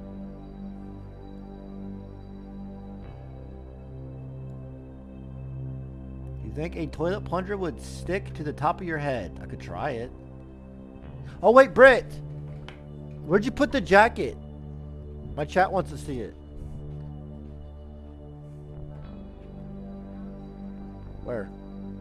You think a toilet plunger would stick to the top of your head? I could try it. Oh wait, Britt! Where'd you put the jacket? My chat wants to see it. Where?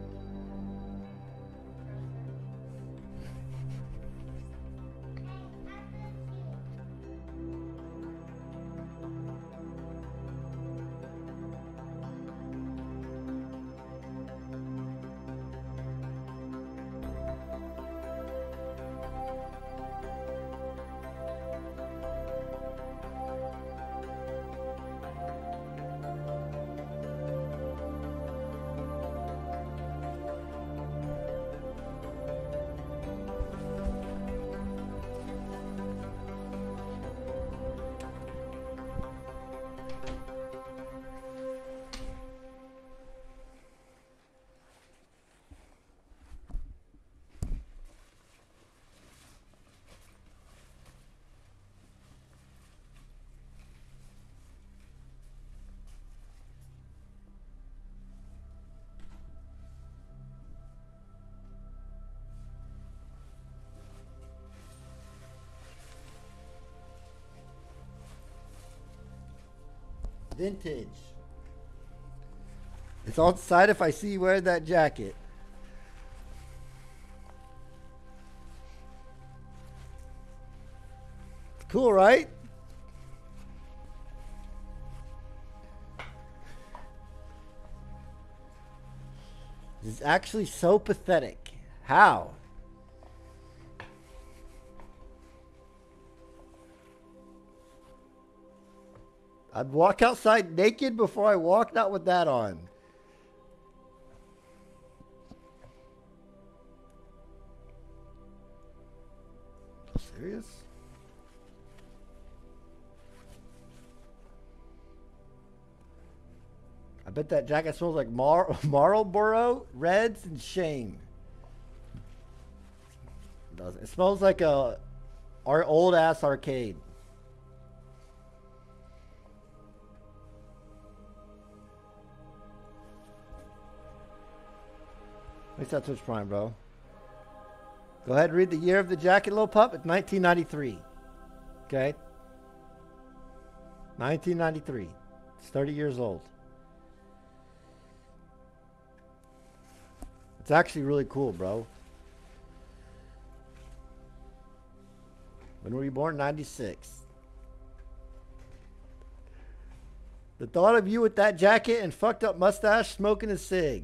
Vintage. It's on side if I see you wearing that jacket. Cool, right? This is actually so pathetic. How? I'd walk outside naked before I walk, not with that on. Serious? I bet that jacket smells like Mar Marlboro, Reds, and shame. It doesn't. It smells like a our old ass arcade. What's that Twitch Prime, bro? Go ahead and read the year of the jacket, little pup. It's nineteen ninety-three. Okay? nineteen ninety-three. It's thirty years old. It's actually really cool, bro. When were you born? ninety-six. The thought of you with that jacket and fucked up mustache smoking a cig.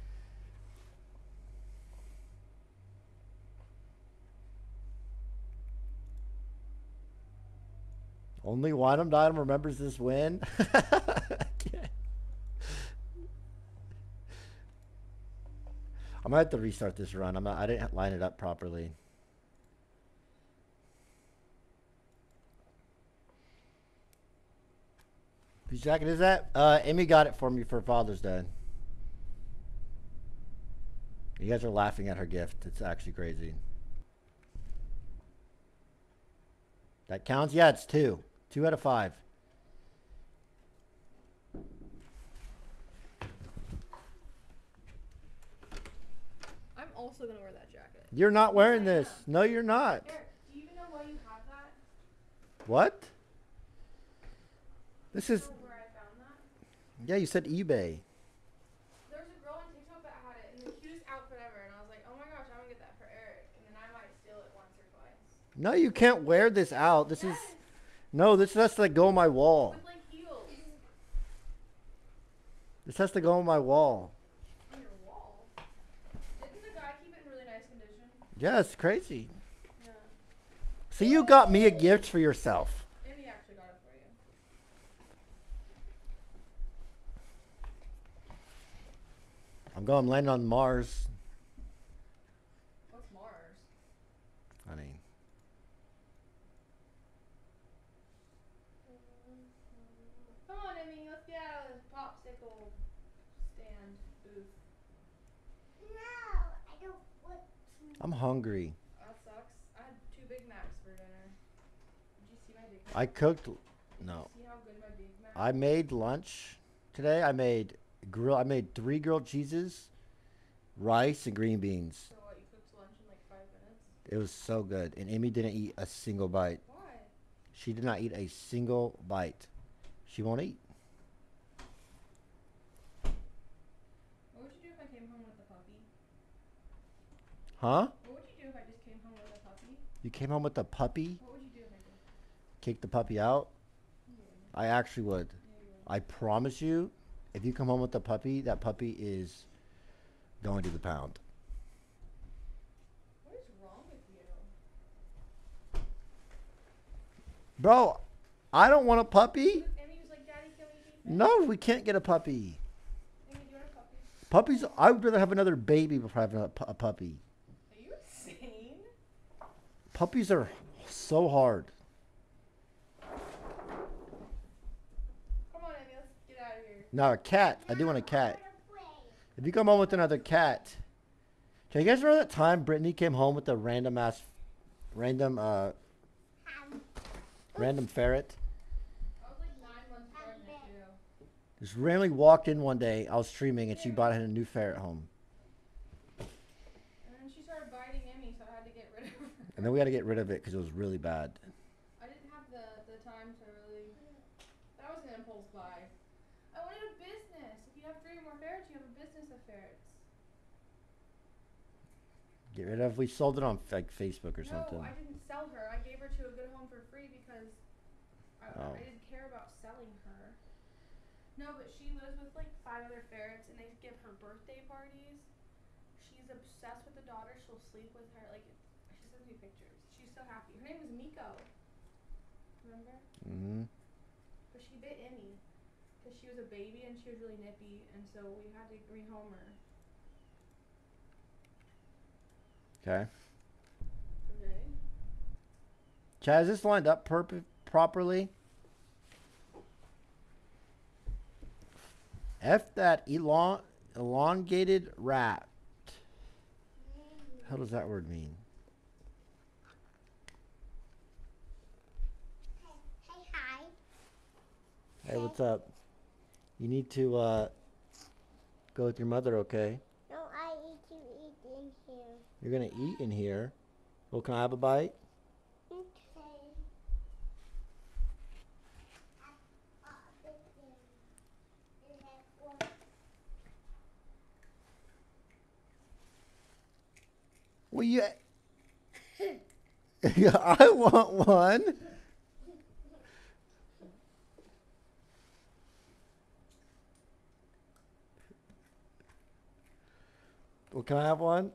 Only Wynham Dynam remembers this win. I might have to restart this run. I'm not, I didn't line it up properly. Whose jacket is that? Uh, Amy got it for me for Father's Day. You guys are laughing at her gift. It's actually crazy. That counts? Yeah, it's two. Two out of five. I'm also going to wear that jacket. You're not wearing this. No, you're not. Eric, do you even know why you have that? What? This is... Where I found that? Yeah, you said eBay. There's a girl on TikTok that had it in the cutest outfit ever, and I was like, oh my gosh, I'm going to get that for Eric, and then I might steal it once or twice. No, you can't wear this out. This yes. is... No, this has to like, go on my wall. With like heels. This has to go on my wall. On your wall? Didn't the guy keep it in really nice condition? Yeah, it's crazy. Yeah. So you got me a gift for yourself. Amy actually got it for you. I'm going landing on Mars. What's Mars? Honey. Come on, Amy, let's get out of this popsicle stand booth. I'm hungry. That sucks. I had two Big Macs for dinner. Did you see my Big Mac? I cooked. No. See how good my Big Mac? I made lunch today. I made grill. I made three grilled cheeses, rice, and green beans. So what? You cooked lunch in like five minutes? It was so good, and Amy didn't eat a single bite. Why? She did not eat a single bite. She won't eat. What would you do if I came home with a puppy? Huh? What would you do if I just came home with a puppy? You came home with a puppy? What would you do if I did? Kick the puppy out? I actually would. I promise you, if you come home with a puppy, that puppy is going to the pound. What is wrong with you? Bro, I don't want a puppy. Amy was like, Daddy, can we be No, we can't get a puppy. Amy, do you want a puppy? Puppies, I would rather have another baby before having a, pu- a puppy. Are you insane? Puppies are so hard. Come on, Amy, let's get out of here. No, a cat. I do want a cat. If you come home with another cat. Okay, you guys remember that time Brittany came home with a random ass, random, uh, random ferret? I was like nine months pregnant, too. Just randomly walked in one day. I was streaming and she brought in a new ferret home. And then she started biting Amy, so I had to get rid of her. And then we had to get rid of it because it was really bad. I didn't have the, the time to really... That was an impulse buy. I wanted a business. If you have three or more ferrets, you have a business of ferrets. Get rid of. We sold it on like Facebook or no, something. I didn't sell her. I gave her to a good home for free because I, Oh. I didn't care about selling her. No, but she lives with like five other ferrets, and they give her birthday parties. She's obsessed with the daughter. She'll sleep with her. Like, she sends me pictures. She's so happy. Her name was Miko. Remember? Mm-hmm. But she bit Emmy because she was a baby and she was really nippy, and so we had to rehome her. Okay. Okay. Chad, is this lined up perp- properly? F that elong elongated rat. How does that word mean? Hey, hi. Hey, what's up? You need to uh, go with your mother, okay? No, I eat to eat in here. You're gonna eat in here. Well, can I have a bite? Okay. Well, you. Yeah, I want one. Well, can I have one?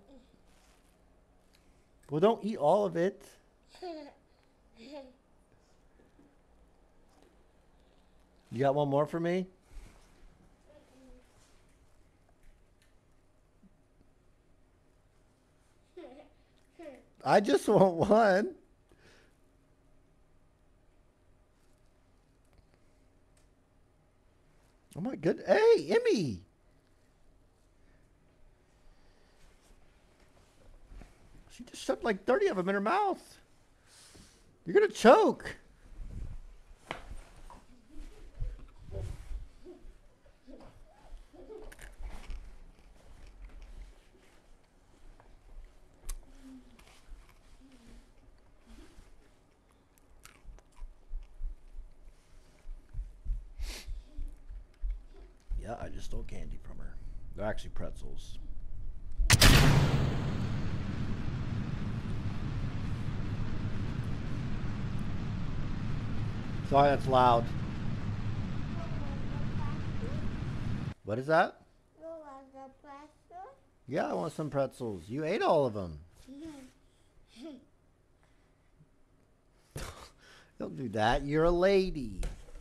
Well, don't eat all of it. You got one more for me? I just want one. Oh my good. Hey, Emmy. She just shoved like thirty of them in her mouth. You're going to choke. Yeah, I just stole candy from her. They're actually pretzels. Sorry, that's loud. What is that? You want the pretzel? Yeah, I want some pretzels. You ate all of them. Don't do that. You're a lady.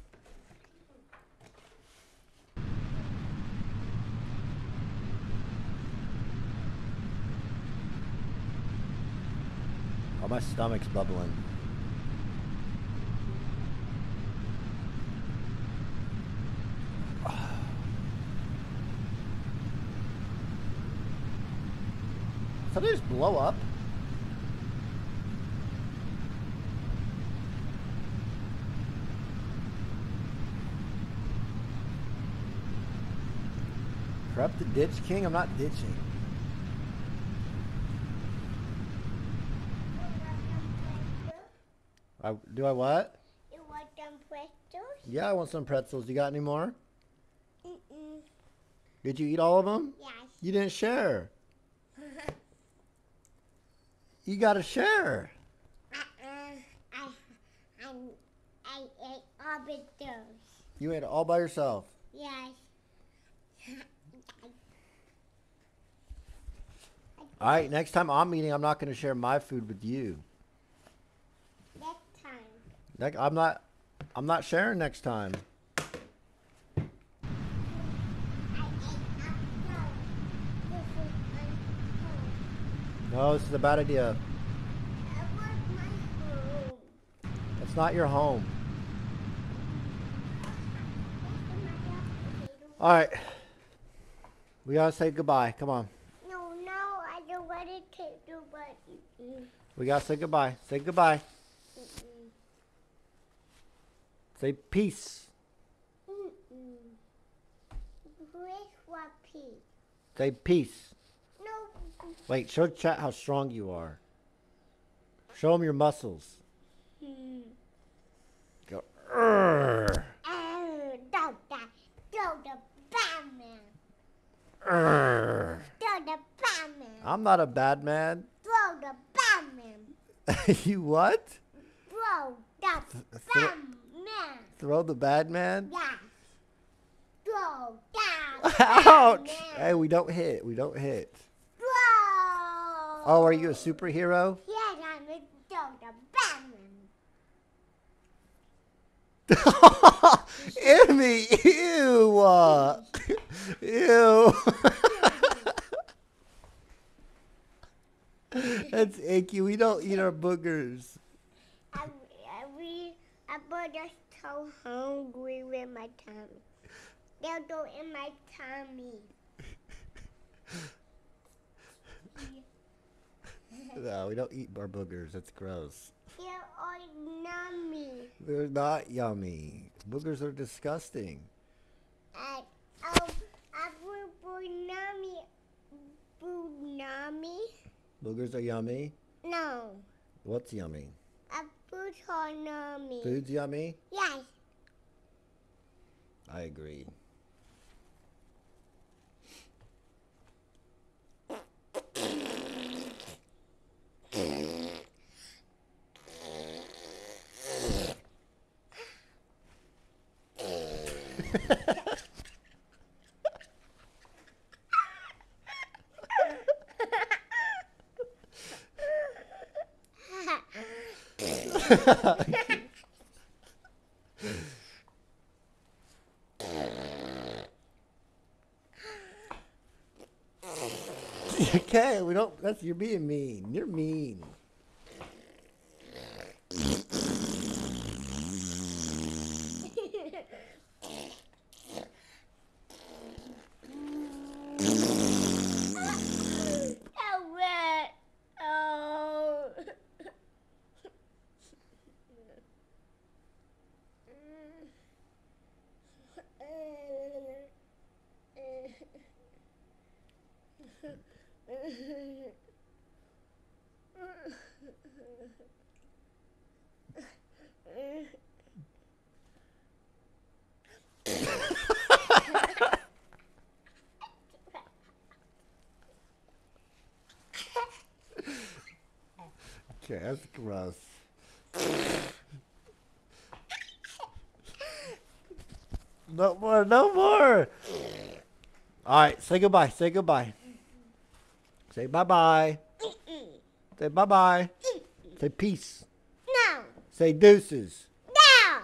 Oh, my stomach's bubbling. Something just blow up? Prep the ditch king? I'm not ditching. I, do I what? You want them pretzels? Yeah, I want some pretzels. You got any more? Mm-mm. Did you eat all of them? Yes. You didn't share. You gotta share. Uh-uh. I, I, I ate all of those. You ate it all by yourself. Yes. All right, next time I'm eating, I'm not going to share my food with you. Next time. Next, I'm not. I'm not sharing next time. No, this is a bad idea. I want my home. It's not your home. All right. We gotta say goodbye. Come on. No, no, I don't want to take the button. We gotta say goodbye. Say goodbye. Mm-mm. Say peace. Mm-mm. Where's what pea? Say peace. No. Wait, show chat how strong you are. Show them your muscles. Hmm. Go. Urgh. Oh, don't that. Don't the Batman. Urgh. Don't the Batman. I'm not a bad man. Throw the Batman. You what? Throw the Th- Batman. Throw the bad man? Yeah. Throw the Ouch! Batman. Hey, we don't hit. We don't hit. Throw. Oh, are you a superhero? Yes, I'm a throw the Batman. Emmy, ew. uh, Ew. That's icky. We don't eat our boogers. I, I, we, I was just so hungry with my tummy. They'll go in my tummy. No, we don't eat our boogers. That's gross. They're all yummy. They're not yummy. Boogers are disgusting. And, um, I put bunami. Bunami? Boogers are yummy. No. What's yummy? I put honami. Food's yummy? Yes. I agree. Okay, we don't. That's you're being mean. You're mean. Oh, wet. Oh. Okay, that's gross. No more, no more. All right, say goodbye. Say goodbye. Say bye-bye. Say bye-bye. Say peace. No. Say deuces. No.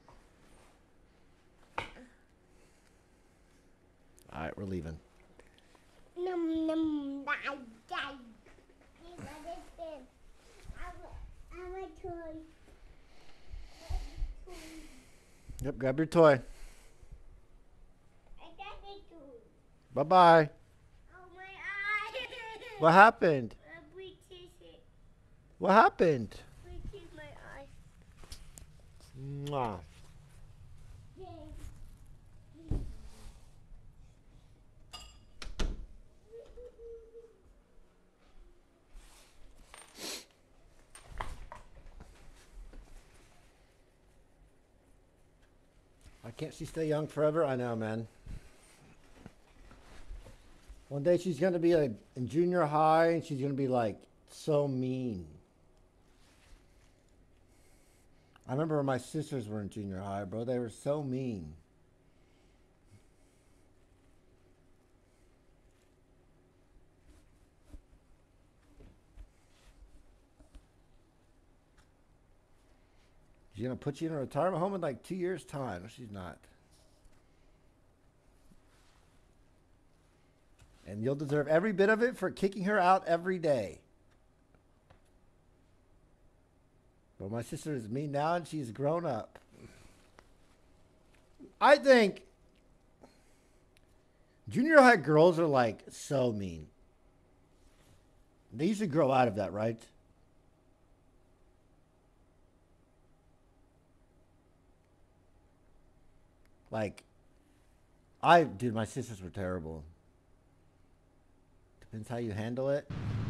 All right, we're leaving. Num num die die. Hey, what is this? I want, I want toy. Yep, grab your toy. I got the toy. Bye-bye. Oh my eye. What happened? What happened? Breaking my eye. Mwah. Why can't she stay young forever? I know, man. One day she's going to be like in junior high and she's going to be like so mean. I remember when my sisters were in junior high, bro. They were so mean. She's going to put you in a retirement home in like two years' time. No, she's not. And you'll deserve every bit of it for kicking her out every day. But my sister is mean now and she's grown up. I think junior high girls are like so mean. They usually grow out of that, right? Like, I, dude, my sisters were terrible. Depends how you handle it.